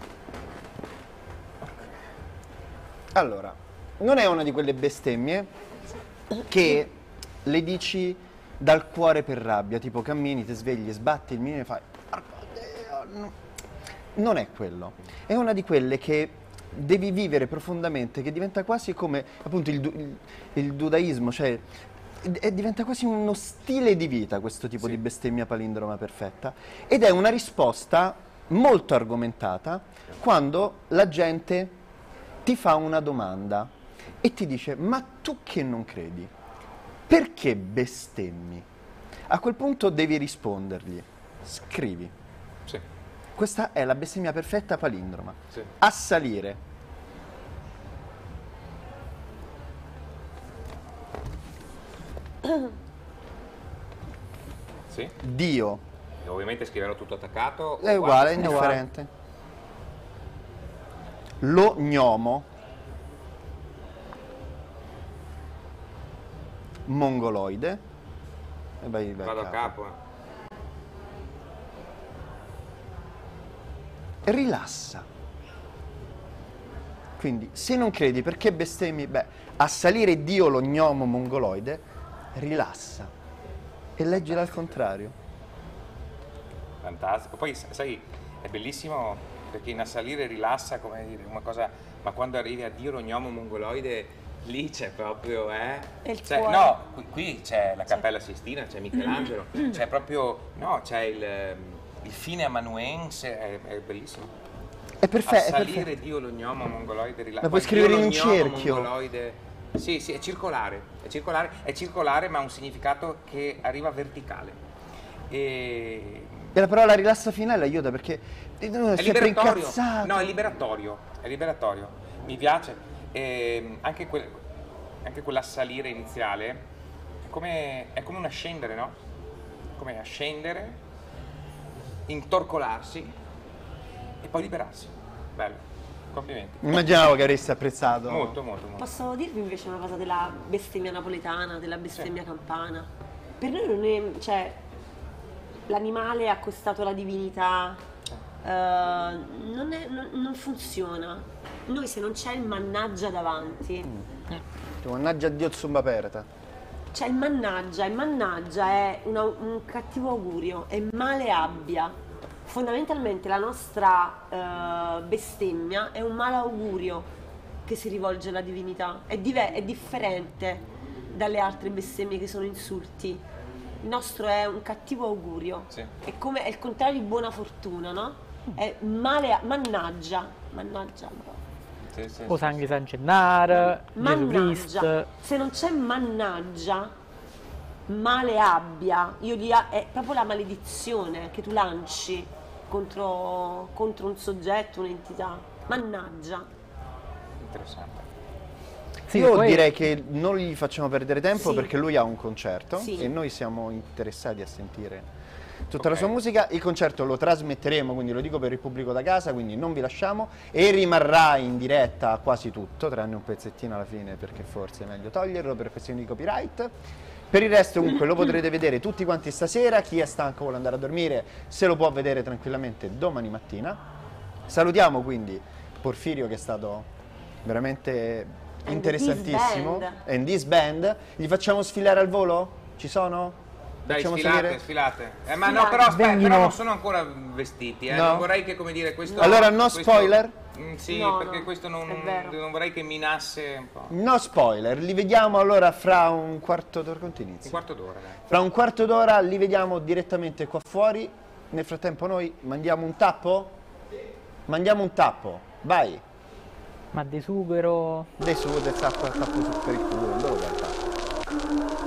Allora, non è una di quelle bestemmie che le dici dal cuore per rabbia, tipo cammini, ti svegli, sbatti il minimo e fai no. Non è quello, è una di quelle che devi vivere profondamente, che diventa quasi come appunto il dudaismo, cioè diventa quasi uno stile di vita questo tipo di bestemmia palindroma perfetta, ed è una risposta molto argomentata quando la gente ti fa una domanda e ti dice: ma tu che non credi? Perché bestemmi? A quel punto devi rispondergli: scrivi. Sì. Questa è la bestemmia perfetta palindroma. Sì. Assalire. Sì. Dio. E ovviamente scriverò tutto attaccato. È uguale, è indifferente. Lo gnomo. Mongoloide. E vai Vado a capo. Rilassa. Quindi, se non credi, perché bestemmi? Beh, assalire Dio lo gnomo mongoloide, rilassa. E leggila al contrario. Fantastico. Poi, sai, è bellissimo perché in assalire rilassa, come dire, una cosa, ma quando arrivi a Dio lo gnomo mongoloide, lì c'è proprio, È il cioè, cuore. no, qui c'è la Cappella Sistina, c'è Michelangelo, c'è proprio, no, c'è il fine amanuense, è bellissimo. È perfetto. Assalire Dio lo gnomo mongoloide rilassa. La puoi scrivere in un cerchio. Sì, è circolare, ma ha un significato che arriva verticale. E la parola rilassa finale aiuta perché uno è è sempre liberatorio. incazzato. No, è liberatorio. Mi piace. Anche quell'assalire iniziale è come un ascendere, no? Come ascendere, intorcolarsi e poi liberarsi. Bello. Complimenti. Immaginavo che avresti apprezzato. Molto. Posso dirvi invece una cosa della bestemmia napoletana, della bestemmia campana? Per noi non è, cioè, l'animale ha accostato la divinità, non funziona. Noi se non c'è il mannaggia davanti, Mannaggia a Dio zumba aperta. c'è il mannaggia è un cattivo augurio, è male abbia. Fondamentalmente la nostra bestemmia è un malaugurio che si rivolge alla divinità, è differente dalle altre bestemmie che sono insulti. Il nostro è un cattivo augurio, Sì. è il contrario di buona fortuna, no? È mannaggia. Sì, sì. O Sanghi San Gennaro, Gesù Mannaggia. Cristo. Se non c'è mannaggia, male abbia, è proprio la maledizione che tu lanci contro un soggetto, un'entità. Mannaggia. Interessante. Sì, Io poi- direi che non gli facciamo perdere tempo Sì. perché lui ha un concerto Sì. e noi siamo interessati a sentire tutta Ok. la sua musica. Il concerto lo trasmetteremo, quindi lo dico per il pubblico da casa, quindi non vi lasciamo, e rimarrà in diretta quasi tutto, tranne un pezzettino alla fine perché forse è meglio toglierlo per questioni di copyright. Per il resto comunque lo potrete vedere tutti quanti stasera, chi è stanco vuole andare a dormire se lo può vedere tranquillamente domani mattina. Salutiamo quindi Porfirio che è stato veramente And interessantissimo. this band. And this band. Gli facciamo sfilare al volo? Ci sono? Dai, Facciamo sfilate. Ma no, Sfilate. però aspetta, Venghino. però non sono ancora vestiti, No. Non vorrei che, come dire, questo... Allora no questo- spoiler? Sì, No, perché no, questo non è vero. vorrei che minasse un po'. No spoiler, li vediamo allora fra un quarto d'ora. Quanto Un inizia? quarto d'ora, dai. Fra un quarto d'ora li vediamo direttamente qua fuori. Nel frattempo noi mandiamo un tappo? Mandiamo un tappo, vai. Ma di sughero... Dai su, del tappo su per il culo, dove vai il tappo?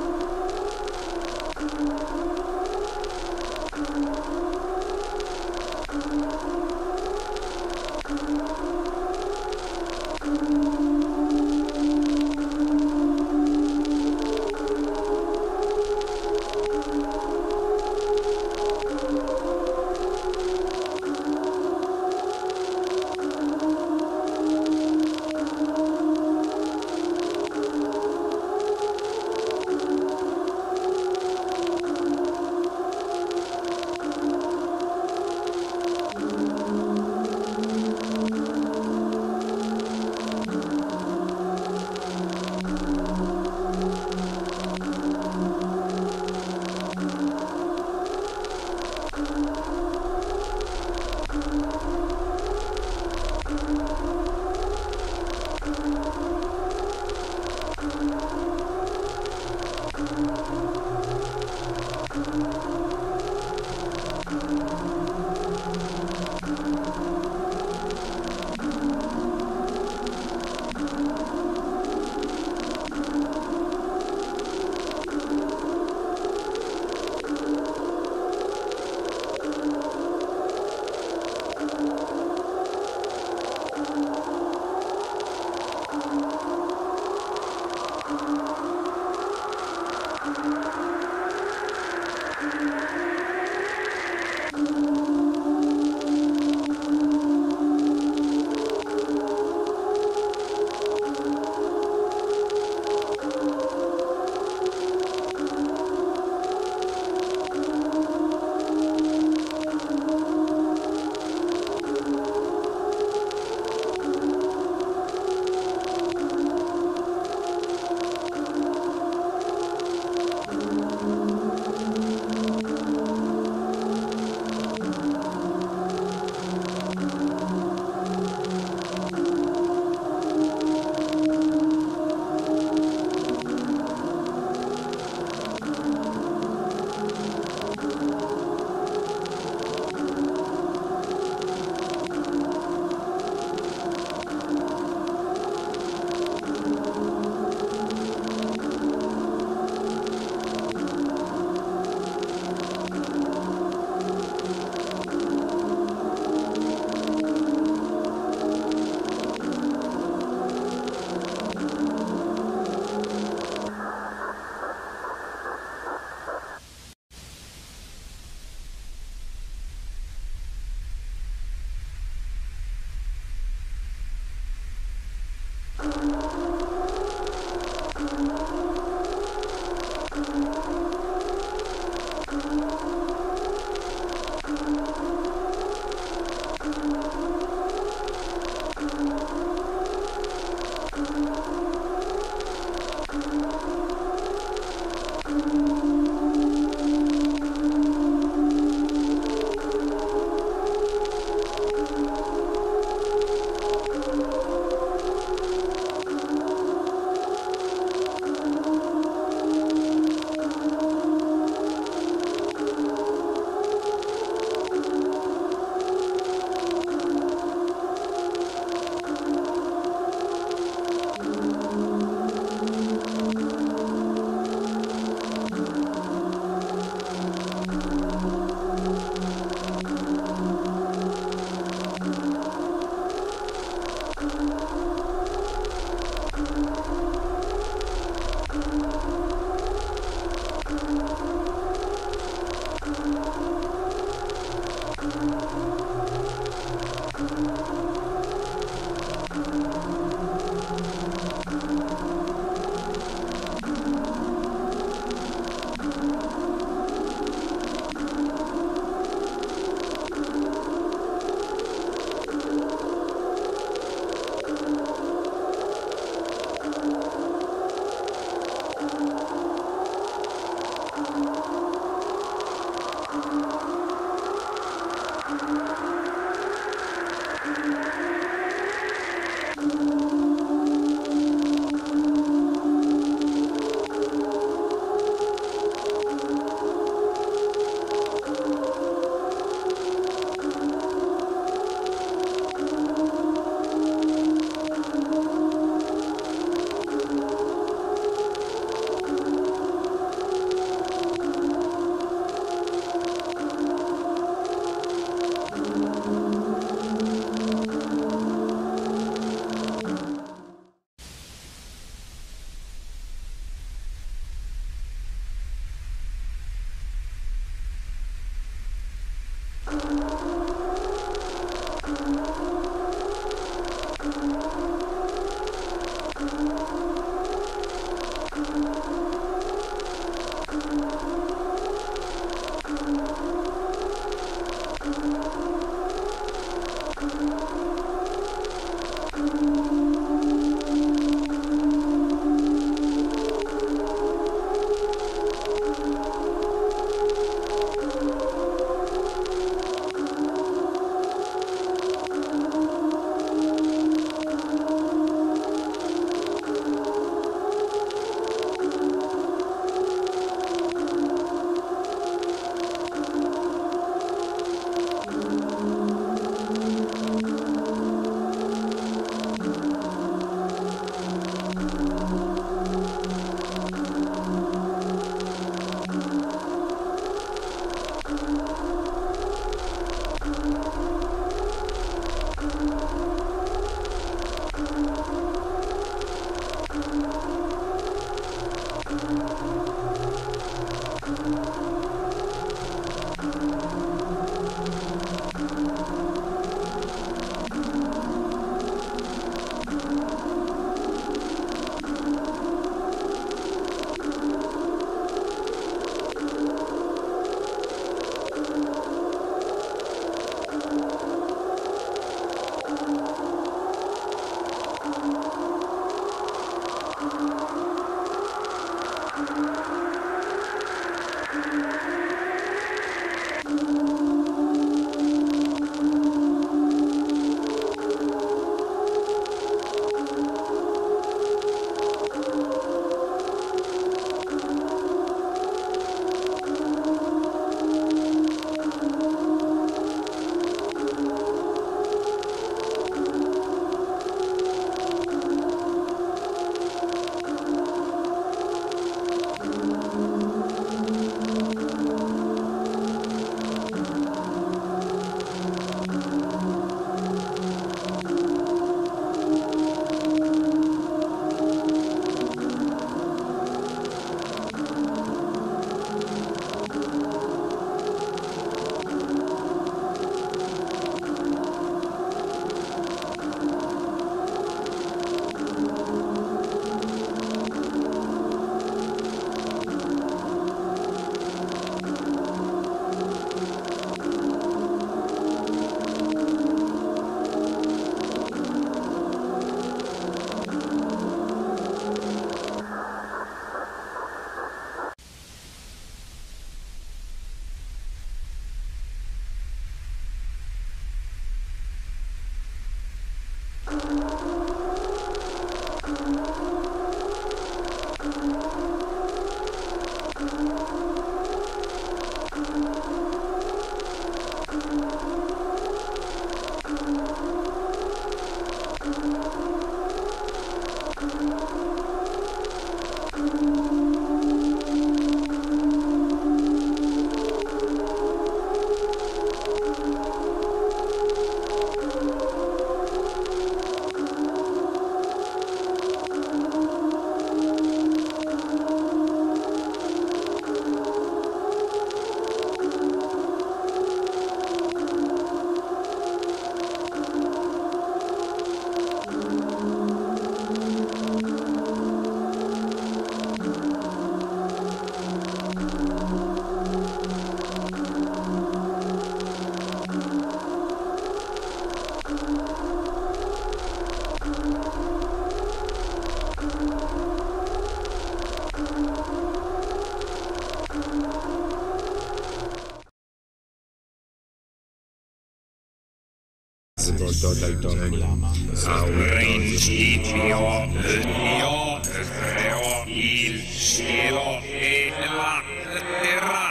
Svolto dal dogma a un principio Dio creò il cielo e la terra.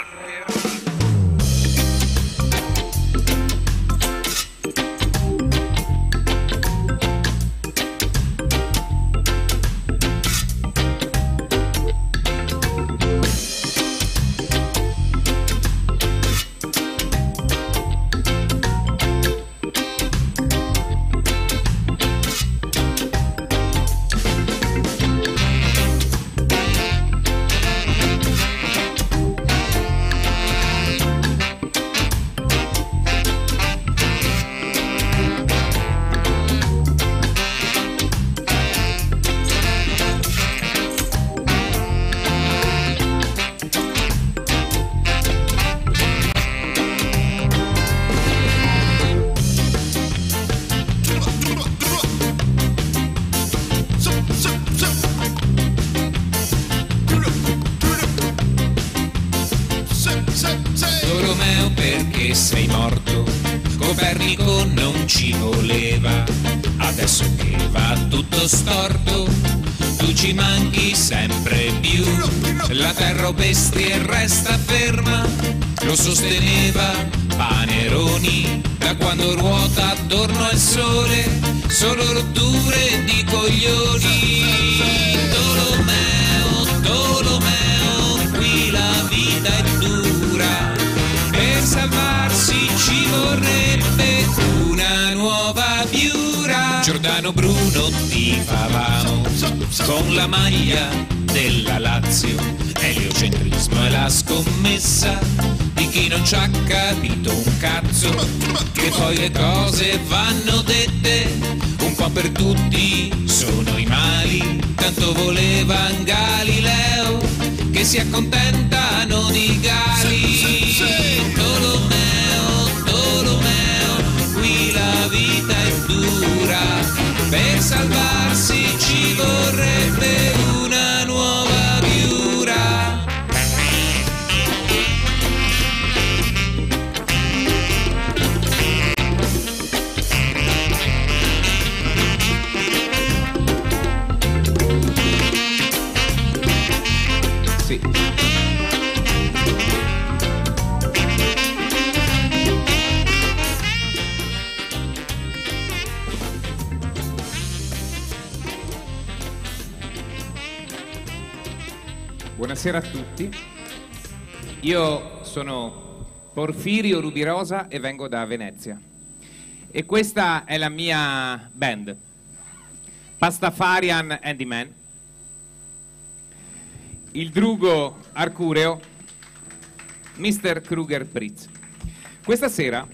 Tolomeo, perché sei morto? Copernico non ci voleva, adesso che va tutto storto, tu ci manchi sempre più. La terra o bestie resta ferma, lo sosteneva Paneroni, da quando ruota attorno al sole, solo rotture di coglioni. Tolomeo, Tolomeo, qui la vita è dura, per salvarsi ci vorrebbe una nuova piura. Giordano Bruno tifavamo con la maglia della Lazio, eliocentrismo è la scommessa di chi non ci ha capito un cazzo, che poi le cose vanno dette un po' per tutti, sono i mali, tanto voleva Galileo che si accontentano di gali. Tolomeo, Tolomeo, qui la vita è dura, per salvarsi ci vorrebbe una nuova piura. Sì. Buonasera a tutti, io sono Porfirio Rubirosa e vengo da Venezia e questa è la mia band, Pastafarian and the Man, il drugo Arcureo, Mr. Kruger Britz. Questa sera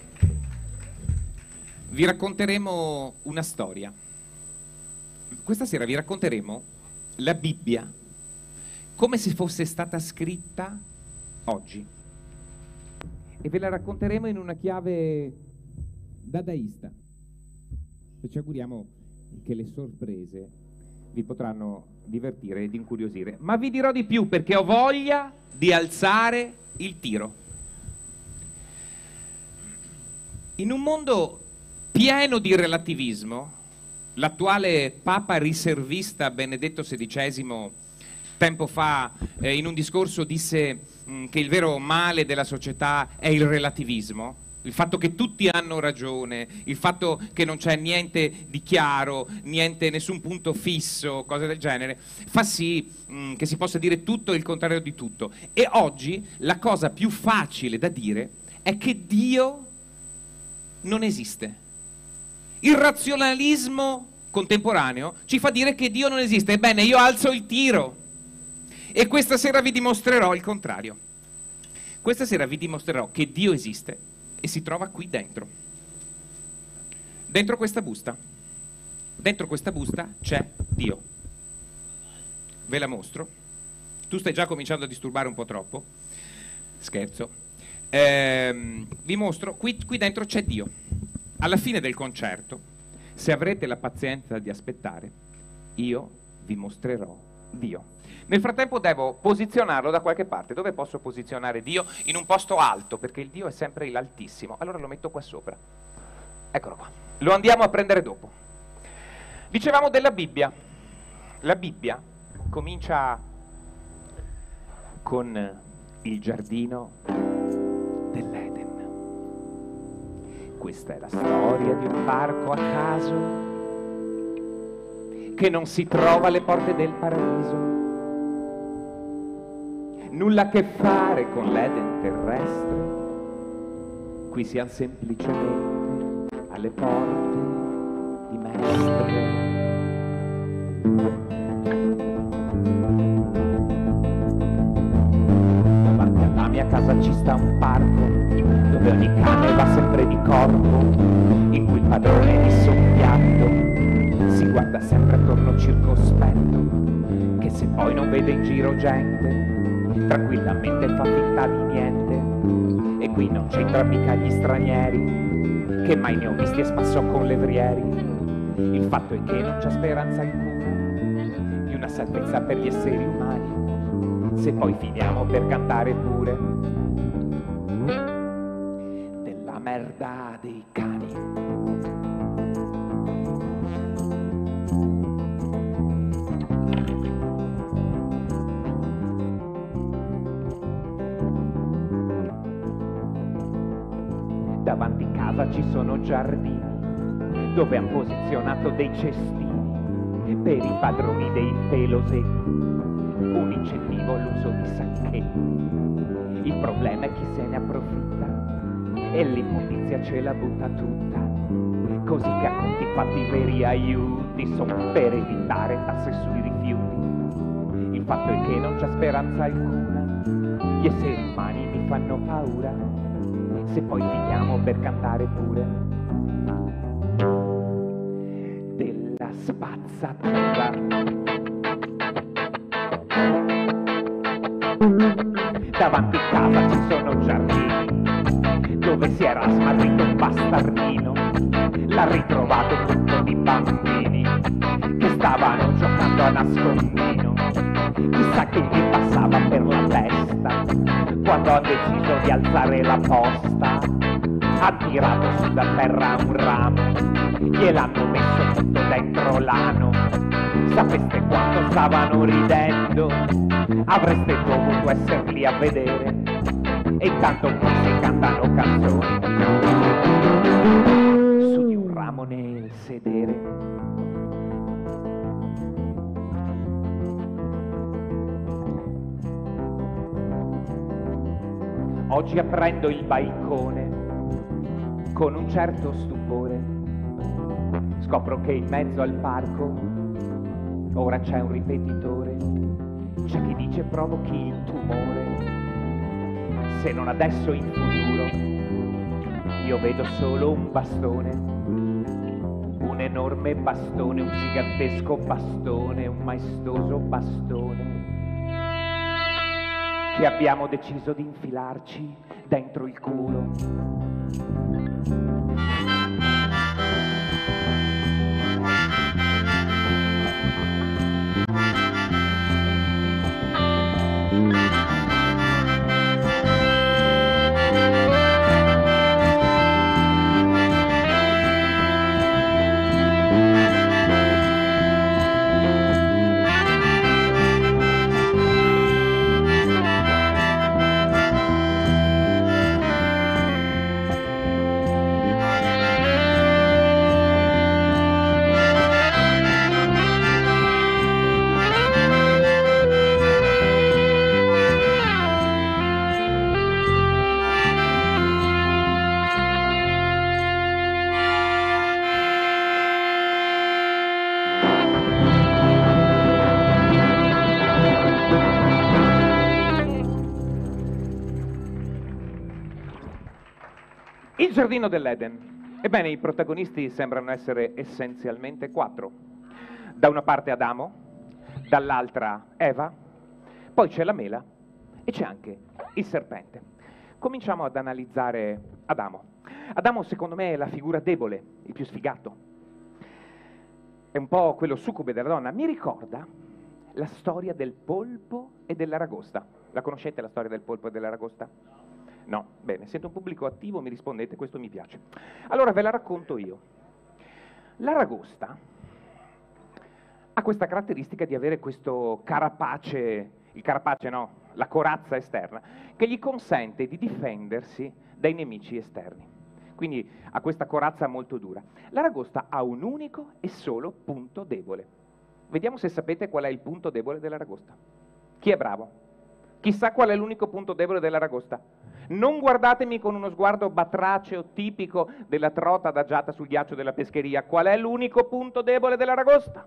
vi racconteremo una storia, questa sera vi racconteremo la Bibbia come se fosse stata scritta oggi, e ve la racconteremo in una chiave dadaista, e ci auguriamo che le sorprese vi potranno divertire ed incuriosire. Ma vi dirò di più, perché ho voglia di alzare il tiro. In un mondo pieno di relativismo, l'attuale Papa riservista Benedetto XVI tempo fa in un discorso disse che il vero male della società è il relativismo, il fatto che tutti hanno ragione, il fatto che non c'è niente di chiaro, nessun punto fisso, cose del genere, fa sì che si possa dire tutto e il contrario di tutto. E oggi la cosa più facile da dire è che Dio non esiste. Il razionalismo contemporaneo ci fa dire che Dio non esiste. Ebbene, io alzo il tiro e questa sera vi dimostrerò il contrario. Questa sera vi dimostrerò che Dio esiste e si trova qui dentro. Dentro questa busta. Dentro questa busta c'è Dio. Ve la mostro. Tu stai già cominciando a disturbare un po' troppo. Scherzo. Vi mostro. Qui dentro c'è Dio. Alla fine del concerto, se avrete la pazienza di aspettare, io vi mostrerò Dio. Nel frattempo devo posizionarlo da qualche parte. Dove posso posizionare Dio? In un posto alto, perché il Dio è sempre l'altissimo. Allora lo metto qua sopra. Eccolo qua. Lo andiamo a prendere dopo. Dicevamo della Bibbia. La Bibbia comincia con il giardino dell'Eden. Questa è la storia di un parco a caso che non si trova alle porte del paradiso. Nulla a che fare con l'Eden terrestre. Qui siamo semplicemente alle porte di Mestre. Davanti alla mia casa ci sta un parco dove ogni cane va sempre di corpo, in cui il padrone è di soppiatto, si guarda sempre attorno circospetto, che se poi non vede in giro gente, tranquillamente fa finta di niente. E qui non c'entra mica gli stranieri, che mai ne ho visti a spasso con levrieri. Il fatto è che non c'è speranza alcuna di una salvezza per gli esseri umani, se poi finiamo per cantare pure della merda dei cani. Davanti a casa ci sono giardini dove han posizionato dei cestini per i padroni dei pelosetti, un incentivo all'uso di sacchetti. Il problema è chi se ne approfitta e l'immondizia ce la butta tutta, così che a conti fatti i veri aiuti sono per evitare tasse sui rifiuti. Il fatto è che non c'è speranza alcuna, gli esseri umani mi fanno paura, se poi finiamo per cantare pure della spazzatura. Davanti a casa ci sono giardini dove si era smarrito un bastardino, l'ha ritrovato un gruppo di bambini che stavano giocando a nascondino. Chissà che gli passava per la testa quando ha deciso di alzare la posta. Ha tirato su da terra un ramo, gliel'hanno messo tutto dentro l'ano. Sapeste quanto stavano ridendo? Avreste dovuto essere lì a vedere. E intanto qui si cantano canzoni su di un ramo nel sedere. Oggi aprendo il balcone con un certo stupore scopro che in mezzo al parco ora c'è un ripetitore. C'è chi dice provochi il tumore, se non adesso in futuro. Io vedo solo un bastone, un enorme bastone, un gigantesco bastone, un maestoso bastone che abbiamo deciso di infilarci dentro il culo. giardino dell'Eden. Ebbene, i protagonisti sembrano essere essenzialmente 4. Da una parte Adamo, dall'altra Eva, poi c'è la mela e c'è anche il serpente. Cominciamo ad analizzare Adamo. Adamo, secondo me, è la figura debole, il più sfigato. È un po' quello succube della donna. Mi ricorda la storia del polpo e dell'aragosta. La conoscete la storia del polpo e dell'aragosta? No? Bene, sento un pubblico attivo, mi rispondete, questo mi piace. Allora ve la racconto io. L'aragosta ha questa caratteristica di avere questo carapace, il carapace no, la corazza esterna, che gli consente di difendersi dai nemici esterni. Quindi ha questa corazza molto dura. L'aragosta ha un unico e solo punto debole. Vediamo se sapete qual è il punto debole dell'aragosta. Chi è bravo? Chi sa qual è l'unico punto debole dell'aragosta? Non guardatemi con uno sguardo batraceo tipico della trota adagiata sul ghiaccio della pescheria. Qual è l'unico punto debole dell'aragosta?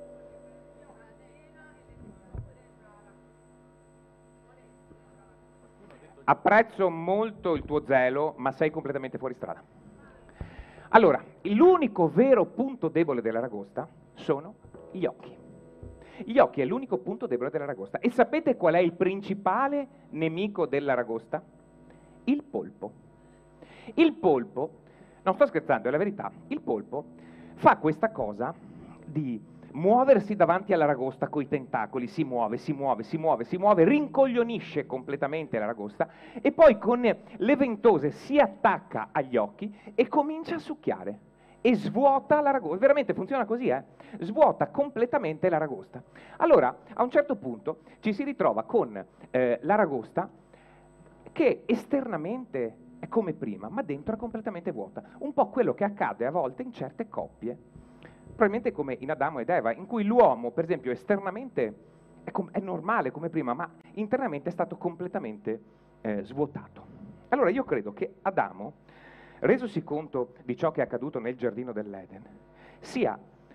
Apprezzo molto il tuo zelo, ma sei completamente fuori strada. Allora, l'unico vero punto debole dell'aragosta sono gli occhi. Gli occhi è l'unico punto debole dell'aragosta. E sapete qual è il principale nemico dell'aragosta? Il polpo. Il polpo, non sto scherzando, è la verità, il polpo fa questa cosa di muoversi davanti all'aragosta coi tentacoli, si muove, rincoglionisce completamente l'aragosta e poi con le ventose si attacca agli occhi e comincia a succhiare e svuota l'aragosta. Veramente funziona così, svuota completamente l'aragosta. Allora, a un certo punto ci si ritrova con l'aragosta che esternamente è come prima, ma dentro è completamente vuota. Un po' quello che accade a volte in certe coppie, probabilmente come in Adamo ed Eva, in cui l'uomo, per esempio, esternamente è normale come prima, ma internamente è stato completamente svuotato. Allora io credo che Adamo, resosi conto di ciò che è accaduto nel giardino dell'Eden, sia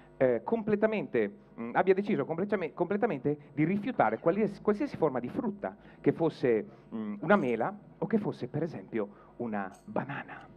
abbia deciso completamente di rifiutare qualsiasi forma di frutta, che fosse una mela o che fosse per esempio una banana.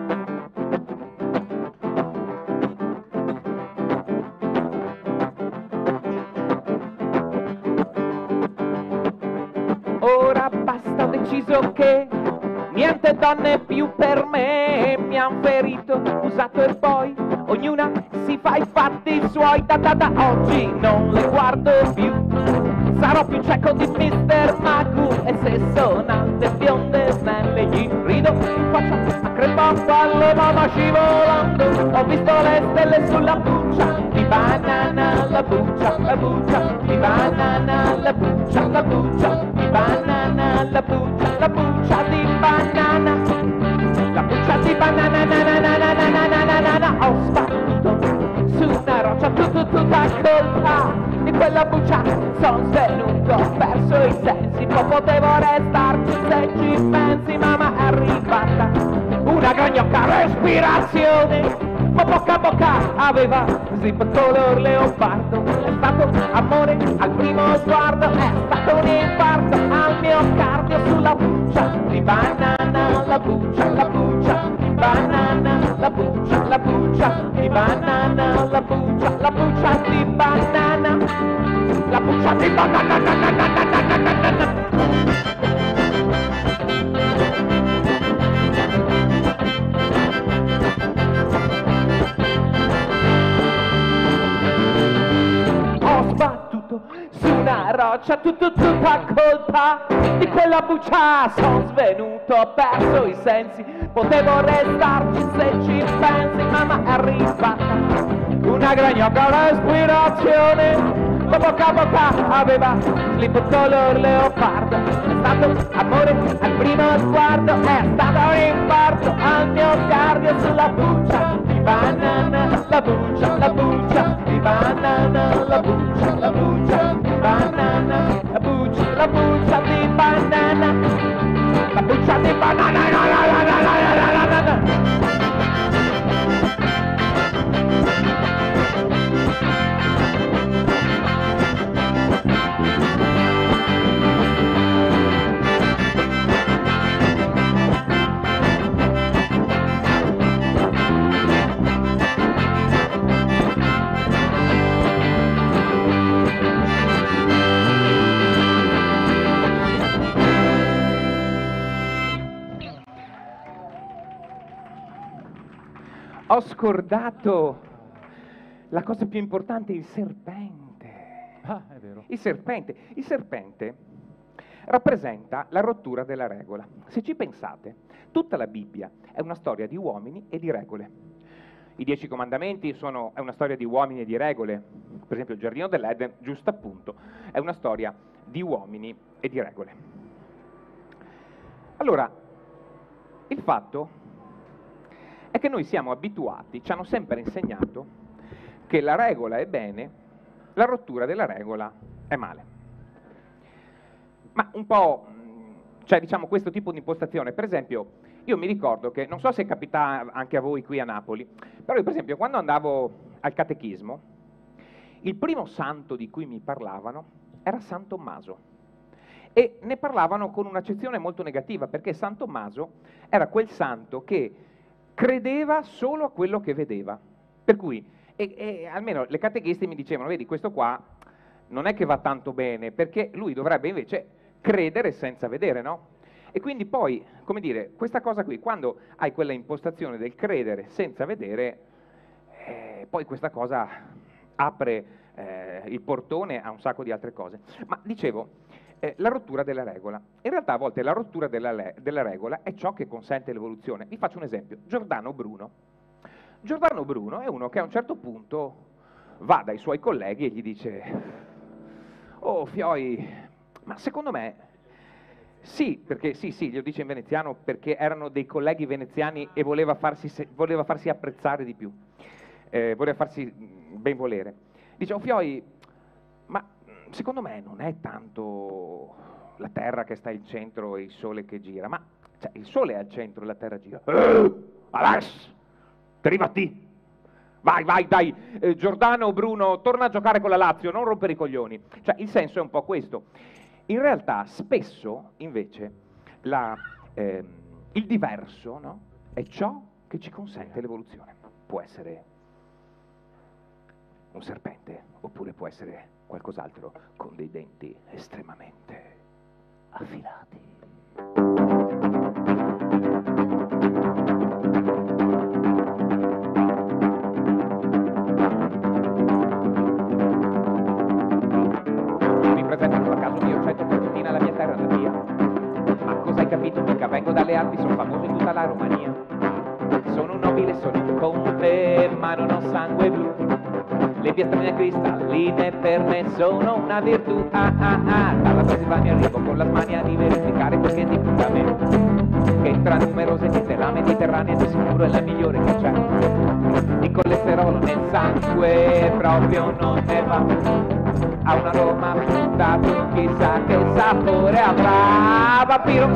Ora basta, ho deciso che niente donne più per me, mi han ferito, usato e poi ognuna si fa i fatti suoi, da oggi non le guardo più, sarò più cieco di Mr. Magoo e se sono alte, bionde, snelle gli rido in faccia a crepotto alle mama scivolando, ho visto le stelle sulla buccia di banana, la buccia di banana, la buccia di banana, la buccia di banana, la buccia di banana, ho sbattuto su una roccia tutta colpa di quella buccia, son svenuto, ho perso i sensi, poi potevo restarci se ci pensi, mamma è arrivata una gragnocca respirazione, ma bocca a bocca aveva zip color leopardo, è stato amore al primo sguardo, è stato un infarto al mio cardio sulla buccia di banana, la buccia di banana, la buccia di banana, la buccia di banana, la buccia di banana. Su una roccia tutta colpa di quella buccia, son svenuto, ho perso i sensi, potevo restarci se ci pensi, mamma è arrivata una gragnocca respirazione, ma bocca a bocca aveva slip color leopardo, è stato amore al primo sguardo, è stato un infarto al mio cardio sulla buccia di banana, la buccia di banana, la buccia di banana, la buccia di banana, la buccia di banana. ho scordato la cosa più importante, il serpente. Ah, è vero. Il serpente rappresenta la rottura della regola. Se ci pensate, tutta la Bibbia è una storia di uomini e di regole. I 10 comandamenti è una storia di uomini e di regole. Per esempio il giardino dell'Eden, giusto appunto, è una storia di uomini e di regole. Allora, il fatto è che noi siamo abituati, ci hanno sempre insegnato che la regola è bene, la rottura della regola è male. Ma un po', cioè diciamo questo tipo di impostazione, per esempio, io mi ricordo che, non so se capita anche a voi qui a Napoli, però io per esempio quando andavo al catechismo, il primo santo di cui mi parlavano era San Tommaso. E ne parlavano con un'accezione molto negativa, perché San Tommaso era quel santo che credeva solo a quello che vedeva. Per cui, almeno le catechiste mi dicevano, vedi, questo qua non è che va tanto bene, perché lui dovrebbe invece credere senza vedere, no? E quindi poi, come dire, questa cosa qui, quando hai quella impostazione del credere senza vedere, poi questa cosa apre il portone a un sacco di altre cose. Ma dicevo, la rottura della regola. In realtà a volte la rottura della regola è ciò che consente l'evoluzione. Vi faccio un esempio. Giordano Bruno. Giordano Bruno è uno che a un certo punto va dai suoi colleghi e gli dice: oh Fioi, ma secondo me sì, perché sì, glielo dice in veneziano perché erano dei colleghi veneziani e voleva farsi apprezzare di più, voleva farsi ben volere. Dice: oh Fioi, ma secondo me non è tanto la Terra che sta al centro e il Sole che gira, ma cioè, il Sole è al centro e la Terra gira. Adesso, derivati! Vai, dai, Giordano Bruno, torna a giocare con la Lazio, non rompere i coglioni. Cioè, il senso è un po' questo. In realtà, spesso, invece, il diverso, no? È ciò che ci consente l'evoluzione. Può essere un serpente, oppure può essere qualcos'altro con dei denti estremamente affilati. Mi presento per caso mio, c'è Tortina, la mia terra natia. Ma cosa hai capito? Mica vengo dalle Alpi, sono famoso in tutta la Romania. Sono un nobile, sono un conte, ma non ho sangue blu. Le piastrine cristalline per me sono una virtù. Dalla Transilvania arrivo con la smania di verificare quel che di più da me. Che tra numerose diete la Mediterranea di sicuro è la migliore che c'è. Di colesterolo nel sangue proprio non ne va. Ha un aroma frutato, chissà che sapore avrà.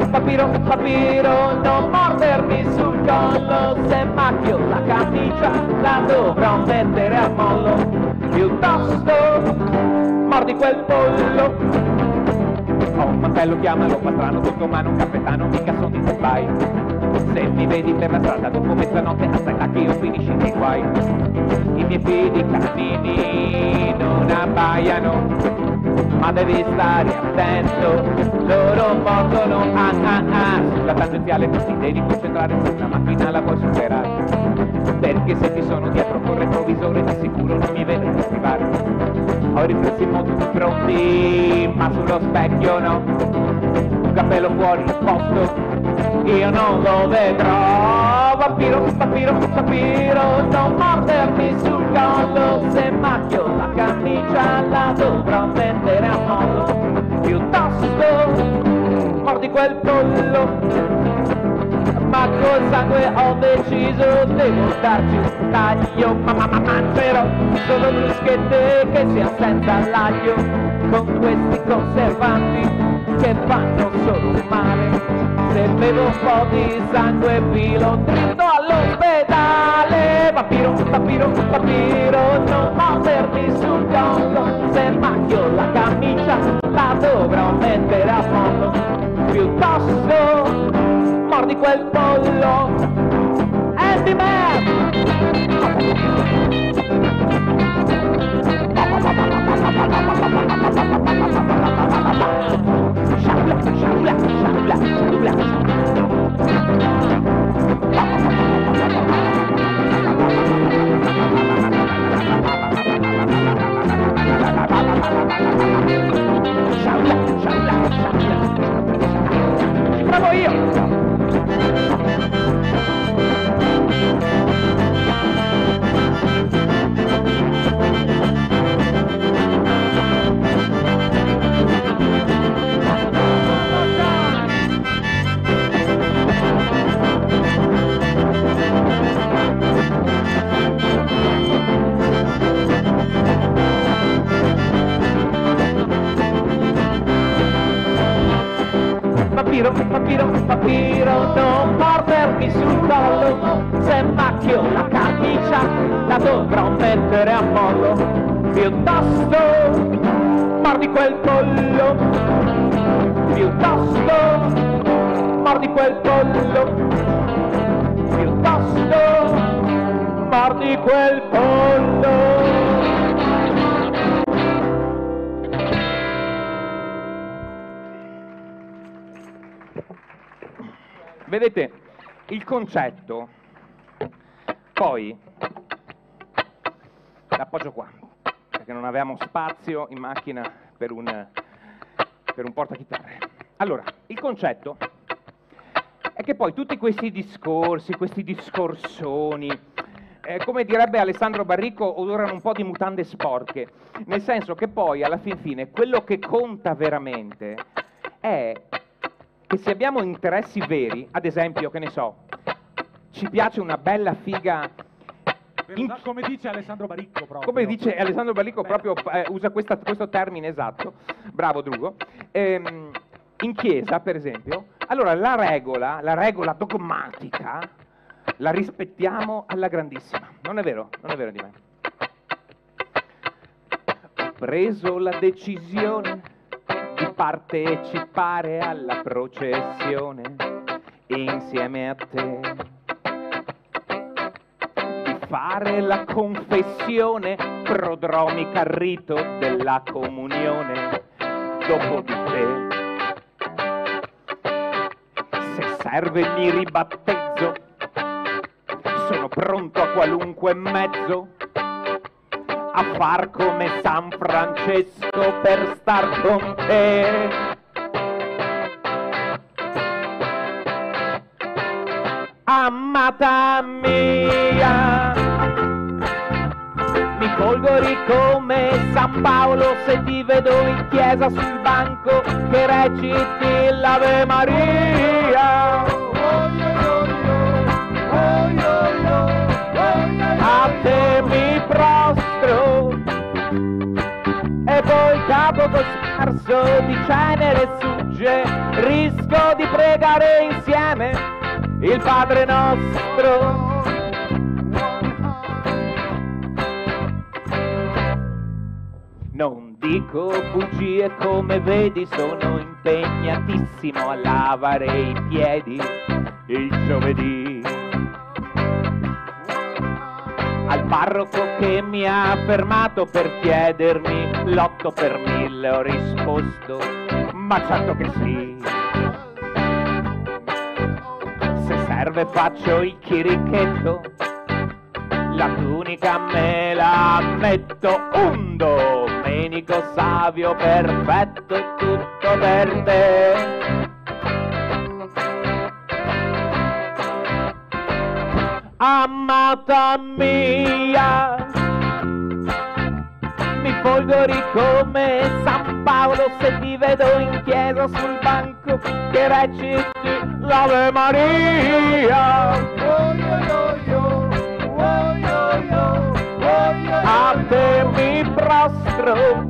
Papiro, non mordermi sul collo. Se macchio la camicia la dovrò mettere a mollo. Piuttosto mordi quel pollo. Ho un mantello, chiamalo pastrano, tutto mano, un cappellano, mica son di Dubai. Se mi vedi per la strada dopo mezzanotte, aspetta che io finisci nei guai. I miei figli canini non abbaiano, ma devi stare attento, loro mordono. Sulla tangenziale ti devi concentrare, se una macchina la vuoi superare, perché se ti sono dietro col retrovisore di sicuro non mi vedrete schivare. Ho i riflessi molto pronti, ma sullo specchio no. Un cappello fuori posto, io non lo vedrò. Papiro, non mordermi sul collo. Se macchio la camicia la dovrò mettere a mollo. Piuttosto mordi quel pollo. Ma col sangue ho deciso, devo darci un taglio. Ma mangerò solo bruschette che siano senza l'aglio, con questi conservanti che fanno solo male. Se bevo un po' di sangue filo dritto all'ospedale. Papiro, non mordermi sul collo. Se macchio la camicia la dovrò mettere a fondo. Piuttosto mordi quel pollo. Andy Man! Papiro, non mordermi sul collo, se macchio la camicia la dovrò mettere a mollo, piuttosto mordi quel pollo, piuttosto mordi quel pollo, piuttosto mordi quel pollo. Vedete, il concetto, poi, l'appoggio qua, perché non avevamo spazio in macchina per un portachitarre. Allora, il concetto è che poi tutti questi discorsi, questi discorsoni, come direbbe Alessandro Barrico, odorano un po' di mutande sporche, nel senso che poi, alla fin fine, quello che conta veramente è che se abbiamo interessi veri, ad esempio, che ne so, ci piace una bella figa... come dice Alessandro Baricco proprio. Come dice Alessandro Baricco proprio, usa questo termine esatto, bravo Drugo, in chiesa per esempio, allora la regola dogmatica, la rispettiamo alla grandissima, non è vero? Non è vero di me. Ho preso la decisione di partecipare alla processione insieme a te, di fare la confessione prodromica al rito della comunione dopo di te. Se serve mi ribattezzo, sono pronto a qualunque mezzo a far come San Francesco per star con te. Amata mia, mi folgori come San Paolo se ti vedo in chiesa sul banco che reciti l'Ave Maria. A te mi prostro e poi capo cosparso di cenere suggerisco di pregare insieme il Padre nostro. Non dico bugie, come vedi sono impegnatissimo a lavare i piedi il giovedì. Al parroco che mi ha fermato per chiedermi l'8 per 1000 ho risposto, ma certo che sì. Se serve faccio il chirichetto, la tunica me la metto, un Domenico Savio perfetto, tutto per te. Amata mia, mi folgori come San Paolo se ti vedo in chiesa sul banco che reciti l'Ave Maria. A te mi prostro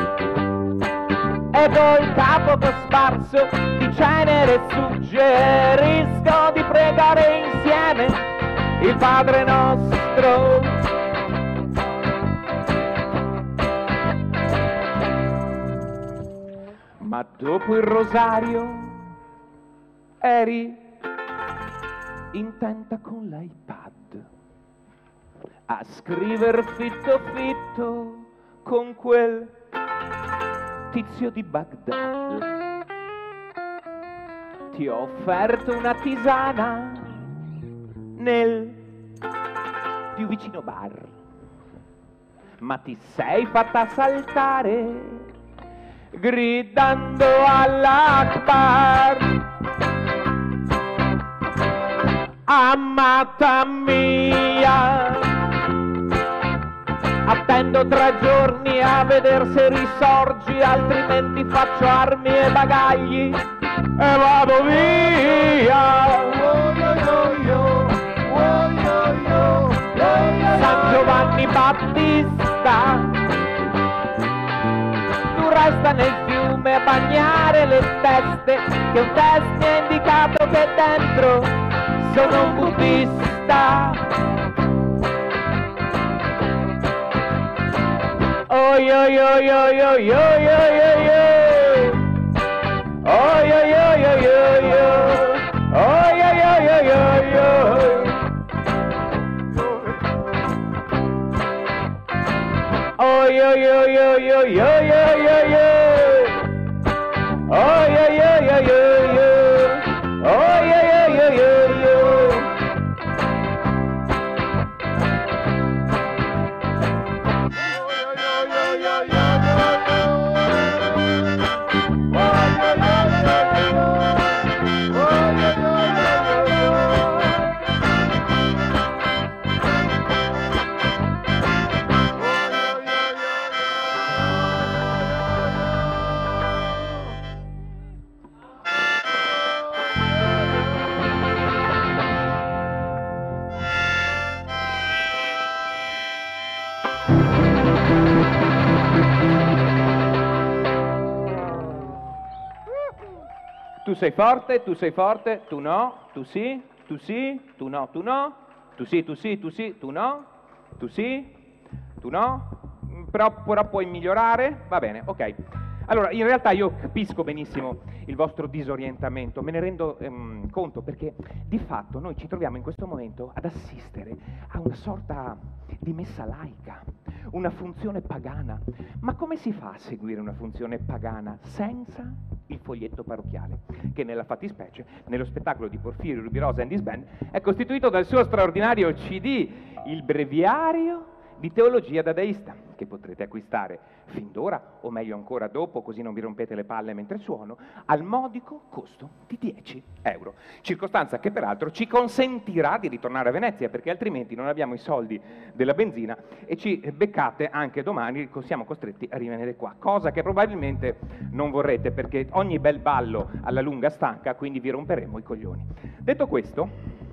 e col capo cosparso di cenere suggerisco di pregare insieme il Padre nostro. Ma dopo il rosario eri intenta con l'iPad a scriver fitto fitto con quel tizio di Baghdad. Ti ho offerto una tisana nel più vicino bar, ma ti sei fatta saltare gridando all'Akbar. Amata mia, attendo 3 giorni a vedere se risorgi, altrimenti faccio armi e bagagli e vado via. San Giovanni Battista, tu resta nel fiume fiume a bagnare le teste, che un test mi ha indicato che dentro sono un buddista. Oi oi oi oi oi oi oi oi oi. Oi oi oi oi oi oi. Oi oi oi oi oi oi. Oi oi oi oi oi oi oi oi oi. Oi oi oi oi oi oi. Oi oi oi oi oi oi. Tu sei forte, tu no, tu sì, tu no, tu no, tu sì, tu no, tu sì, tu no, però puoi migliorare, va bene, ok. Allora, in realtà io capisco benissimo il vostro disorientamento, me ne rendo conto, perché di fatto noi ci troviamo in questo momento ad assistere a una sorta di messa laica, una funzione pagana. Ma come si fa a seguire una funzione pagana senza il foglietto parrocchiale, che nella fattispecie, nello spettacolo di Porfirio Rubirosa and His Band, è costituito dal suo straordinario CD, il Breviario di Teologia Dadaista, che potrete acquistare fin d'ora, o meglio ancora dopo, così non vi rompete le palle mentre suono, al modico costo di 10 euro. Circostanza che peraltro ci consentirà di ritornare a Venezia, perché altrimenti non abbiamo i soldi della benzina e ci beccate anche domani, siamo costretti a rimanere qua, cosa che probabilmente non vorrete, perché ogni bel ballo alla lunga stanca, quindi vi romperemo i coglioni. Detto questo,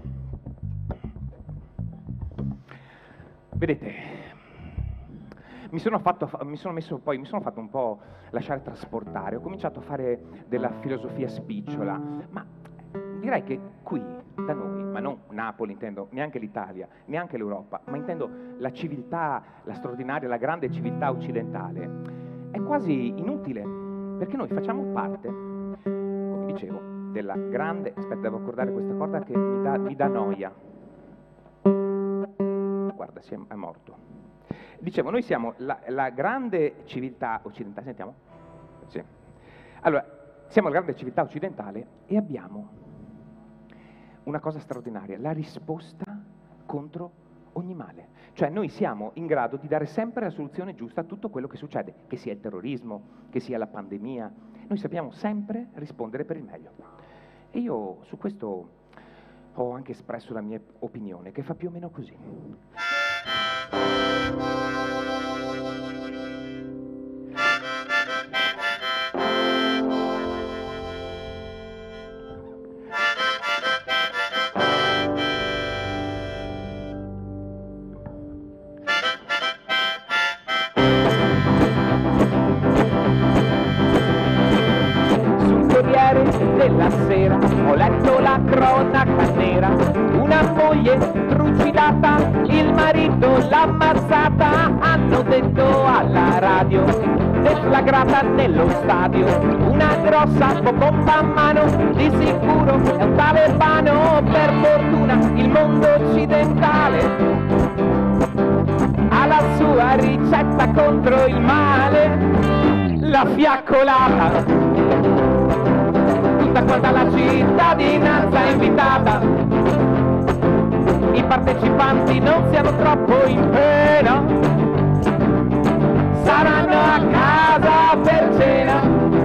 vedete, mi sono fatto un po' lasciare trasportare, ho cominciato a fare della filosofia spicciola, ma direi che qui, da noi, ma non Napoli intendo, neanche l'Italia, neanche l'Europa, ma intendo la civiltà, la straordinaria, la grande civiltà occidentale, è quasi inutile, perché noi facciamo parte, come dicevo, della grande, aspetta, devo accordare questa corda che mi dà noia, guarda, è morto. Dicevo, noi siamo la grande civiltà occidentale, sentiamo? Sì. Allora, siamo la grande civiltà occidentale e abbiamo una cosa straordinaria, la risposta contro ogni male. Cioè noi siamo in grado di dare sempre la soluzione giusta a tutto quello che succede, che sia il terrorismo, che sia la pandemia. Noi sappiamo sempre rispondere per il meglio. E io su questo ho anche espresso la mia opinione, che fa più o meno così. Della sera ho letto la cronaca nera, una moglie trucidata, il marito l'ha ammazzata, hanno detto alla radio, deflagrata nello stadio, una grossa bomba a mano, di sicuro è un talebano, per fortuna il mondo occidentale ha la sua ricetta contro il male, la fiaccolata. Tutta quanta la cittadinanza è invitata, i partecipanti non siano troppo in pena, saranno a casa per cena.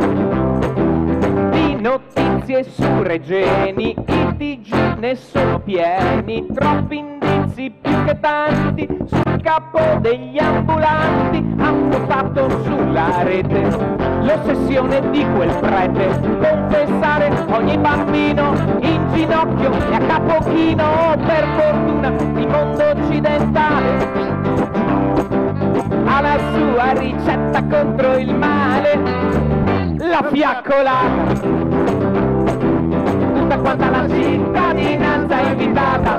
Di notizie su Regeni, i TG ne sono pieni, troppi indizi più che tanti sul capo degli ambulanti, han postato sulla rete l'ossessione di quel prete, confessare ogni bambino in ginocchio e a capo chino, per fortuna il mondo occidentale ha la sua ricetta contro il male, la fiaccolata. Tutta quanta la cittadinanza è invitata,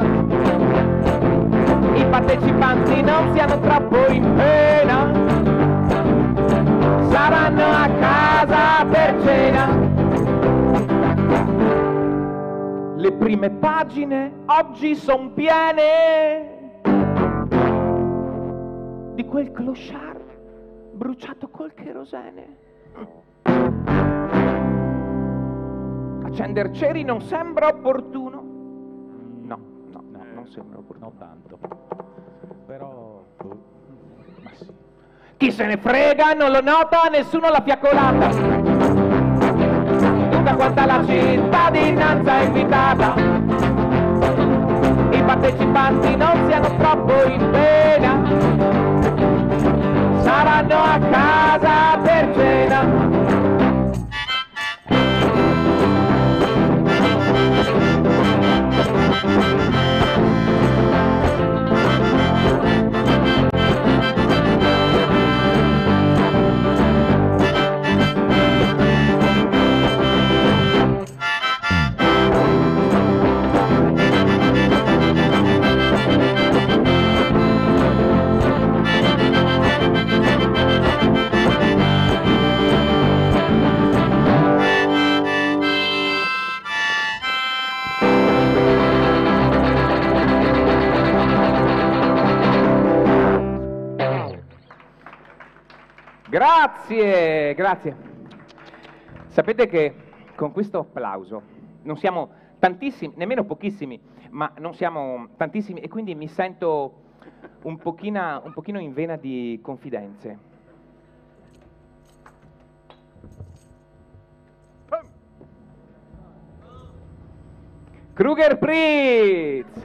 i partecipanti non siano troppo in pena, saranno a casa per cena. Le prime pagine oggi son piene di quel clochard bruciato col cherosene. Accender ceri non sembra opportuno. No, non sembra opportuno. Non tanto. Però... ma sì. Chi se ne frega, non lo nota, nessuno l'ha fiaccolata. Tutta quanta la cittadinanza è invitata, i partecipanti non siano troppo in pena, saranno a casa per cena. Grazie. Sapete che con questo applauso non siamo tantissimi, nemmeno pochissimi, ma non siamo tantissimi e quindi mi sento un pochino in vena di confidenze. Kruger Fritz!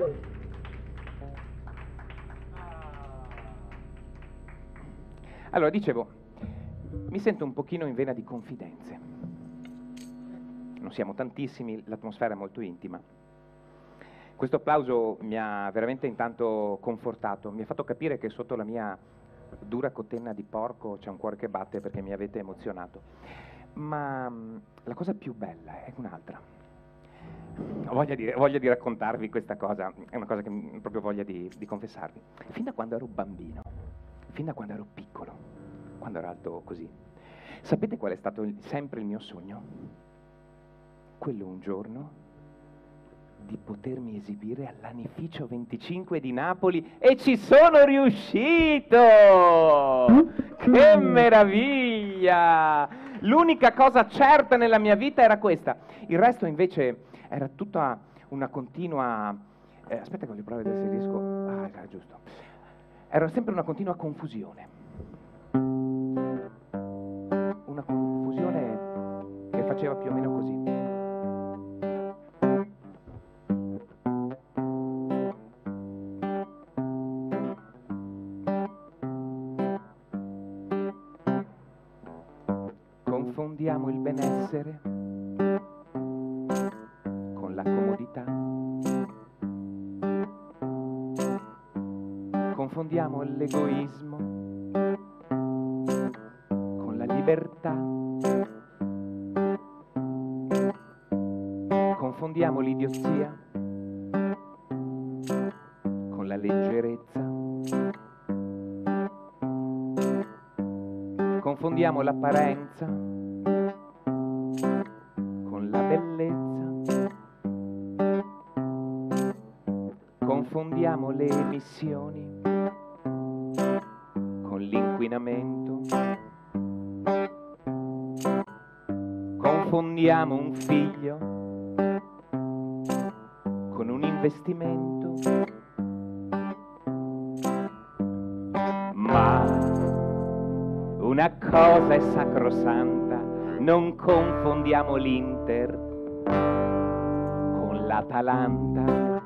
Allora, dicevo, mi sento un pochino in vena di confidenze. Non siamo tantissimi, l'atmosfera è molto intima. Questo applauso mi ha veramente intanto confortato, mi ha fatto capire che sotto la mia dura cotenna di porco c'è un cuore che batte perché mi avete emozionato. Ma la cosa più bella è un'altra. Ho voglia di raccontarvi questa cosa, è una cosa che proprio voglia di confessarvi. Fin da quando ero bambino, fin da quando ero piccolo, quando ero alto così, sapete qual è stato sempre il mio sogno? Quello un giorno di potermi esibire all'Anificio 25 di Napoli e ci sono riuscito! Che meraviglia! L'unica cosa certa nella mia vita era questa, il resto invece era tutta una continua... aspetta che voglio provare a vedere se riesco... Ah, era giusto. Era sempre una continua confusione. Una confusione che faceva più o meno così. Confondiamo il benessere con la comodità. Confondiamo l'egoismo con la libertà. Confondiamo l'idiozia con la leggerezza. Confondiamo l'apparenza con la bellezza. Confondiamo le emissioni con l'inquinamento. Confondiamo un figlio con un investimento. Ma una cosa è sacrosanta, non confondiamo l'Inter con l'Atalanta.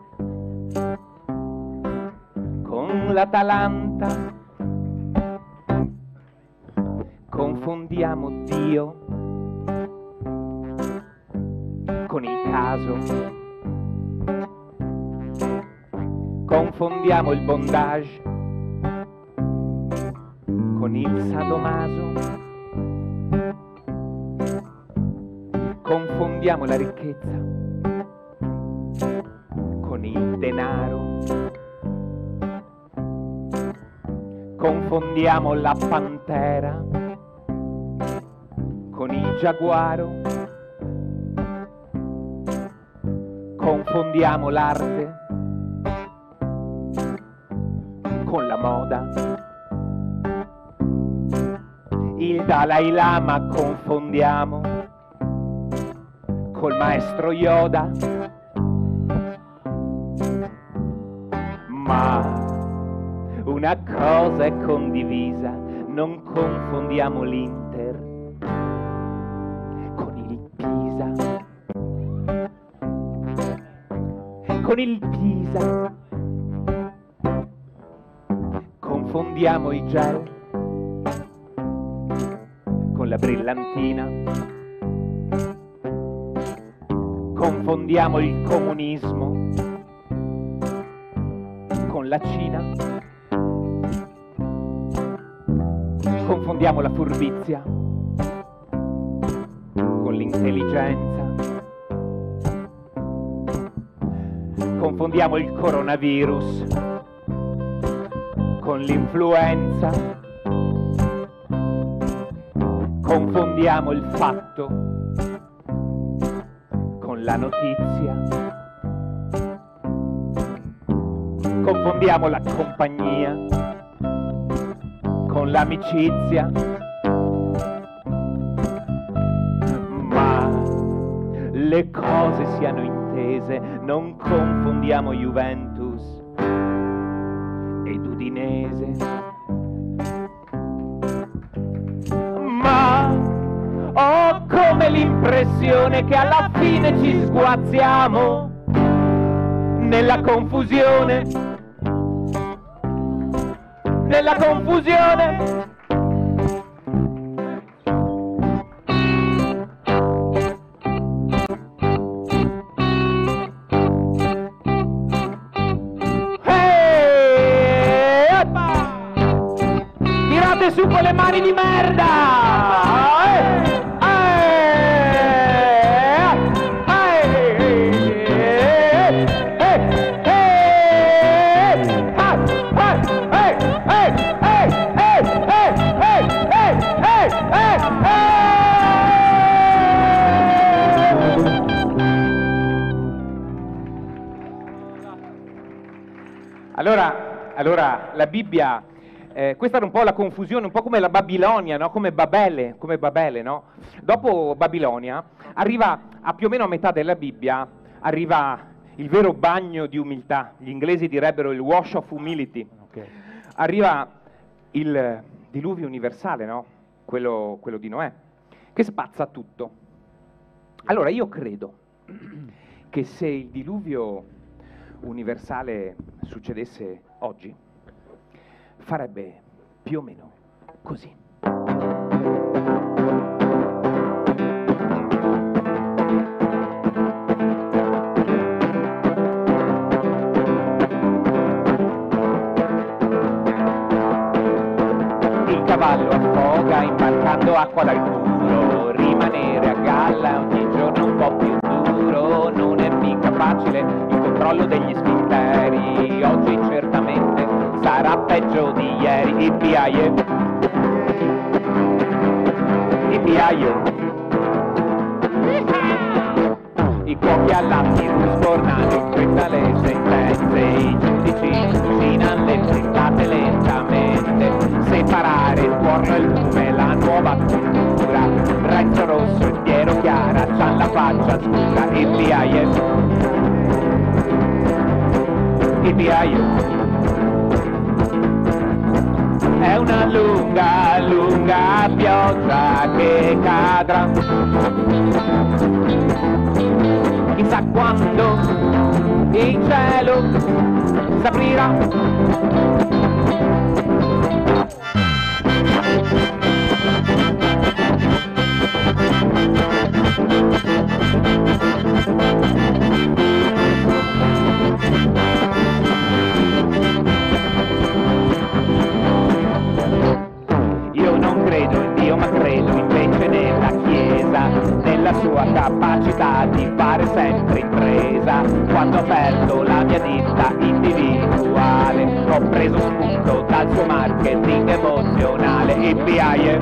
Con l'Atalanta confondiamo Dio con il caso. Confondiamo il bondage con il sadomaso. Confondiamo la ricchezza con il denaro. Confondiamo la pantera con il giaguaro. Confondiamo l'arte con la moda. Il Dalai Lama confondiamo col maestro Yoda. Ma una cosa è condivisa, non confondiamo l'Inter con il Pisa. Con il Pisa confondiamo il gel con la brillantina. Confondiamo il comunismo con la Cina. Confondiamo la furbizia con l'intelligenza. Confondiamo il coronavirus con l'influenza. Confondiamo il fatto con la notizia. Confondiamo la compagnia con l'amicizia. Ma le cose siano intese, non confondiamo Juventus ed Udinese. Ma ho come l'impressione che alla fine ci sguazziamo nella confusione. Nella confusione. Tirate su con le mani di merda! Allora, la Bibbia, questa era un po' la confusione, un po' come la Babilonia, no? Come Babele, no? Dopo Babilonia arriva, a più o meno a metà della Bibbia, arriva il vero bagno di umiltà, gli inglesi direbbero il wash of humility. Okay. Arriva il diluvio universale, no? Quello di Noè, che spazza tutto. Allora io credo che se il diluvio universale succedesse oggi, farebbe più o meno così. Il cavallo affoga imbarcando acqua dal culo, rimanere a galla ogni giorno un po' più duro, non è mica facile il controllo degli sfinteri, oggi certamente sarà peggio di ieri. Yippee-yi-yay, i cuochi all'attimo sfornano in fretta le sentenze, i giudici cucinano le frittate lentamente, separare il tuorno e il lume, la nuova cultura, Renzo Rosso e Piero Chiara c'han la faccia scura. Yippee-yi-yay, è una lunga, lunga pioggia che cadrà. Chissà quando il cielo s'aprirà. tua capacità di fare sempre impresa. Quando ho aperto la mia ditta individuale, ho preso spunto dal suo marketing emozionale. EPI,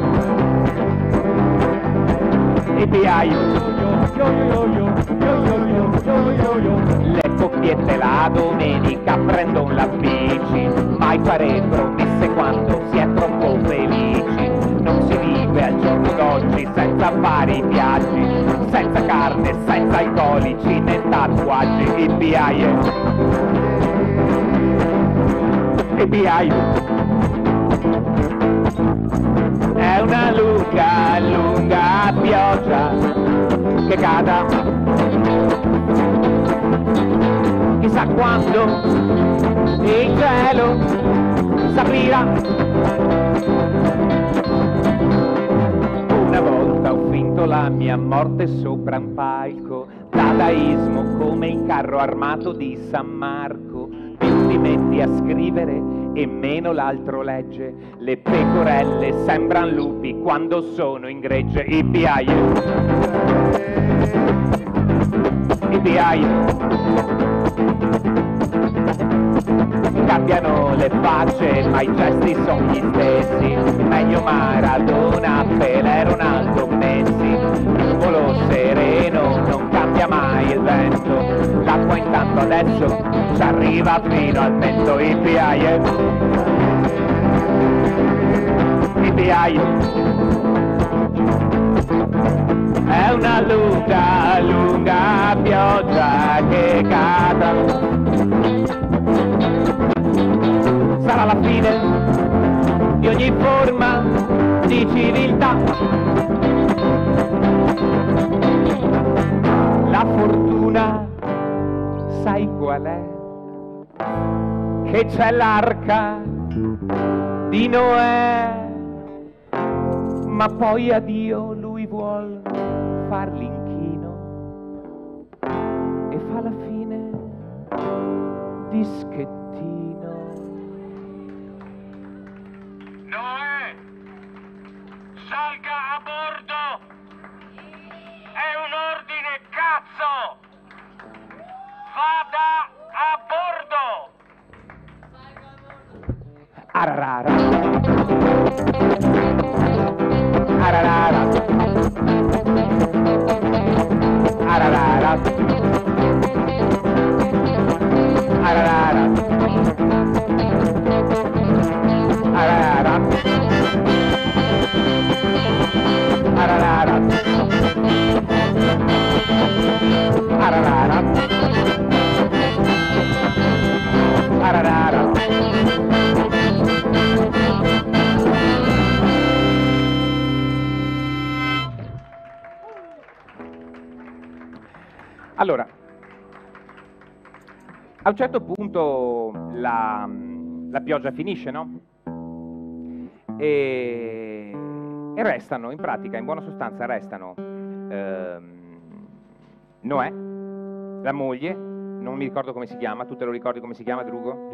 le coppiette la domenica prendono la bici, mai fare promesse quando si è troppo felici. Non si vive al giorno d'oggi senza fare i viaggi, senza carne, senza alcolici né tatuaggi. EPI è una lunga, lunga pioggia che cada, chissà quando il cielo s'aprirà. Una volta ho finto la mia morte sopra un palco, dadaismo come il carro armato di San Marco. Più ti metti a scrivere e meno l'altro legge, le pecorelle sembran lupi quando sono in gregge. EPI, cambiano le facce ma i gesti sono gli stessi, meglio Maradona, Pelé, Ronaldo, Messi. Nuvolo sereno, non cambia mai il vento, l'acqua intanto adesso ci arriva fino al mento. EPI, è una lunga, lunga pioggia che cade, sarà la fine di ogni forma di civiltà. La fortuna, sai qual è? Che c'è l'arca di Noè, ma poi a Dio lui vuol far l'inchino e fa la fine dischettino. Noè, salga a bordo! È un ordine, cazzo! Vada a bordo! Ararara, ararara, ararara, ararara, ararara, ararara, ararara, ararara. Allora, a un certo punto la pioggia finisce, no? E restano, in pratica, in buona sostanza, restano Noè, la moglie, non mi ricordo come si chiama, tu te lo ricordi come si chiama, Drugo?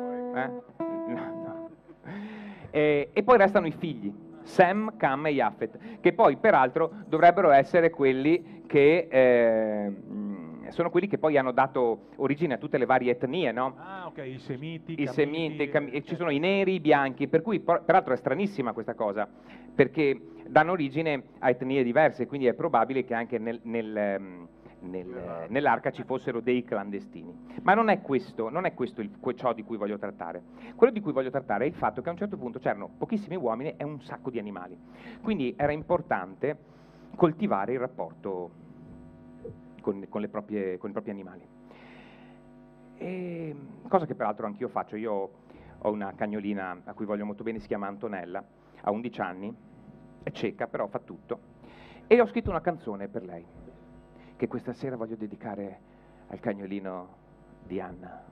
No. E poi restano i figli, Sem, Cam e Japheth, che poi peraltro dovrebbero essere quelli che sono quelli che poi hanno dato origine a tutte le varie etnie, no? Ah, ok, i semiti, e ci sono i neri, i bianchi, per cui peraltro è stranissima questa cosa, perché danno origine a etnie diverse, quindi è probabile che anche nell'arca ci fossero dei clandestini. Ma non è questo ciò di cui voglio trattare. Quello di cui voglio trattare è il fatto che a un certo punto c'erano pochissimi uomini e un sacco di animali. Quindi era importante coltivare il rapporto con i propri animali. E, cosa che peraltro anch'io faccio. Io ho una cagnolina a cui voglio molto bene, si chiama Antonella, ha 11 anni, è cieca, però fa tutto. E ho scritto una canzone per lei, che questa sera voglio dedicare al cagnolino di Anna.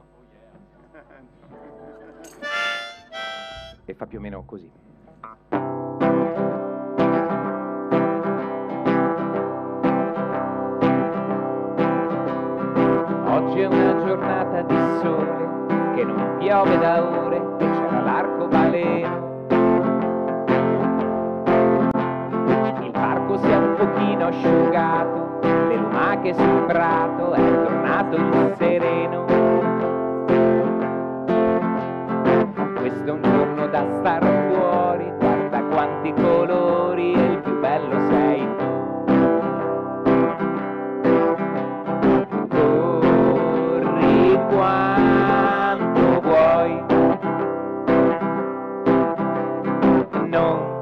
E fa più o meno così. Oggi è una giornata di sole, che non piove da ore, e c'era l'arcobaleno. Il parco si è un pochino asciugato le lumache sul prato, è tornato il sereno. Questo è un giorno da star fuori, guarda quanti colori e il più bello sei tu. Corri quanto vuoi, non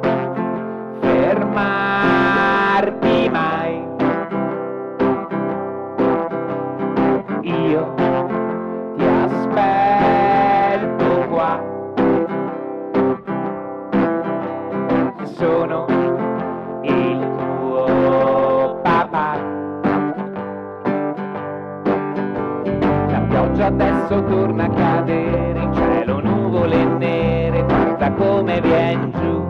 fermarti mai. Io ti aspetto qua. Sono il tuo papà. La pioggia adesso torna a cadere, in cielo nuvole nere, guarda come vien giù.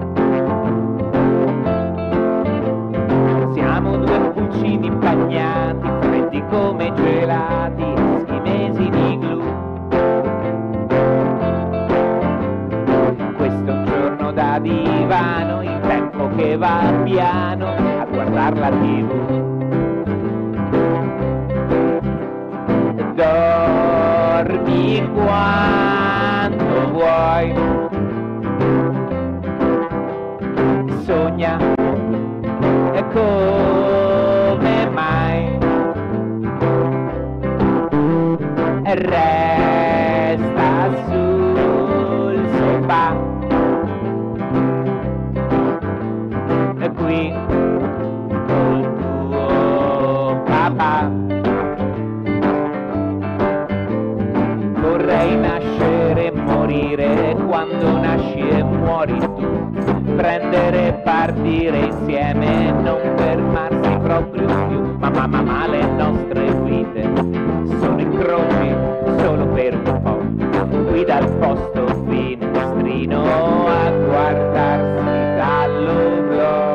Siamo due pulcini bagnati, freddi come gelati, eschimesi di glu. Questo è un giorno da divano, il tempo che va piano a guardare la TV. Dormi quanto vuoi, sogna come mai, resta sul sofà, qui col tuo papà. Vorrei nascere e morire quando nasci e muori tu, prendere e partire insieme e non fermarsi proprio più. Ma le nostre vite sono incroci solo per un po', qui dal posto finestrino a guardarsi dall'oblò.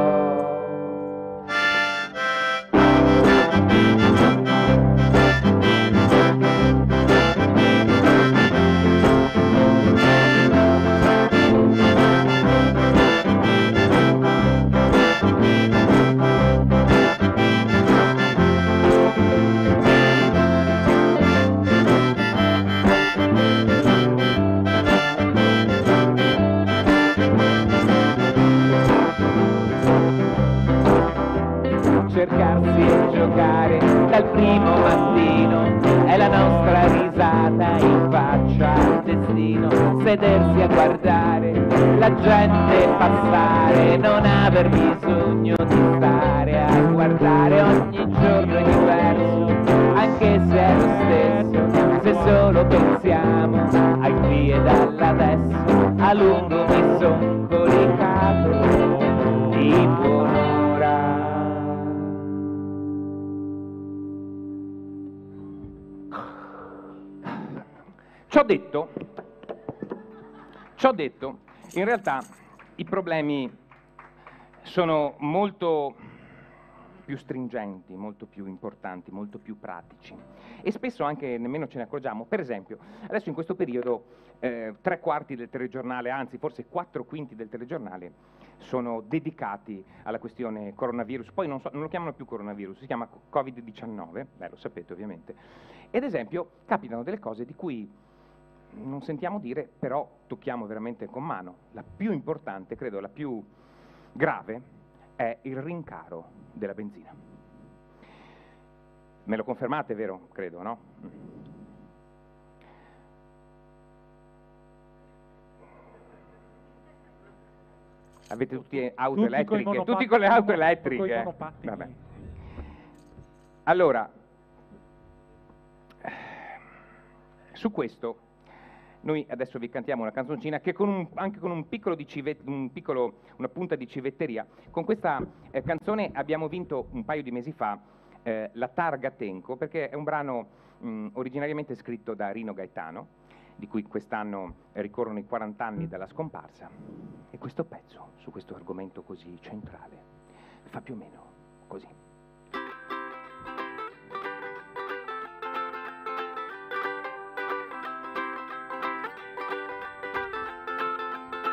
Cercarsi e giocare dal primo mattino è la nostra risata in faccia al destino. Sedersi a guardare la gente passare, non aver bisogno di stare a guardare. Ogni giorno è diverso, anche se è lo stesso, se solo pensiamo ai qui e dall'adesso. A lungo mi son coricato di buon'ora. Ciò detto, in realtà i problemi sono molto più stringenti, molto più importanti, molto più pratici e spesso anche nemmeno ce ne accorgiamo. Per esempio, adesso in questo periodo 3/4 del telegiornale, anzi forse 4/5 del telegiornale sono dedicati alla questione coronavirus. Poi non lo chiamano più coronavirus, si chiama Covid-19, lo sapete ovviamente. Ed esempio capitano delle cose di cui non sentiamo dire, però tocchiamo veramente con mano. La più importante, credo la più grave, è il rincaro della benzina. Me lo confermate, vero? Credo, no? Avete tutti auto elettriche? Tutti con le auto elettriche. Vabbè. Allora, su questo noi adesso vi cantiamo una canzoncina che anche con una punta di civetteria. Con questa canzone abbiamo vinto un paio di mesi fa la Targa Tenco, perché è un brano originariamente scritto da Rino Gaetano, di cui quest'anno ricorrono i 40 anni dalla scomparsa, e questo pezzo su questo argomento così centrale fa più o meno così.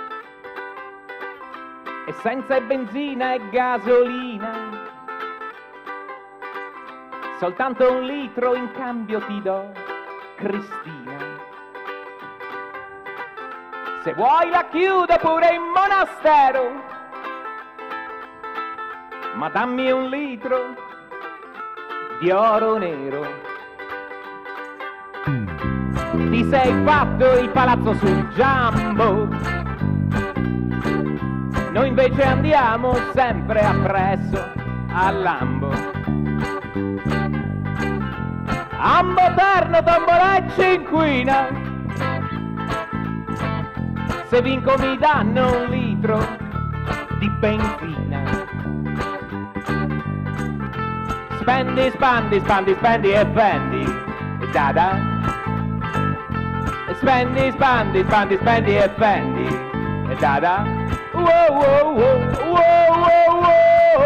E senza benzina e gasolina soltanto 1 litro in cambio ti do, Cristina. Se vuoi la chiudo pure in monastero, ma dammi 1 litro di oro nero. Ti sei fatto il palazzo sul Giambo, noi invece andiamo sempre appresso al Lambo. Ambo, terno, tombola e cinquina, se vinco mi danno 1 litro di benzina. Spendi, spandi, spandi, spendi e vendi, da. Spendi, spandi, spandi, spendi e vendi, da. Wow, wow, wow, wow, wow, wow.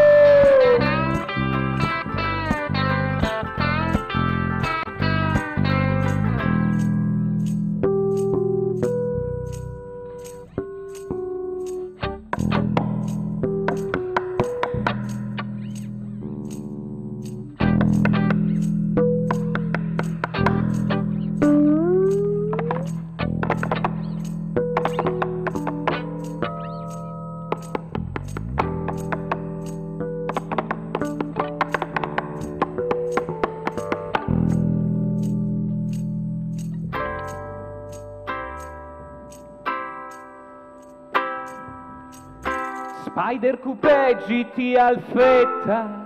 Spider Coupé GT Alfetta,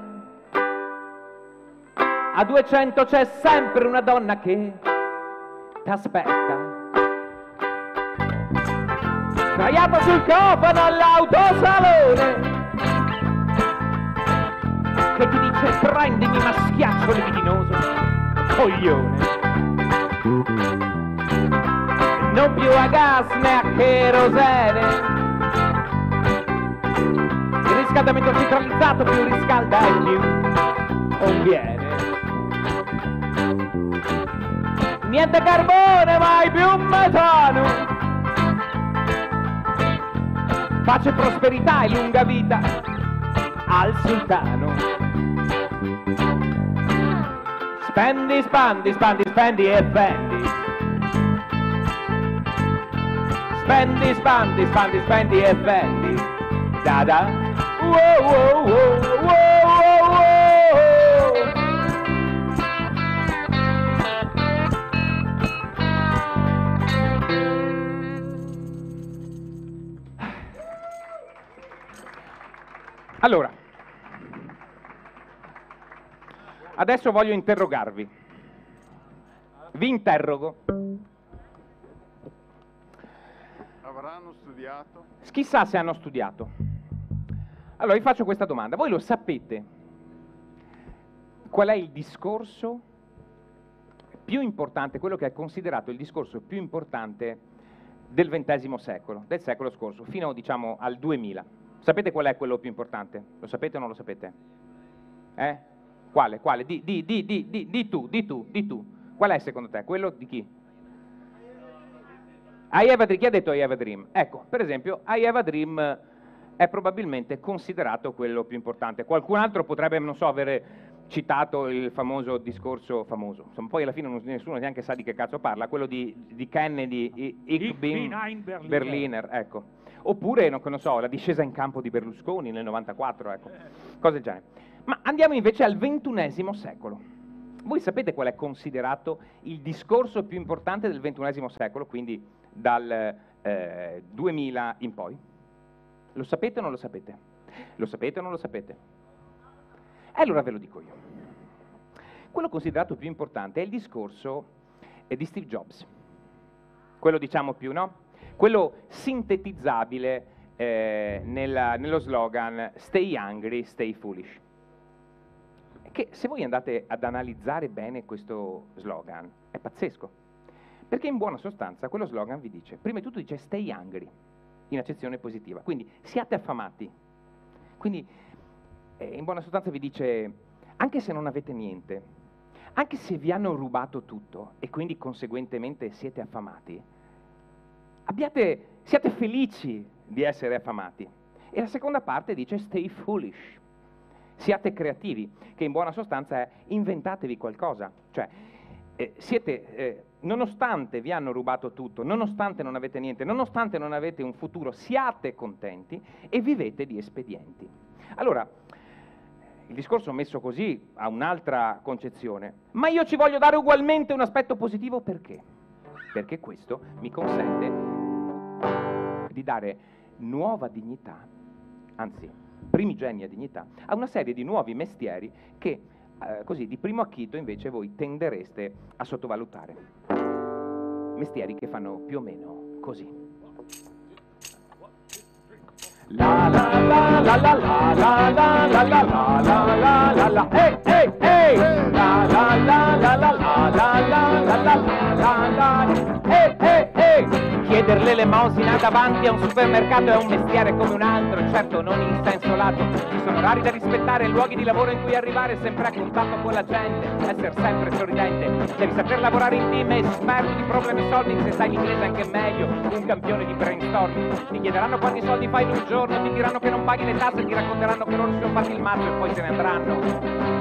a 200 c'è sempre una donna che t'aspetta. Sdraiata sul cofano all'autosalone, che ti dice prendimi ma schiaccio libidinoso, coglione. Non più a gas né a cherosene, il riscaldamento centralizzato più riscalda e più conviene. Niente carbone, mai più metano, pace, prosperità e lunga vita al sultano. Spendi, spandi, spandi, spendi e vendi. Spendi, spandi, spandi, spendi e vendi, da. Wow, wow, wow, wow, wow. Allora, adesso voglio interrogarvi. Vi interrogo. Avranno studiato? Chissà se hanno studiato. Allora, vi faccio questa domanda. Voi lo sapete qual è il discorso più importante, quello che è considerato il discorso più importante del XX secolo, del secolo scorso, fino, diciamo, al 2000? Sapete qual è quello più importante? Lo sapete o non lo sapete? Quale? Quale? Di tu. Qual è secondo te? Quello di chi? I Have a Dream. Chi ha detto I Have a Dream? Ecco, per esempio, I Have a Dream è probabilmente considerato quello più importante. Qualcun altro potrebbe, non so, avere citato il famoso discorso famoso. Insomma, poi alla fine nessuno neanche sa di che cazzo parla, quello di Kennedy, Ich bin ein Berliner, ecco. Oppure, non so, la discesa in campo di Berlusconi nel 94, ecco, cose del genere. Ma andiamo invece al XXI secolo. Voi sapete qual è considerato il discorso più importante del XXI secolo, quindi dal 2000 in poi? Lo sapete o non lo sapete? Lo sapete o non lo sapete? Allora ve lo dico io. Quello considerato più importante è il discorso di Steve Jobs. Quello, diciamo, più, no? Quello sintetizzabile nello slogan Stay hungry, stay foolish. Che se voi andate ad analizzare bene questo slogan è pazzesco, perché in buona sostanza quello slogan vi dice, prima di tutto dice stay hungry, in accezione positiva, quindi siate affamati. Quindi in buona sostanza vi dice, anche se non avete niente, anche se vi hanno rubato tutto e quindi conseguentemente siete affamati, siate felici di essere affamati. E la seconda parte dice stay foolish, siate creativi, che in buona sostanza è inventatevi qualcosa, cioè nonostante vi hanno rubato tutto, nonostante non avete niente, nonostante non avete un futuro, siate contenti e vivete di espedienti. Allora, il discorso messo così ha un'altra concezione, ma io ci voglio dare ugualmente un aspetto positivo, perché? Perché questo mi consente di dare nuova dignità, anzi primigenia dignità, a una serie di nuovi mestieri che così di primo acchito invece voi tendereste a sottovalutare. Mestieri che fanno più o meno così. La la la la la la la la la la la la la la, ehi ehi ehi, la la la la la la la la la la la la, ehi ehi ehi. Chiedere l'elemosina davanti a un supermercato è un mestiere come un altro, certo non in senso lato. Ci sono orari da rispettare, luoghi di lavoro in cui arrivare sempre a contatto con la gente, essere sempre sorridente. Devi saper lavorare in team, esperto di problem solving, se sai l'inglese anche meglio, un campione di brainstorming. Ti chiederanno quanti soldi fai in un giorno, ti diranno che non paghi le tasse, ti racconteranno che loro si sono fatti il mazzo e poi se ne andranno.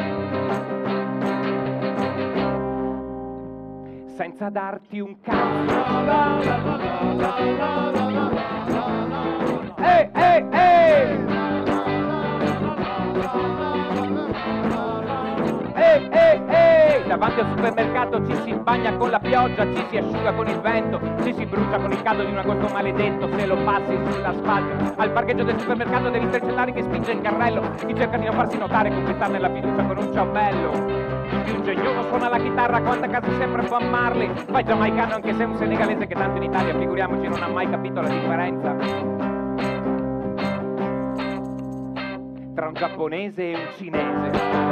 Senza darti un cazzo. Ehi, ehi, ehi! Ehi, ehi, ehi! Davanti al supermercato ci si bagna con la pioggia, ci si asciuga con il vento, ci si brucia con il caldo di un agosto maledetto se lo passi sull'asfalto. Al parcheggio del supermercato devi intercellare che spinge il carrello, chi cerca di non farsi notare conquistarne la fiducia con un ciambello. Il più ingegnoso suona la chitarra, quanta casi sempre può ammarli. Fai giamaicano anche se è un senegalese che tanto in Italia, figuriamoci, non ha mai capito la differenza tra un giapponese e un cinese.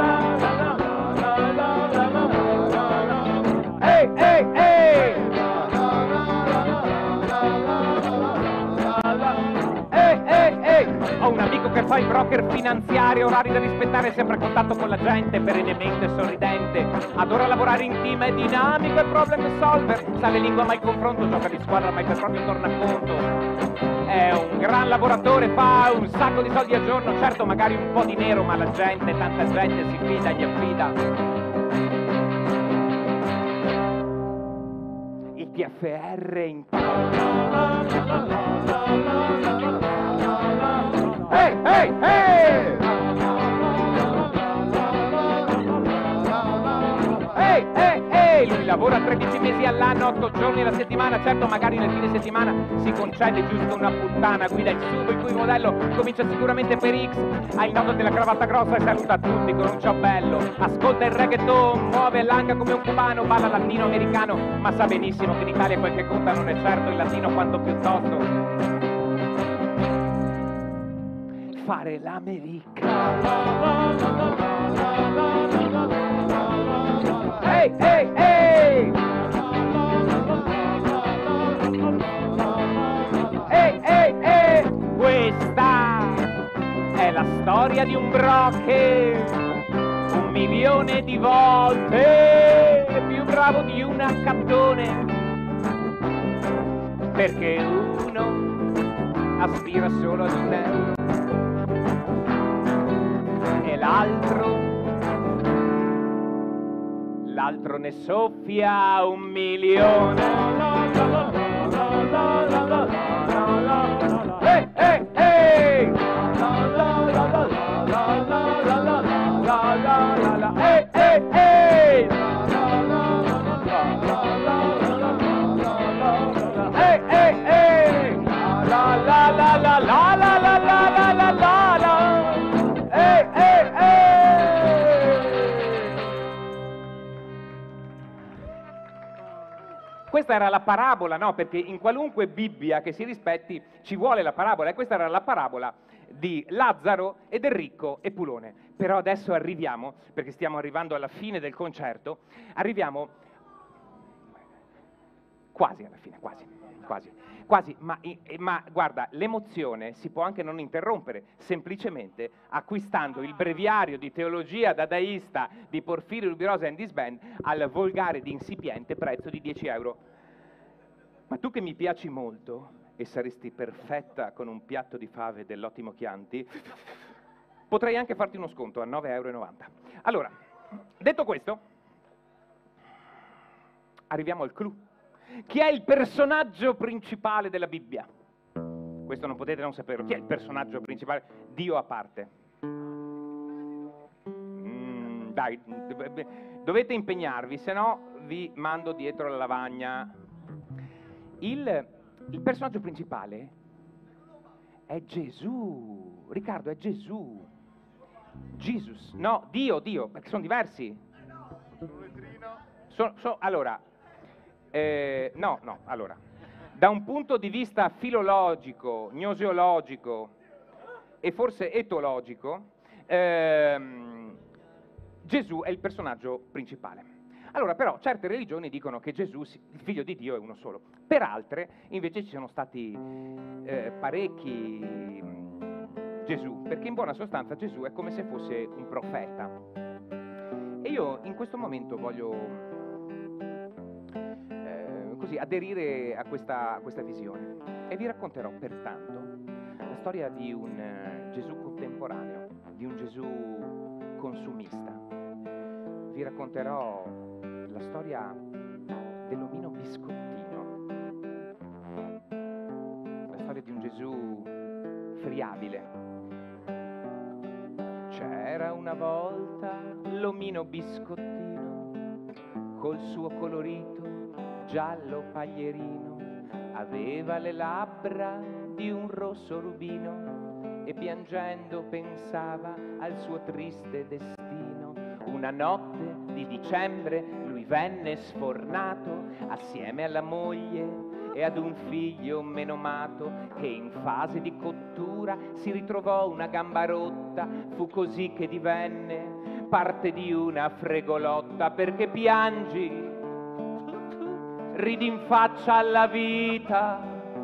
Ehi, ehi, ehi! Ehi, ehi, ehi! Ho un amico che fa il broker finanziario, orari da rispettare, sempre a contatto con la gente, perennemente sorridente. Adora lavorare in team, è dinamico e problem solver. Sa le lingue ma il confronto, gioca di squadra ma è per proprio tornaconto. È un gran lavoratore, fa un sacco di soldi al giorno, certo magari un po' di nero, ma la gente, tanta gente si fida, gli affida. Il TFR in Ehi, ehi, ehi! Ehi, ehi, ehi! Lui lavora 13 mesi all'anno, 8 giorni alla settimana, certo magari nel fine settimana si concede giusto una puttana, guida il sub il cui modello comincia sicuramente per X, ha il nodo della cravatta grossa e saluta tutti con un ciambello, ascolta il reggaeton, muove l'anca come un cubano, balla latino-americano, ma sa benissimo che in Italia quel che conta non è certo il latino quanto piuttosto fare l'America. Ehi, ehi, ehi! Ehi, ehi, ehi! Questa è la storia di un broker, 1 milione di volte più bravo di un accattone, perché uno aspira solo ad un euro e l'altro ne soffia 1 milione. Ehi, ehi, ehi! Ehi, ehi, ehi! Ehi, ehi, ehi! La la la la la la la la la la la la. Ehi, ehi, ehi! Questa era la parabola, no? Perché in qualunque Bibbia che si rispetti ci vuole la parabola, e questa era la parabola di Lazzaro e del ricco Epulone. Però adesso arriviamo, perché stiamo arrivando alla fine del concerto, arriviamo quasi alla fine, quasi, ma guarda, l'emozione si può anche non interrompere, semplicemente acquistando il breviario di teologia dadaista di Porfirio Rubirosa and This Band al volgare ed insipiente prezzo di 10 euro. Ma tu che mi piaci molto e saresti perfetta con un piatto di fave dell'ottimo Chianti, Potrei anche farti uno sconto a 9,90 €. Allora, detto questo, arriviamo al clou. Chi è il personaggio principale della Bibbia? Questo non potete non saperlo. Chi è il personaggio principale? Dio a parte. Dai, dovete impegnarvi, se no vi mando dietro la lavagna. Il personaggio principale è Gesù. Riccardo, è Gesù. Jesus. No, Dio, perché sono diversi. Allora, allora, da un punto di vista filologico, gnoseologico e forse etologico, Gesù è il personaggio principale. Allora, però, certe religioni dicono che Gesù, il figlio di Dio, è uno solo. Per altre, invece, ci sono stati parecchi Gesù, perché in buona sostanza Gesù è come se fosse un profeta. E io in questo momento voglio così aderire a questa visione e vi racconterò pertanto la storia di un Gesù contemporaneo, di un Gesù consumista. Vi racconterò la storia dell'omino biscottino, la storia di un Gesù friabile. C'era una volta l'omino biscottino col suo colorito giallo paglierino, aveva le labbra di un rosso rubino e piangendo pensava al suo triste destino. Una notte di dicembre lui venne sfornato assieme alla moglie e ad un figlio menomato che in fase di cottura si ritrovò una gamba rotta. Fu così che divenne parte di una fregolotta. Perché piangi? Ridi in faccia alla vita,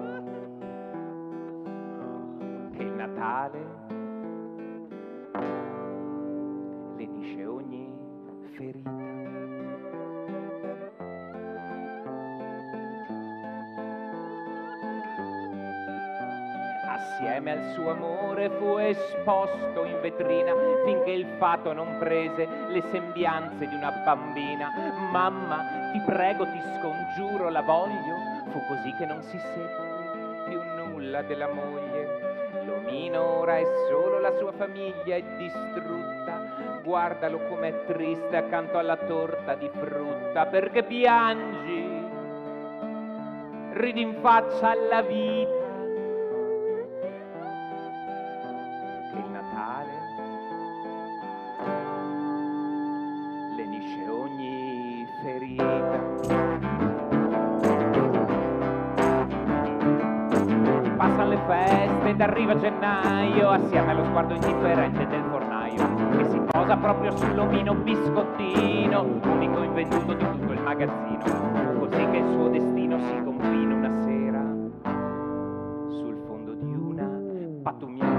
che il Natale lenisce ogni ferita. Assieme al suo amore fu esposto in vetrina finché il fato non prese le sembianze di una bambina. Mamma, ti prego, ti scongiuro, la voglio. Fu così che non si seppe più nulla della moglie. L'omino ora è solo, la sua famiglia è distrutta. Guardalo com'è triste accanto alla torta di frutta. Perché piangi? Ridi in faccia alla vita. Lenisce ogni ferita. Passano le feste ed arriva gennaio assieme allo sguardo indifferente del fornaio che si posa proprio sull'omino biscottino, unico inventuto di tutto il magazzino. Così che il suo destino si compina una sera sul fondo di una pattumiera.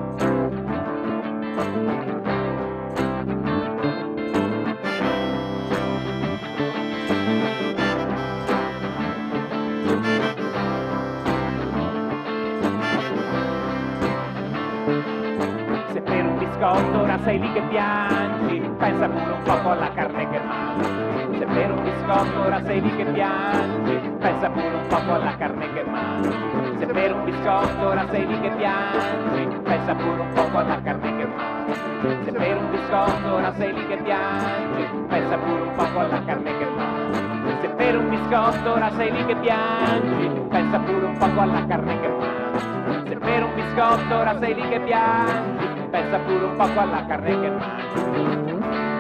Se per un biscotto ora sei lì che piangi, pensa pure un poco alla carne che mangi. Se per un biscotto ora sei lì che piangi, pensa pure un poco alla carne che mangi. Se per un biscotto ora sei lì che piangi, pensa pure un poco alla carne che mangi. Se per un biscotto ora sei lì che piangi, pensa pure un poco alla carne che mangi. Se per un biscotto ora sei lì che piangi, pensa pure un poco alla carne che mangi. Se per un biscotto ora sei lì che piangi, pensa pure un poco alla carne che mangi.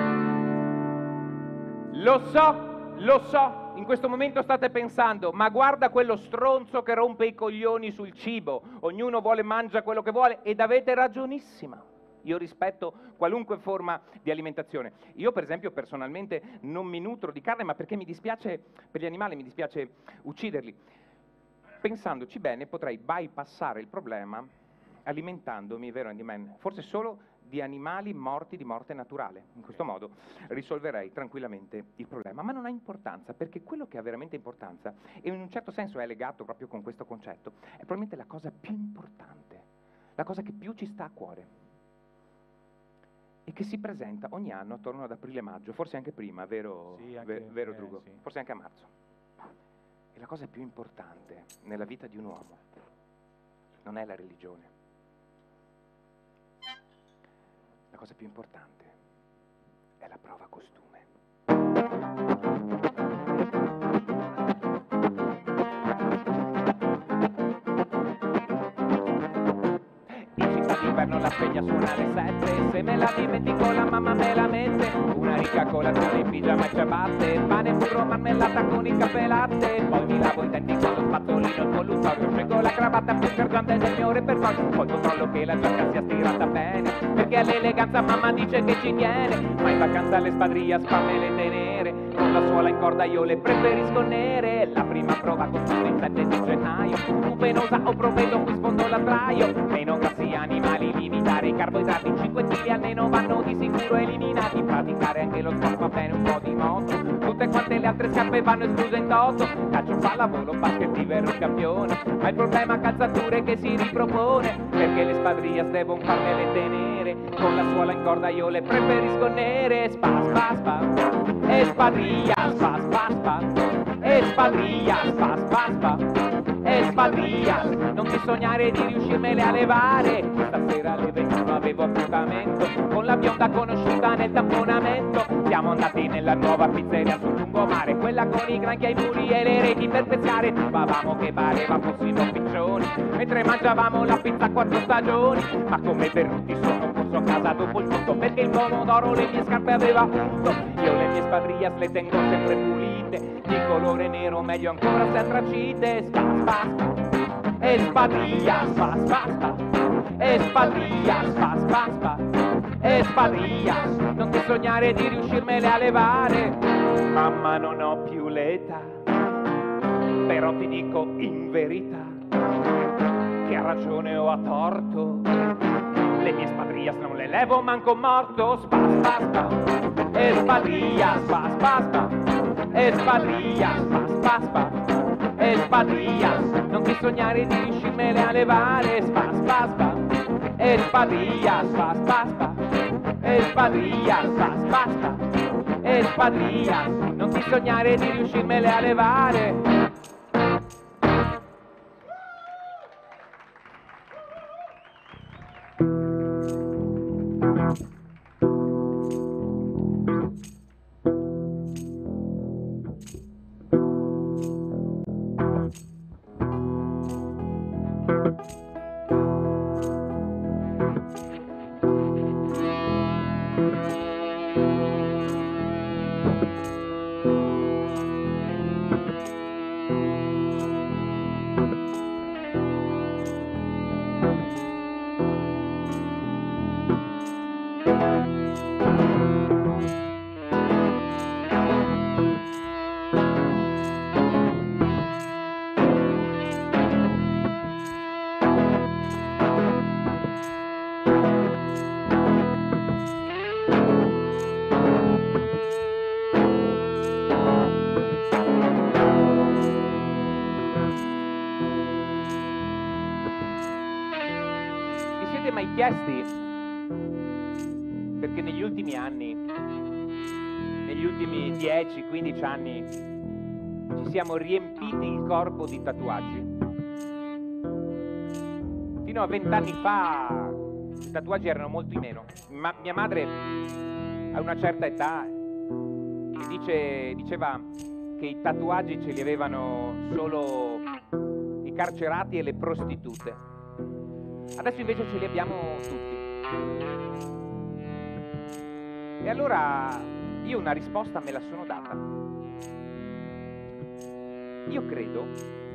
Lo so, in questo momento state pensando, ma guarda quello stronzo che rompe i coglioni sul cibo, ognuno vuole mangia quello che vuole, ed avete ragionissima. Io rispetto qualunque forma di alimentazione. Io per esempio personalmente non mi nutro di carne, ma perché mi dispiace per gli animali, mi dispiace ucciderli. Pensandoci bene potrei bypassare il problema alimentandomi, vero Andy Man, forse solo di animali morti di morte naturale. In questo modo risolverei tranquillamente il problema, ma non ha importanza, perché quello che ha veramente importanza, e in un certo senso è legato proprio con questo concetto, è probabilmente la cosa più importante, la cosa che più ci sta a cuore. e che si presenta ogni anno attorno ad aprile-maggio, forse anche prima, vero, Sì, anche- vero Drugo? sì. Forse anche a marzo. E la cosa più importante nella vita di un uomo non è la religione. La cosa più importante è la prova costume. D'inverno la sveglia suona alle 7. Se me la dimentico la mamma me la mette. Una ricca colazione in pigiama e ciabatte, pane, burro, marmellata con il caffè latte. Poi mi lavo i denti con lo spazzolino il collutorio, scelgo la cravatta più sgargiante del mio repertorio. Poi controllo che la giacca sia stirata bene, perché all'eleganza mamma dice che ci tiene. Ma in vacanza alle Spadrillas fammele tenere, con la suola in corda io le preferisco nere. La prima prova costume il 7 di gennaio, tu penosa o provedo qui sfondo l'acciaio. Meno grassi animali, limitare i carboidrati, 5 kg almeno vanno di sicuro eliminati. Praticare anche lo sport, va bene un po' di moto, tutte quante le altre scarpe vanno escluse in toto. Calcio, pallavolo, basket diverso campione, ma il problema calzature è che si ripropone, perché le Spadrillas devono farmele tenere, con la suola in corda io le preferisco nere. Spa, spa, spa, Spadrillas, spa, spa, spa, Spadrillas, spa, spa, spa, Spadrillas, non ti sognare di riuscirmele a levare. Stasera alle 21 avevo appuntamento con la bionda conosciuta nel tamponamento. Siamo andati nella nuova pizzeria sul lungomare, quella con i granchi ai muri e le reti per pescare. Trovavamo che pareva fossimo piccioni, mentre mangiavamo la pizza a 4 stagioni. Ma come Berruti sono corso a casa dopo il tutto, perché il pomodoro le mie scarpe aveva punto. Io le mie Spadrillas le tengo sempre pulite, di colore nero meglio ancora se antracite. Spa, spa, spa, Spadrillas, spa, spa, spa, Spadrillas, spa, spa, spa, Spadrillas, non ti sognare di riuscirmele a levare. Mamma, non ho più l'età, però ti dico in verità che ha ragione o ha torto, le mie Spadrillas non le levo manco morto. Spa, spa, spa, Spadrillas, spa, spa, spa, Spadrillas, spa, spa, spa, Spadrillas, non ti sognare di riuscirmele a levare. Spa, spa, spa, Spadrillas, spa, spa, spa, Spadrillas, spa, spa, spa, Spadrillas, non ti sognare di riuscirmele a levare. Chiesti perché negli ultimi anni, negli ultimi 10-15 anni, ci siamo riempiti il corpo di tatuaggi. Fino a 20 anni fa i tatuaggi erano molti meno. Ma mia madre a una certa età diceva che i tatuaggi ce li avevano solo i carcerati e le prostitute. Adesso invece ce li abbiamo tutti. E allora io una risposta me la sono data. Io credo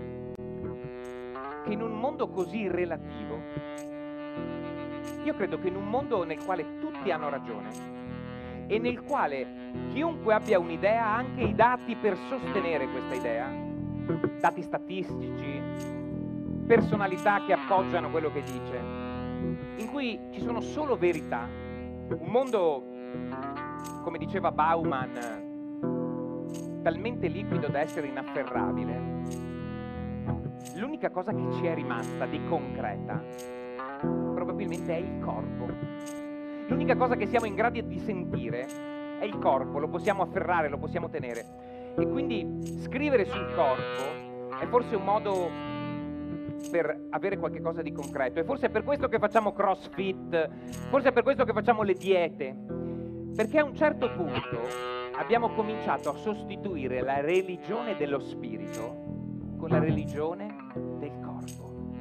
che in un mondo così relativo, io credo che in un mondo nel quale tutti hanno ragione e nel quale chiunque abbia un'idea ha anche i dati per sostenere questa idea, dati statistici, personalità che appoggiano quello che dice, in cui ci sono solo verità, un mondo, come diceva Bauman, talmente liquido da essere inafferrabile, l'unica cosa che ci è rimasta di concreta probabilmente è il corpo. L'unica cosa che siamo in grado di sentire è il corpo, lo possiamo afferrare, lo possiamo tenere. E quindi scrivere sul corpo è forse un modo per avere qualche cosa di concreto. E forse è per questo che facciamo CrossFit, forse è per questo che facciamo le diete. Perché a un certo punto abbiamo cominciato a sostituire la religione dello spirito con la religione del corpo.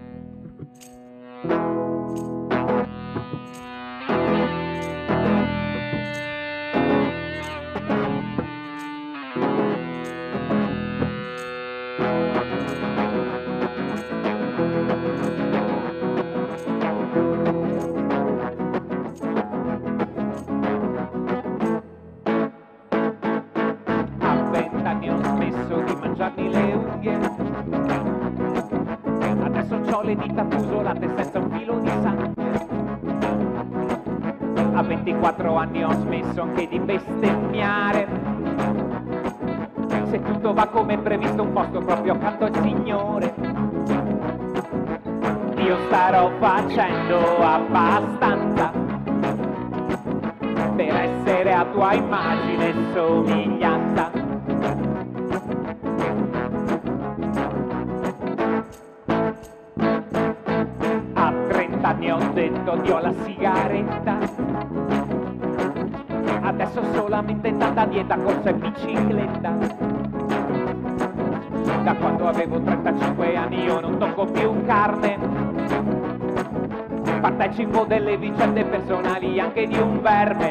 Le dita fusolate senza un filo di sangue. A 24 anni ho smesso anche di bestemmiare. Se tutto va come previsto, un posto proprio accanto al Signore. Io starò facendo abbastanza per essere a tua immagine e somiglianza. Anni ho detto addio alla sigaretta, adesso solamente tanta dieta, corsa e bicicletta. Da quando avevo 35 anni io non tocco più carne, partecipo delle vicende personali anche di un verme.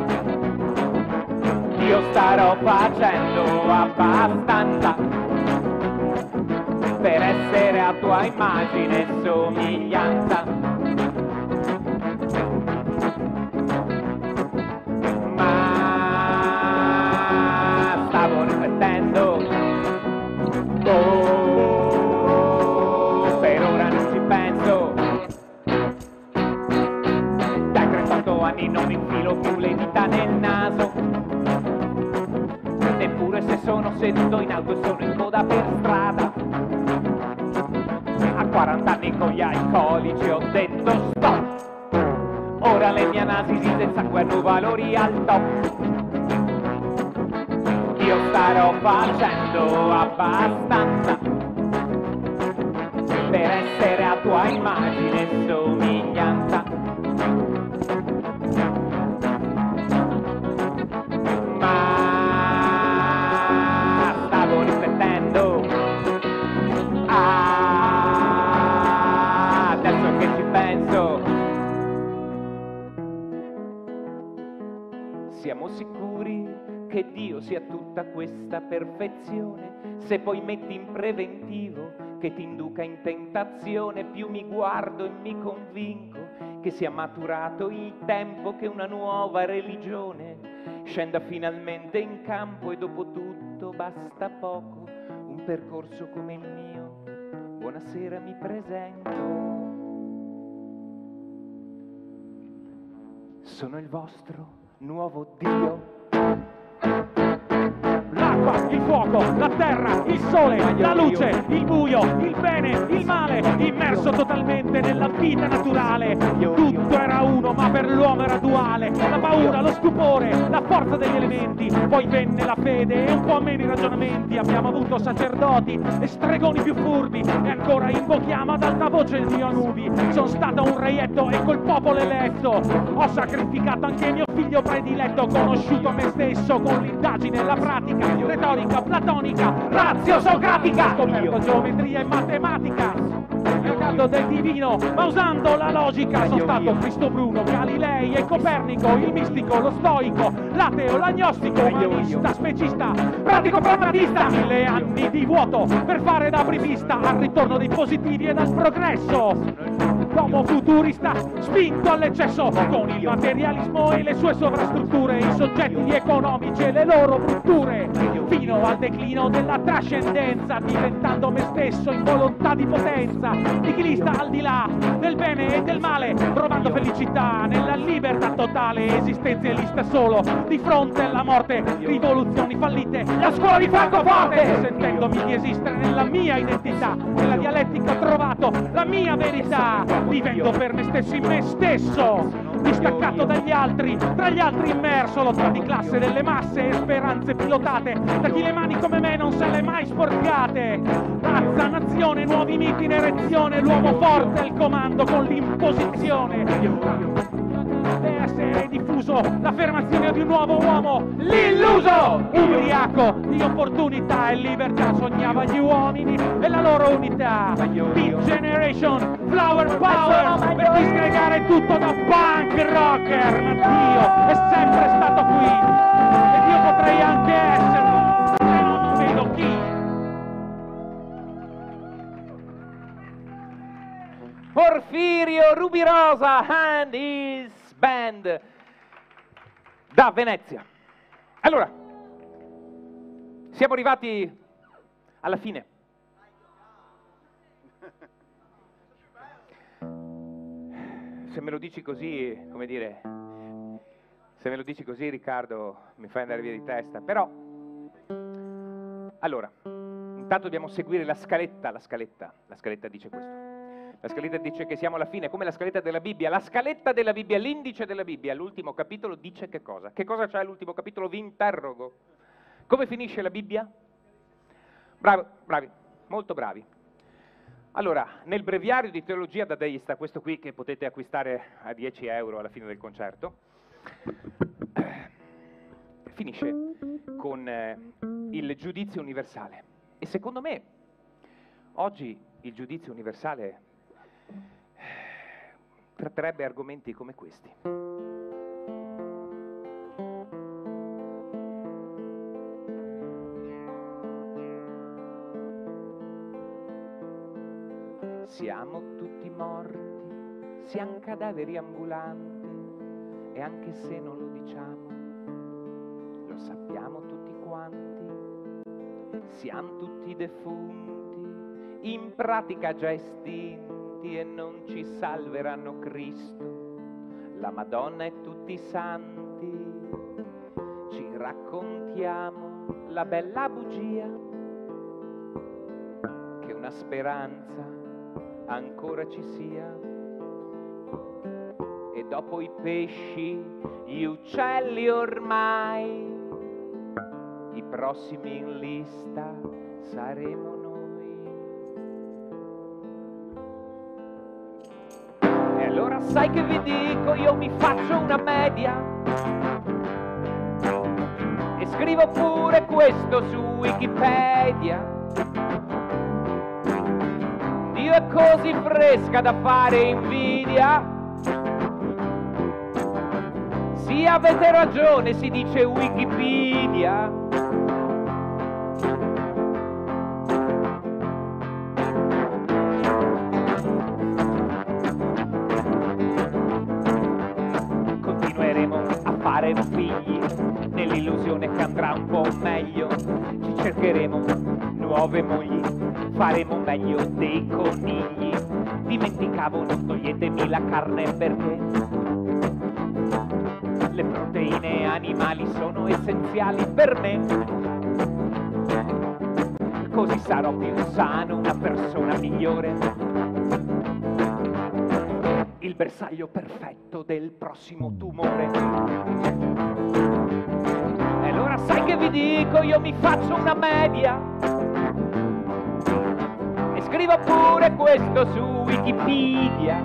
Io starò facendo abbastanza per essere a tua immagine e somiglianza. Per ora non ci penso. Dai 38 anni non infilo più le dita nel naso, neppure se sono seduto in auto e sono in coda per strada. A 40 anni con gli alcolici ho detto stop. Ora le mie analisi del sangue hanno valori al top. Io starò facendo abbastanza per essere a tua immagine e somiglianza. Ma stavo riflettendo, adesso che ci penso, siamo sicuri che Dio sia tutta questa perfezione? Se poi metti in preventivo che ti induca in tentazione, più mi guardo e mi convinco che sia maturato il tempo che una nuova religione scenda finalmente in campo. E dopo tutto basta poco, un percorso come il mio. Buonasera, mi presento. Sono il vostro nuovo Dio. L'acqua, il fuoco, la terra, il sole, la luce, il buio, il bene, il male, immerso totalmente nella vita naturale. Tutto era uno, ma per l'uomo era duale. La paura, lo stupore, la forza degli elementi. Poi venne la fede e un po' meno i ragionamenti. Abbiamo avuto sacerdoti e stregoni più furbi, e ancora invochiamo ad alta voce il mio Anubi. Sono stato un reietto e col popolo eletto ho sacrificato anche mio figlio prediletto. Ho conosciuto me stesso con l'indagine e la pratica, retorica, platonica, razio socratica. Ho scoperto geometria e matematica, il caldo del divino, ma usando la logica. Sono stato Cristo Bruno, Galilei e Copernico, il mistico, lo stoico, l'ateo, l'agnostico, umanista, specista, pratico pragmatista. 1000 anni di vuoto per fare da apripista al ritorno dei positivi e dal progresso. Uomo futurista, spinto all'eccesso con il materialismo e le sue sovrastrutture, i soggetti economici e le loro brutture, fino al declino della trascendenza, diventando me stesso in volontà di potenza, nichilista al di là del bene e del male, trovando felicità nella libertà totale, esistenzialista solo di fronte alla morte, rivoluzioni fallite, la scuola di Francoforte, sentendomi di esistere nella mia identità, nella dialettica ho trovato la mia verità, vivendo per me stesso in me stesso, distaccato dagli altri, tra gli altri immerso, lotta di classe delle masse e speranze pilotate da chi le mani come me non se le mai sporcate. Razza, nazione, nuovi miti in erezione, l'uomo forte al comando con l'imposizione. Deve essere diffuso l'affermazione di un nuovo uomo, l'illuso, ubriaco di opportunità e libertà, sognava gli uomini e la loro unità. Beat Generation, Flower Power, per disgregare tutto da punk rocker. Ma Dio è sempre stato qui ed io potrei anche esserlo, se non vedo chi. Porfirio Rubirosa and his band da Venezia. Allora, siamo arrivati alla fine. Se me lo dici così, come dire, se me lo dici così, Riccardo, mi fai andare via di testa. Però, allora, intanto dobbiamo seguire la scaletta. La scaletta dice questo. La scaletta dice che siamo alla fine, come la scaletta della Bibbia. La scaletta della Bibbia, l'indice della Bibbia, l'ultimo capitolo dice che cosa? Che cosa c'è all'ultimo capitolo? Vi interrogo. Come finisce la Bibbia? Bravi, molto bravi. Allora, nel breviario di teologia dadaista, questo qui che potete acquistare a 10 euro alla fine del concerto, finisce con il giudizio universale. E secondo me, oggi il giudizio universale tratterebbe argomenti come questi. Siamo tutti morti, siamo cadaveri ambulanti e anche se non lo diciamo, lo sappiamo tutti quanti. Siamo tutti defunti, in pratica già estinti e non ci salveranno Cristo, la Madonna e tutti i santi. Ci raccontiamo la bella bugia che una speranza ancora ci sia, e dopo i pesci, gli uccelli ormai, i prossimi in lista saremo noi. E allora sai che vi dico, io mi faccio una media e scrivo pure questo su Wikipedia. Dio è così fresca da fare invidia. Sì, avete ragione, si dice Wikipedia. Continueremo a fare figli nell'illusione che andrà un po' meglio. Ci cercheremo nuove mogli, faremo meglio dei conigli. Dimenticavo, non toglietemi la carne perché le proteine animali sono essenziali per me. Così sarò più sano, una persona migliore, il bersaglio perfetto del prossimo tumore. E allora sai che vi dico, io mi faccio una media e scrivo pure questo su Wikipedia.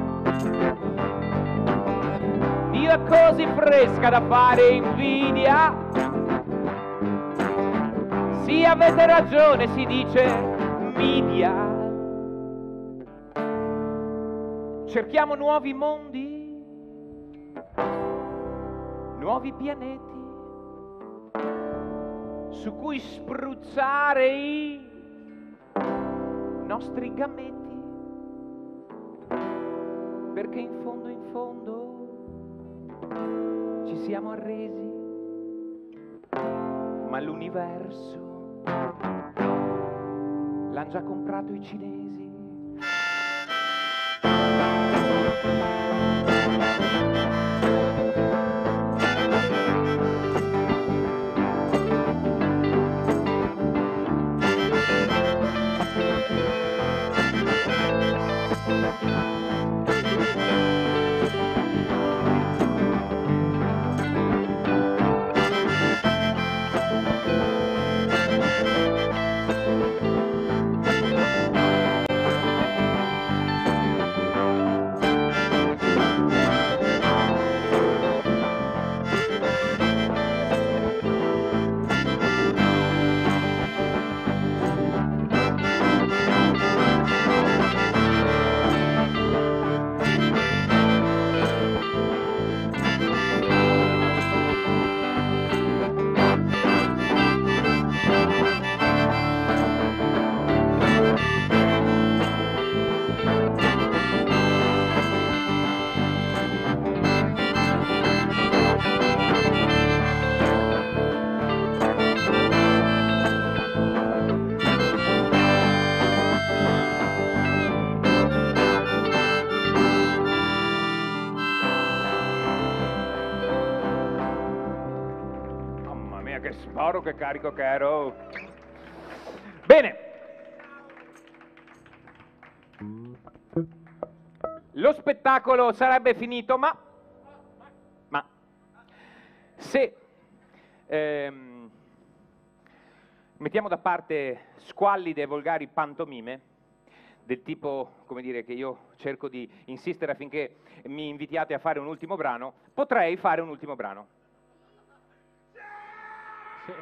Dio è così fresca da fare invidia. Sì, avete ragione, si dice media. Cerchiamo nuovi mondi, nuovi pianeti su cui spruzzare i nostri gameti, perché in fondo ci siamo arresi, ma l'universo l'han già comprato i cinesi. Caro che carico che ero. Bene. Lo spettacolo sarebbe finito, ma se mettiamo da parte squallide e volgari pantomime, del tipo, come dire, che io cerco di insistere affinché mi invitiate a fare un ultimo brano, potrei fare un ultimo brano. Sì.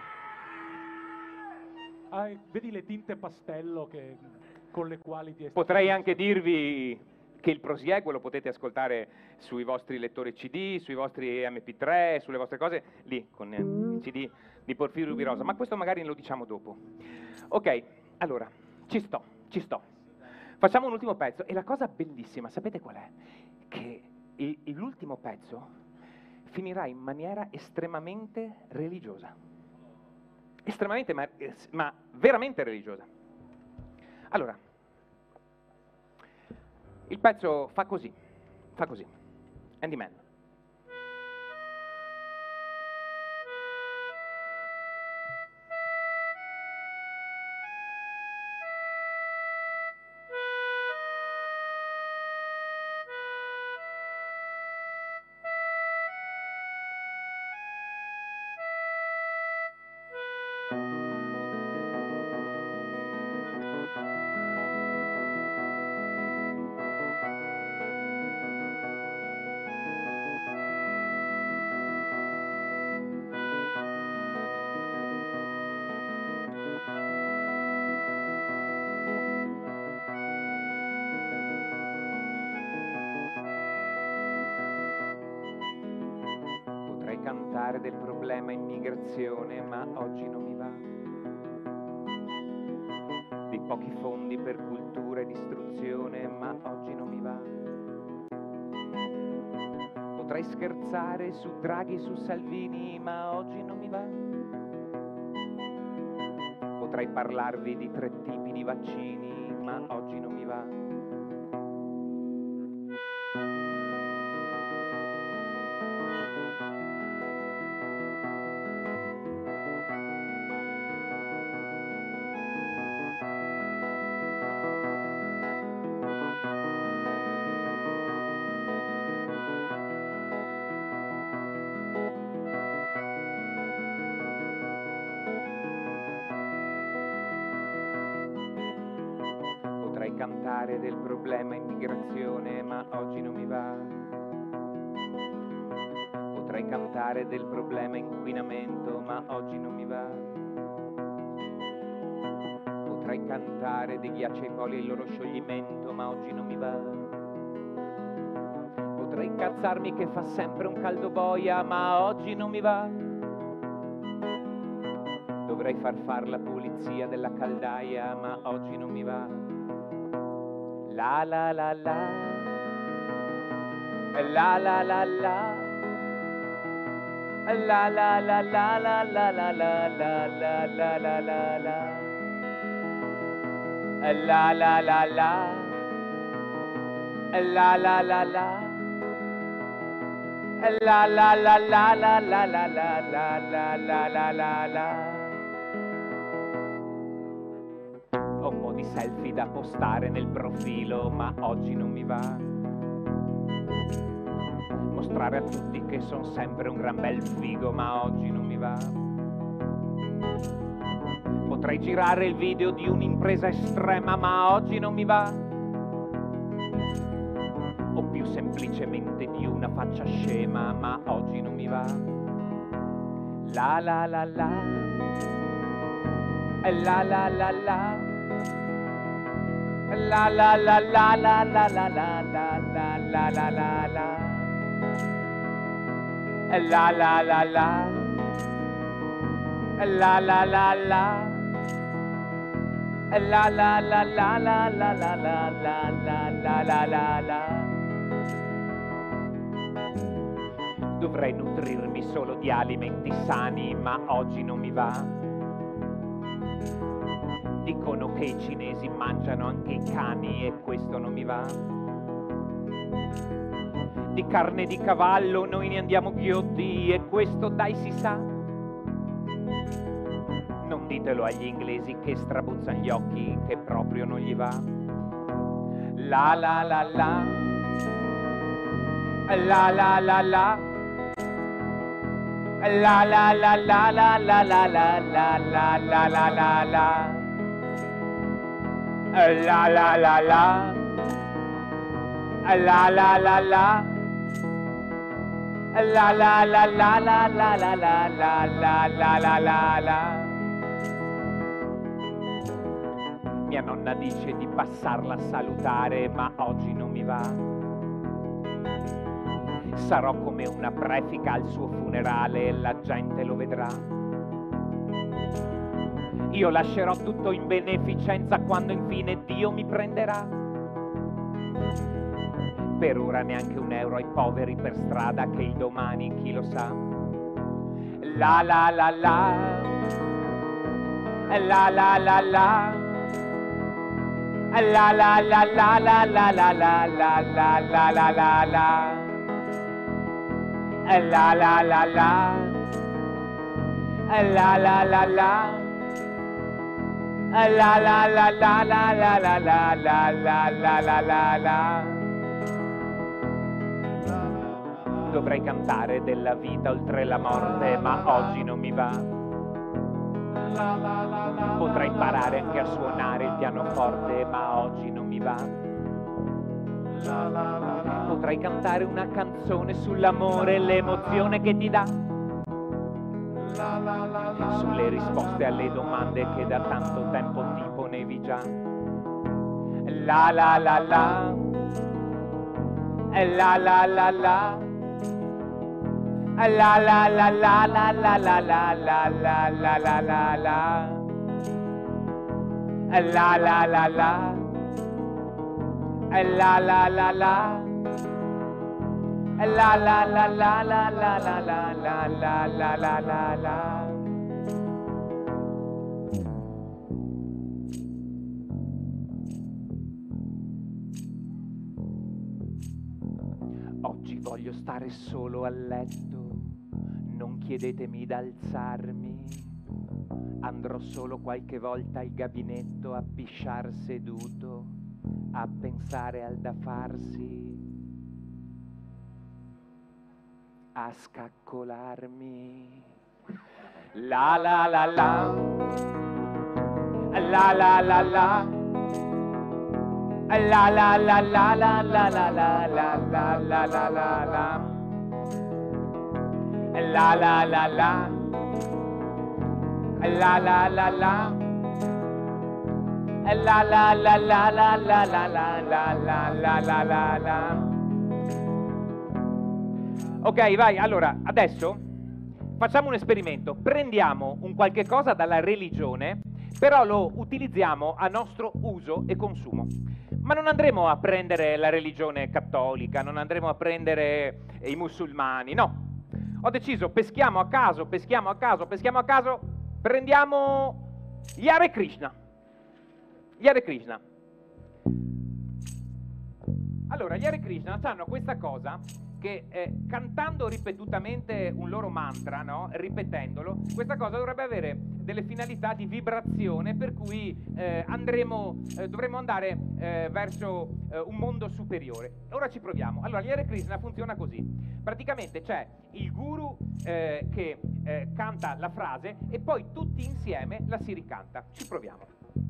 Vedi le tinte pastello con le quali ti è stato... Potrei anche dirvi che il prosieguo lo potete ascoltare sui vostri lettori CD, sui vostri MP3, sulle vostre cose, lì, con il CD di Porfirio Rubirosa, ma questo magari lo diciamo dopo. Ok, allora, ci sto. Facciamo un ultimo pezzo, e la cosa bellissima, sapete qual è? Che l'ultimo pezzo finirà in maniera estremamente religiosa. Estremamente, ma veramente religiosa. Allora, il pezzo fa così. Handyman. Cantare del problema immigrazione, ma oggi non mi va. Di pochi fondi per cultura ed istruzione, ma oggi non mi va. Potrei scherzare su Draghi e su Salvini, ma oggi non mi va. Potrei parlarvi di 3 tipi di vaccini, ma oggi non mi va. Cantare del problema immigrazione, ma oggi non mi va. Potrei cantare del problema inquinamento, ma oggi non mi va. Potrei cantare dei ghiacciai poli e il loro scioglimento, ma oggi non mi va. Potrei incazzarmi che fa sempre un caldo boia, ma oggi non mi va. Dovrei far la pulizia della caldaia, ma oggi non mi va. La la la la, la la la la, la la la la la la la la la la la la la la, la la la la, la la la la, la la la la la la la la la la la la la. Ho un po' di selfie da postare nel profilo, ma oggi non mi va. Mostrare a tutti che son sempre un gran bel figo, ma oggi non mi va. Potrei girare il video di un'impresa estrema, ma oggi non mi va. O più semplicemente di una faccia scema, ma oggi non mi va. La la la la, la la la la, la la la la la la la la la la la la la la, la la la la, la la la la, la la la la la la la la la la la la. Dovrei nutrirmi solo di alimenti sani, ma oggi non mi va. Dicono che i cinesi mangiano anche i cani e questo non mi va. Di carne di cavallo noi ne andiamo ghiotti e questo dai si sa. ditelo agli inglesi che strabuzzano gli occhi, che proprio non gli va. La la la la, la la la la, la la la la la la la la la la la la la la, la la la la, la la la la, la la la la la la la la la la la la la. Mia nonna dice di passarla a salutare, ma oggi non mi va. Sarò come una prefica al suo funerale e la gente lo vedrà. Io lascerò tutto in beneficenza quando infine Dio mi prenderà. Per ora neanche un euro ai poveri per strada, che il domani chi lo sa. La la la la, la la la la, la la la la la la la la la la la la la la, la la la la, la la la la, la la la la la la la la la la la la la. Dovrei cantare della vita oltre la morte, ma oggi non mi va. Potrei imparare anche a suonare il pianoforte, ma oggi non mi va. Potrei cantare una canzone sull'amore e l'emozione che ti dà, sulle risposte alle domande che da tanto tempo ti ponevi già. La la la la, la la la la, la la la la la la la la la la la la la la, la la la la, la la la la, la la la la la la la la la la la la la. Oggi voglio stare solo a letto, non chiedetemi d'alzarmi, andrò solo qualche volta al gabinetto a pisciar seduto, a pensare al da farsi, a scaccolarmi. La la la la, la la la la, la la la la la la la la la la la la la la, la la la la, la la la la, la la la la la la la la la la la la la. Ok, vai, allora, adesso facciamo un esperimento. Prendiamo un qualche cosa dalla religione, però lo utilizziamo a nostro uso e consumo. Ma non andremo a prendere la religione cattolica, non andremo a prendere i musulmani, no. Ho deciso, peschiamo a caso, prendiamo gli Hare Krishna. Gli Hare Krishna. Allora, gli Hare Krishna hanno questa cosa che cantando ripetutamente un loro mantra, no? Ripetendolo, questa cosa dovrebbe avere delle finalità di vibrazione, per cui dovremmo andare verso un mondo superiore. Ora ci proviamo. Allora, gli Hare Krishna funziona così. Praticamente c'è il guru che canta la frase e poi tutti insieme la si ricanta. Ci proviamo.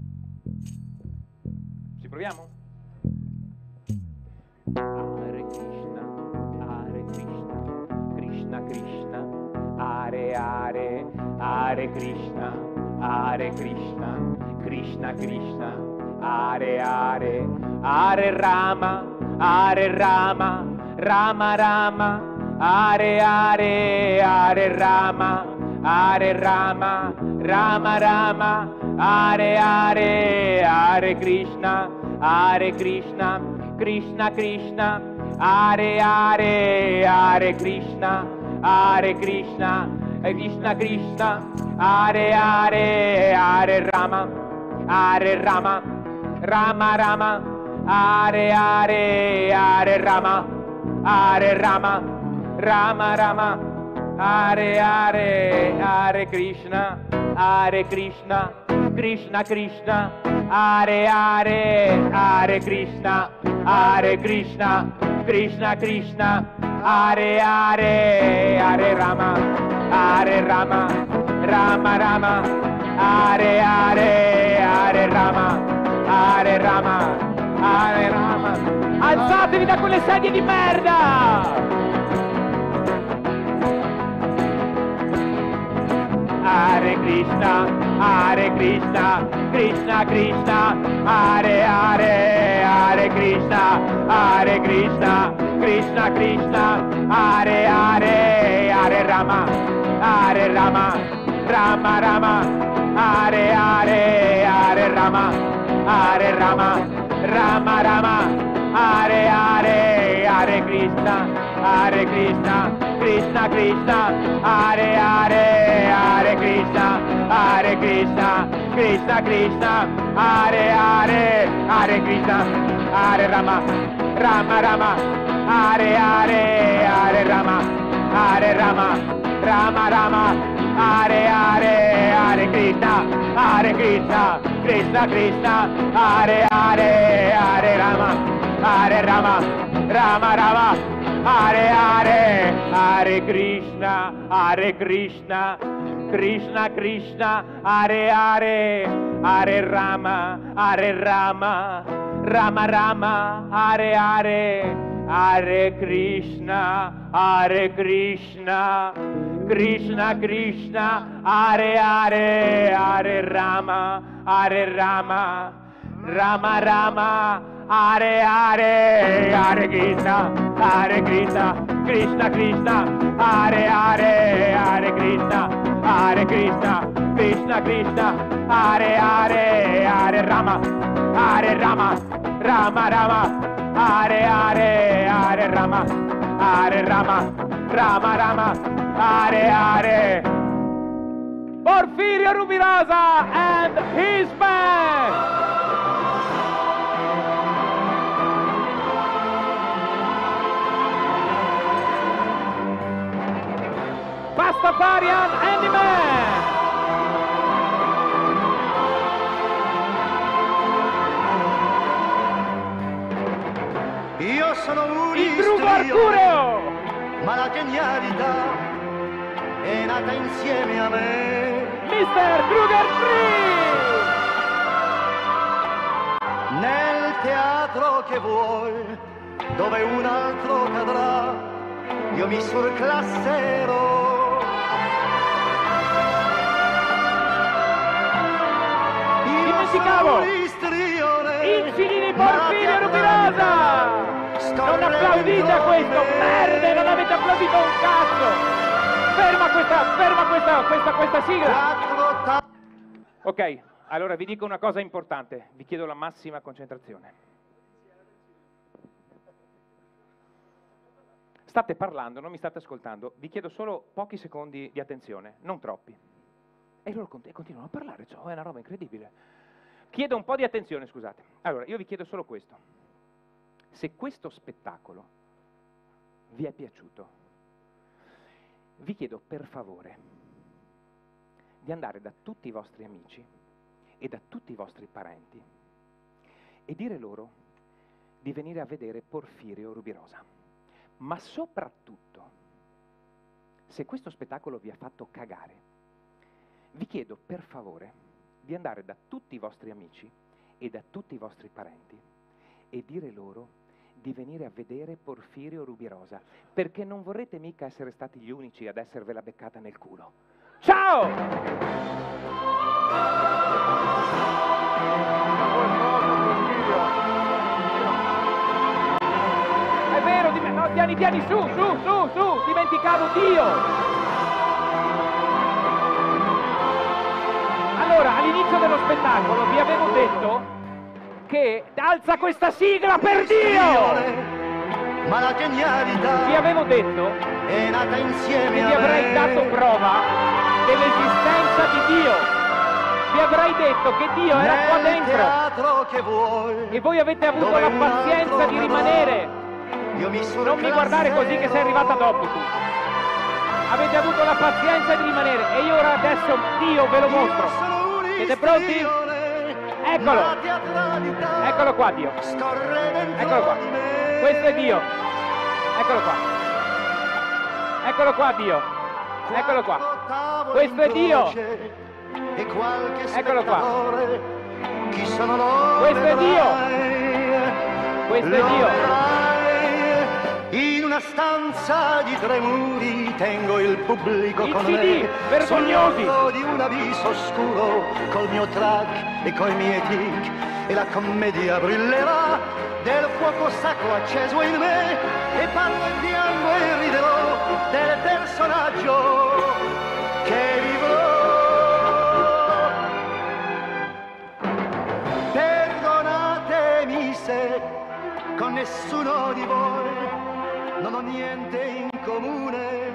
Ci proviamo? Hare Krishna, Hare Krishna, Krishna Krishna, Hare Hare, Hare Krishna, Hare Krishna, Krishna Krishna, Hare Hare, Hare Rama, Hare Rama, Rama Rama, Hare Hare, Hare Rama, Hare Rama, Rama Rama, Hare Hare, Hare Krishna, Hare Krishna, Krishna Krishna, Hare Hare, Hare Krishna, Hare Krishna, Krishna Krishna, Hare Hare, Hare Rama, Hare Rama, Rama Rama, Hare Hare, Hare Rama, Hare Rama, Rama Rama, Hare Hare, Hare Krishna. Hare Krishna, Krishna Krishna, Hare Hare, Hare Krishna, Hare Krishna, Krishna Krishna, Hare Hare, Hare Rama, Hare Rama, Rama Rama, Hare Hare, Hare Rama, Hare Rama, Hare Rama. Alzatevi da quelle sedie di merda! Hare Krishna, Hare Krishna, Krishna Krishna, Hare Hare, Hare Krishna, Hare Krishna, Krishna Krishna, Hare Hare, Hare Rama, Hare Rama, Rama Rama, Hare Hare, Hare Rama, Hare Rama, Rama Rama, Hare Hare, Hare Krishna, Hare Krishna, Krishna Krishna, Hare Hare, Hare Krishna, Hare Krishna, Krishna Krishna, Hare Hare, Hare Krishna, Hare Rama, Rama Rama, Hare Hare, Hare Rama, Hare Rama, Rama Rama, Hare Hare, Hare Krishna, Hare Krishna, Krishna Krishna, Hare Hare, Hare Rama, Hare Rama, Rama Rama, Hare Hare, Hare Krishna, Hare Krishna, Krishna Krishna, Hare Hare, Hare Rama, Hare Rama, Rama Rama, Hare Hare, Hare Krishna, Hare Krishna, Krishna Krishna, Hare Hare, Hare Rama, Hare Rama, Rama Rama, Hare Hare, Hare Krishna, Hare Krishna, Krishna Krishna, Hare Hare, Hare Krishna, Hare Krishna, Krishna Krishna, Hare Hare, Hare Rama, Hare Rama, Rama Rama, Hare Hare, Hare Rama, Hare Rama, Rama Rama, Hare Hare. Porfirio Rubirosa and his band. Pastafarian Handyman. Io sono un il Drugo Arcureo, ma la genialità è nata insieme a me. Mr. Kruger Free. Nel teatro che vuoi, dove un altro cadrà, io mi surclasserò. Dimenticavo! Incidi di Porfirio Rubirosa! Non applaudite a questo, merde, non avete applaudito un cazzo! Ferma questa sigla! Ok, allora vi dico una cosa importante, vi chiedo la massima concentrazione. State parlando, non mi state ascoltando, vi chiedo solo pochi secondi di attenzione, non troppi. E loro continuano a parlare, cioè, è una roba incredibile. Chiedo un po' di attenzione, scusate. Allora, io vi chiedo solo questo. Se questo spettacolo vi è piaciuto, vi chiedo per favore di andare da tutti i vostri amici e da tutti i vostri parenti e dire loro di venire a vedere Porfirio Rubirosa. Ma soprattutto, se questo spettacolo vi ha fatto cagare, vi chiedo per favore di andare da tutti i vostri amici e da tutti i vostri parenti e dire loro di venire a vedere Porfirio Rubirosa, perché non vorrete mica essere stati gli unici ad esservela beccata nel culo. Ciao! È vero, no, tieni, su, dimenticavo Dio! Allora, all'inizio dello spettacolo vi avevo detto che alza questa sigla, per Dio! Ma la genialità vi avevo detto è nata insieme che vi avrei dato prova dell'esistenza di Dio. Vi avrei detto che Dio era qua dentro che vuoi, e voi avete avuto la pazienza di rimanere. Non mi guardare così che sei arrivata dopo tu. avete avuto la pazienza di rimanere e io ora adesso io ve lo mostro. Siete pronti? Eccolo! Eccolo qua Dio! Eccolo qua! Questo è Dio! Eccolo qua! Eccolo qua Dio! Eccolo qua! Questo è Dio! Eccolo qua! Questo è Dio! Questo è Dio! In una stanza di 3 muri tengo il pubblico il con CD, me. vergognosi! Sono di un abisso oscuro col mio track e coi miei tic e la commedia brillerà del fuoco sacro acceso in me e parlo e piango e riderò del personaggio che vivrò. Perdonatemi se con nessuno di voi non ho niente in comune.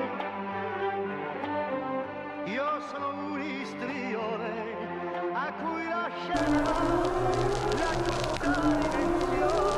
Io sono un istrione a cui lascerà la giusta dimensione.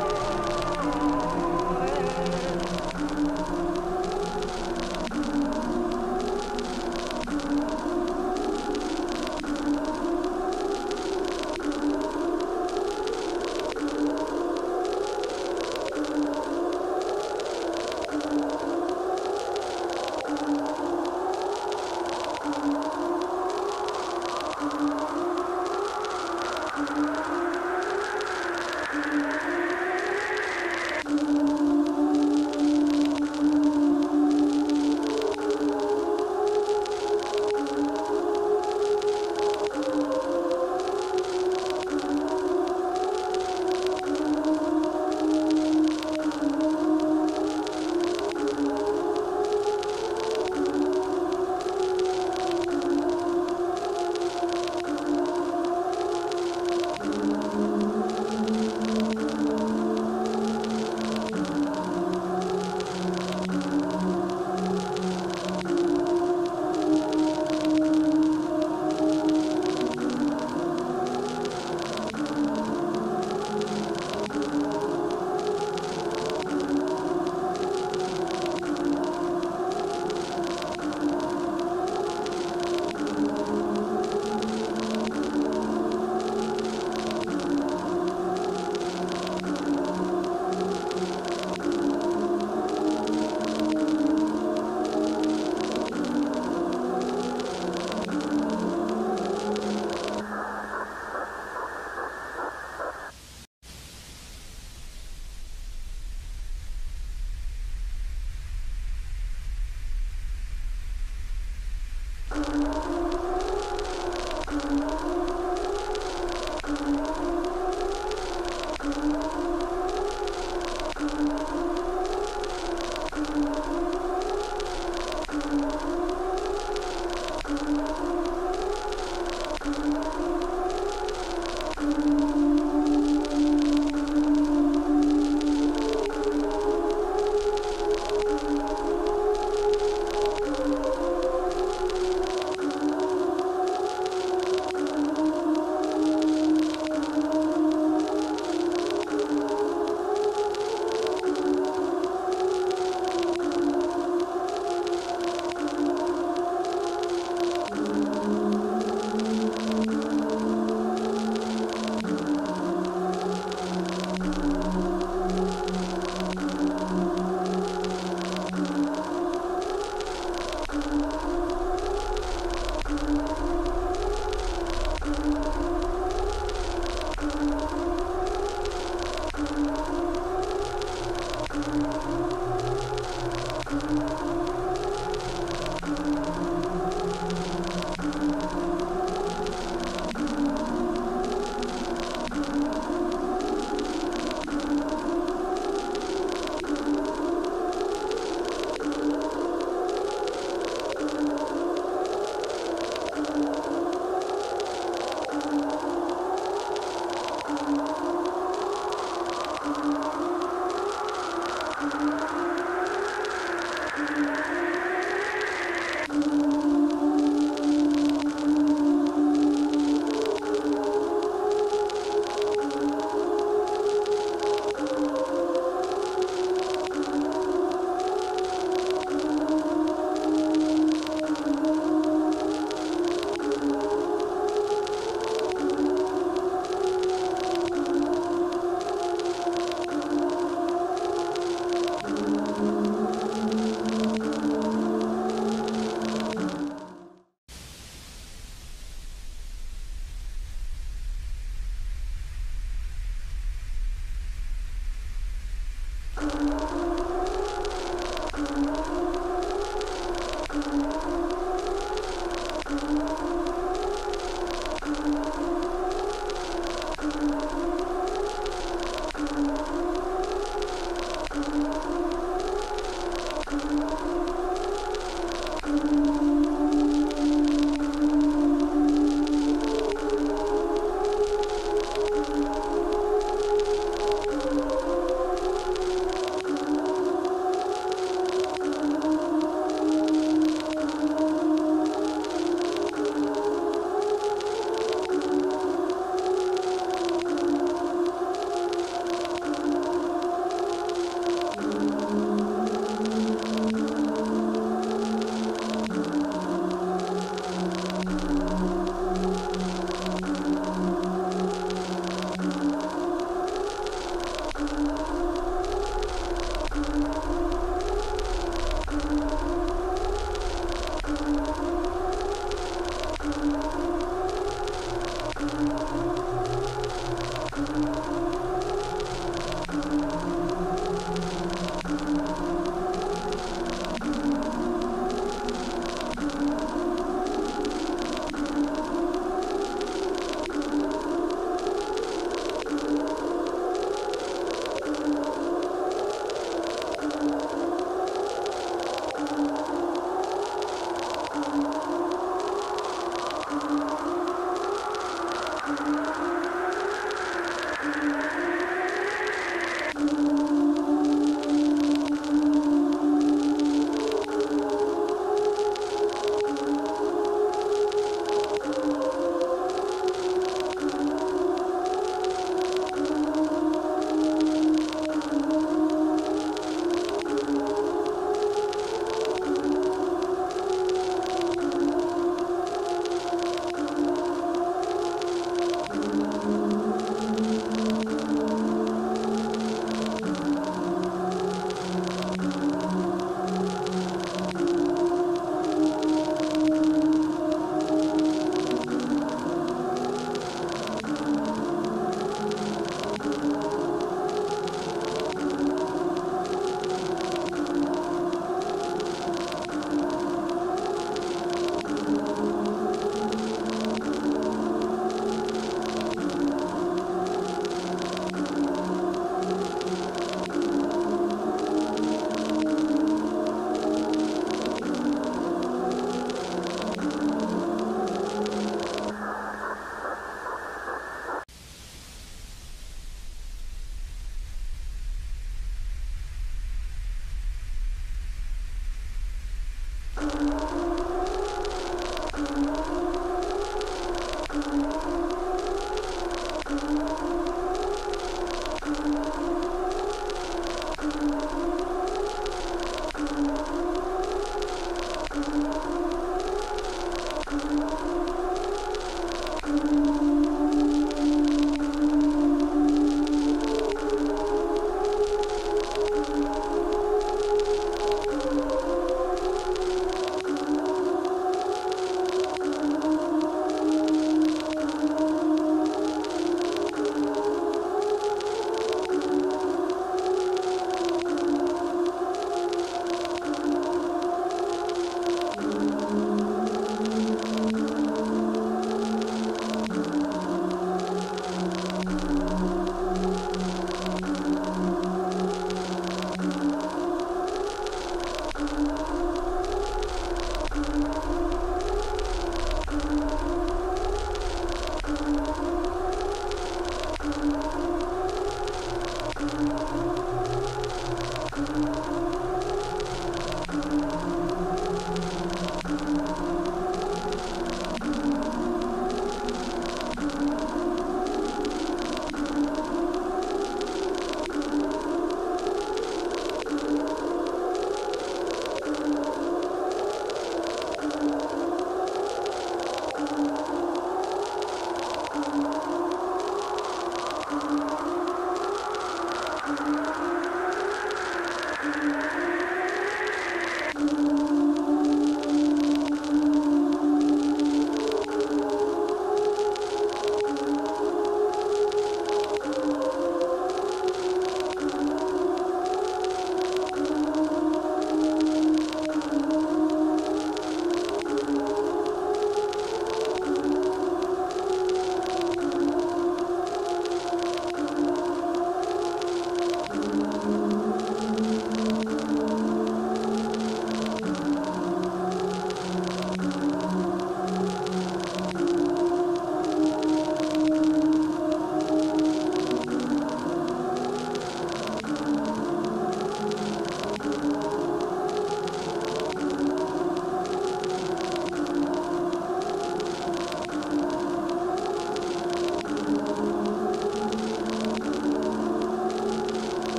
Thank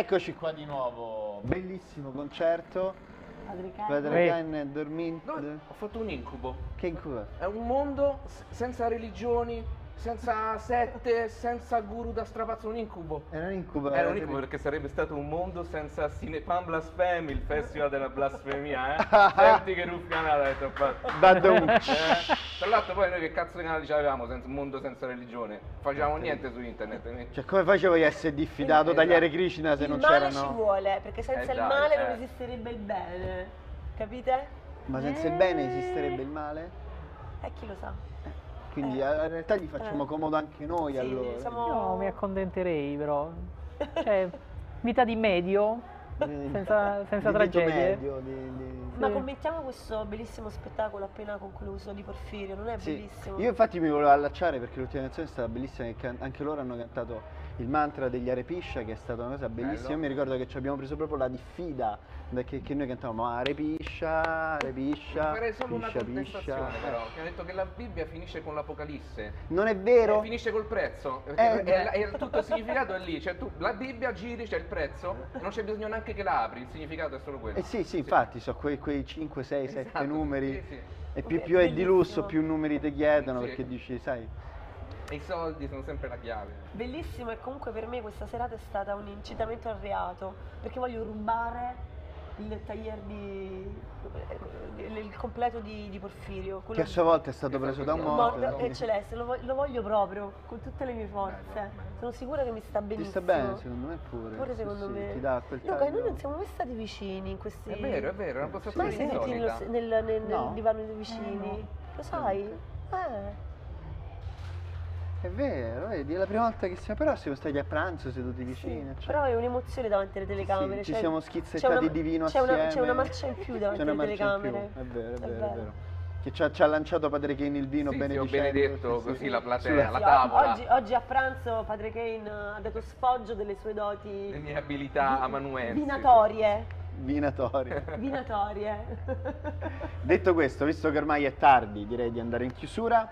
Eccoci qua di nuovo, bellissimo concerto. Padre Cain dormito. Ho fatto un incubo. Che incubo? È un mondo senza religioni, senza sette, senza guru da strapazzo, un incubo. Era un incubo. Era un incubo perché sarebbe stato un mondo senza Cinepan Blasphemy, il festival della blasfemia, Senti che ruffianata avete fatto. Tra l'altro poi noi che cazzo di canali avevamo, un mondo senza religione? Facevamo niente su internet. Cioè come facevo a essere diffidato dagli Hare Krishna se Il non male c'erano? ci vuole, perché senza il dai, male non esisterebbe il bene. Capite? Ma senza il bene esisterebbe il male? Chi lo sa. Quindi in realtà gli facciamo comodo anche noi allora. Io mi accontenterei però. Cioè, vita di medio, senza tragedie. Ma commentiamo questo bellissimo spettacolo appena concluso di Porfirio, non è Sì. bellissimo? Io infatti mi volevo allacciare perché l'ultima canzone è stata bellissima, che anche loro hanno cantato il mantra degli Hare Pisha, che è stata una cosa bellissima. Bello. Io mi ricordo che ci abbiamo preso proprio la diffida, che noi cantavamo Hare Pisha, Hare Pisha, Farei solo una Pisha, contestazione Pisha. però, che ha detto che la Bibbia finisce con l'Apocalisse. Non è vero? Finisce col prezzo, perché tutto il significato è lì, cioè tu la Bibbia giri, c'è il prezzo, non c'è bisogno neanche che la apri, il significato è solo quello. Sì, infatti, so quei 5, 6, 7 Esatto, numeri. sì. E più è di lusso, Bellissimo. più numeri ti chiedono, Sì. perché dici, sai. E i soldi sono sempre la chiave. Bellissimo, e comunque per me questa serata è stata un incitamento al reato, perché voglio rubare il tagliere il completo di Porfirio. Che a sua volta è stato preso da un morto. E celeste, lo voglio proprio, con tutte le mie forze. Sono sicura che mi sta Ti benissimo. sta bene, secondo me pure. Pure Sì, secondo sì, me. ti dà quel Luca, taglio. noi non siamo mai stati vicini in questi... È vero, è una Mai postazione sentiti insolita. nel No. divano dei vicini? Lo sai? È vero, vedi, è la prima volta che però siamo stati a pranzo seduti vicini. Cioè. Però è un'emozione davanti alle telecamere. Ci cioè, siamo schizzettati di vino c'è assieme. C'è una marcia in più davanti C'è una alle marcia in telecamere. più, è vero. Che ci ha lanciato Padre Cain il vino Sì, ho benedicendo. benedetto sì, così sì. la platea, Sulla- la tavola, Oggi a pranzo Padre Cain ha dato sfoggio delle sue doti le mie abilità amanuensi. vinatorie. Vinatorie. Detto questo, visto che ormai è tardi, direi di andare in chiusura.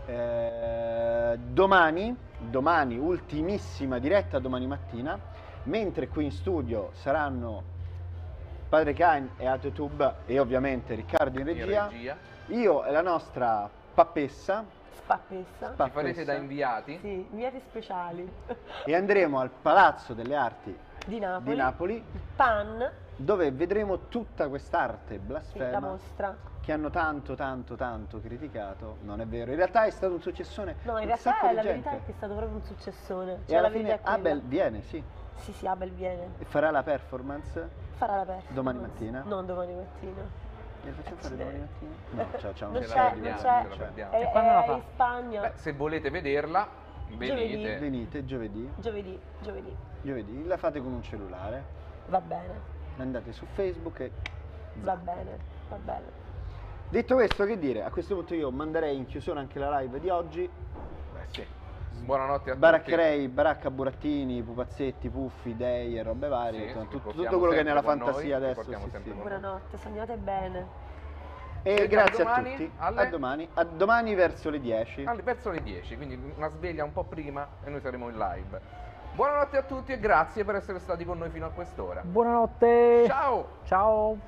Domani, ultimissima diretta domani mattina, mentre qui in studio saranno Padre Cain e AteTube e ovviamente Riccardo in regia, io e la nostra Pappessa. Spappessa. Ci farete da inviati? Sì, inviati speciali. E andremo al Palazzo delle Arti Di Napoli. di Napoli, Pan, dove vedremo tutta quest'arte sì, la blasfema mostra. che hanno tanto criticato. Non è vero, in realtà è stato un successone. No, in un realtà sacco di la gente. verità è che è stato proprio un successone. E Cioè, alla la fine verità è quella. Abel viene, sì, Sì, Abel viene. e farà la performance. Farà la performance. Domani mattina? Non domani mattina. E facciamo fare domani mattina? No, c'è un Non ce c'è, la non perdiamo, c'è. ce la perdiamo. È, quando la è fa? in Spagna. Beh, se volete vederla, venite. Venite giovedì. Giovedì. La fate con un cellulare. Va bene, Andate su Facebook e... va bene. Detto questo, che dire? A questo punto io manderei in chiusura anche la live di oggi. Sì. Buonanotte a tutti. Baraccherei, baracca, burattini, pupazzetti, puffi, dei e robe varie. Sì, insomma, sì, tutto portiamo quello che è nella sempre con fantasia noi, adesso. portiamo Sì, sempre sì. con noi. Buonanotte, sognate bene. E E grazie a domani tutti. alle- A domani verso le 10. Verso le 10, quindi una sveglia un po' prima e noi saremo in live. Buonanotte a tutti e grazie per essere stati con noi fino a quest'ora. Buonanotte. Ciao! Ciao.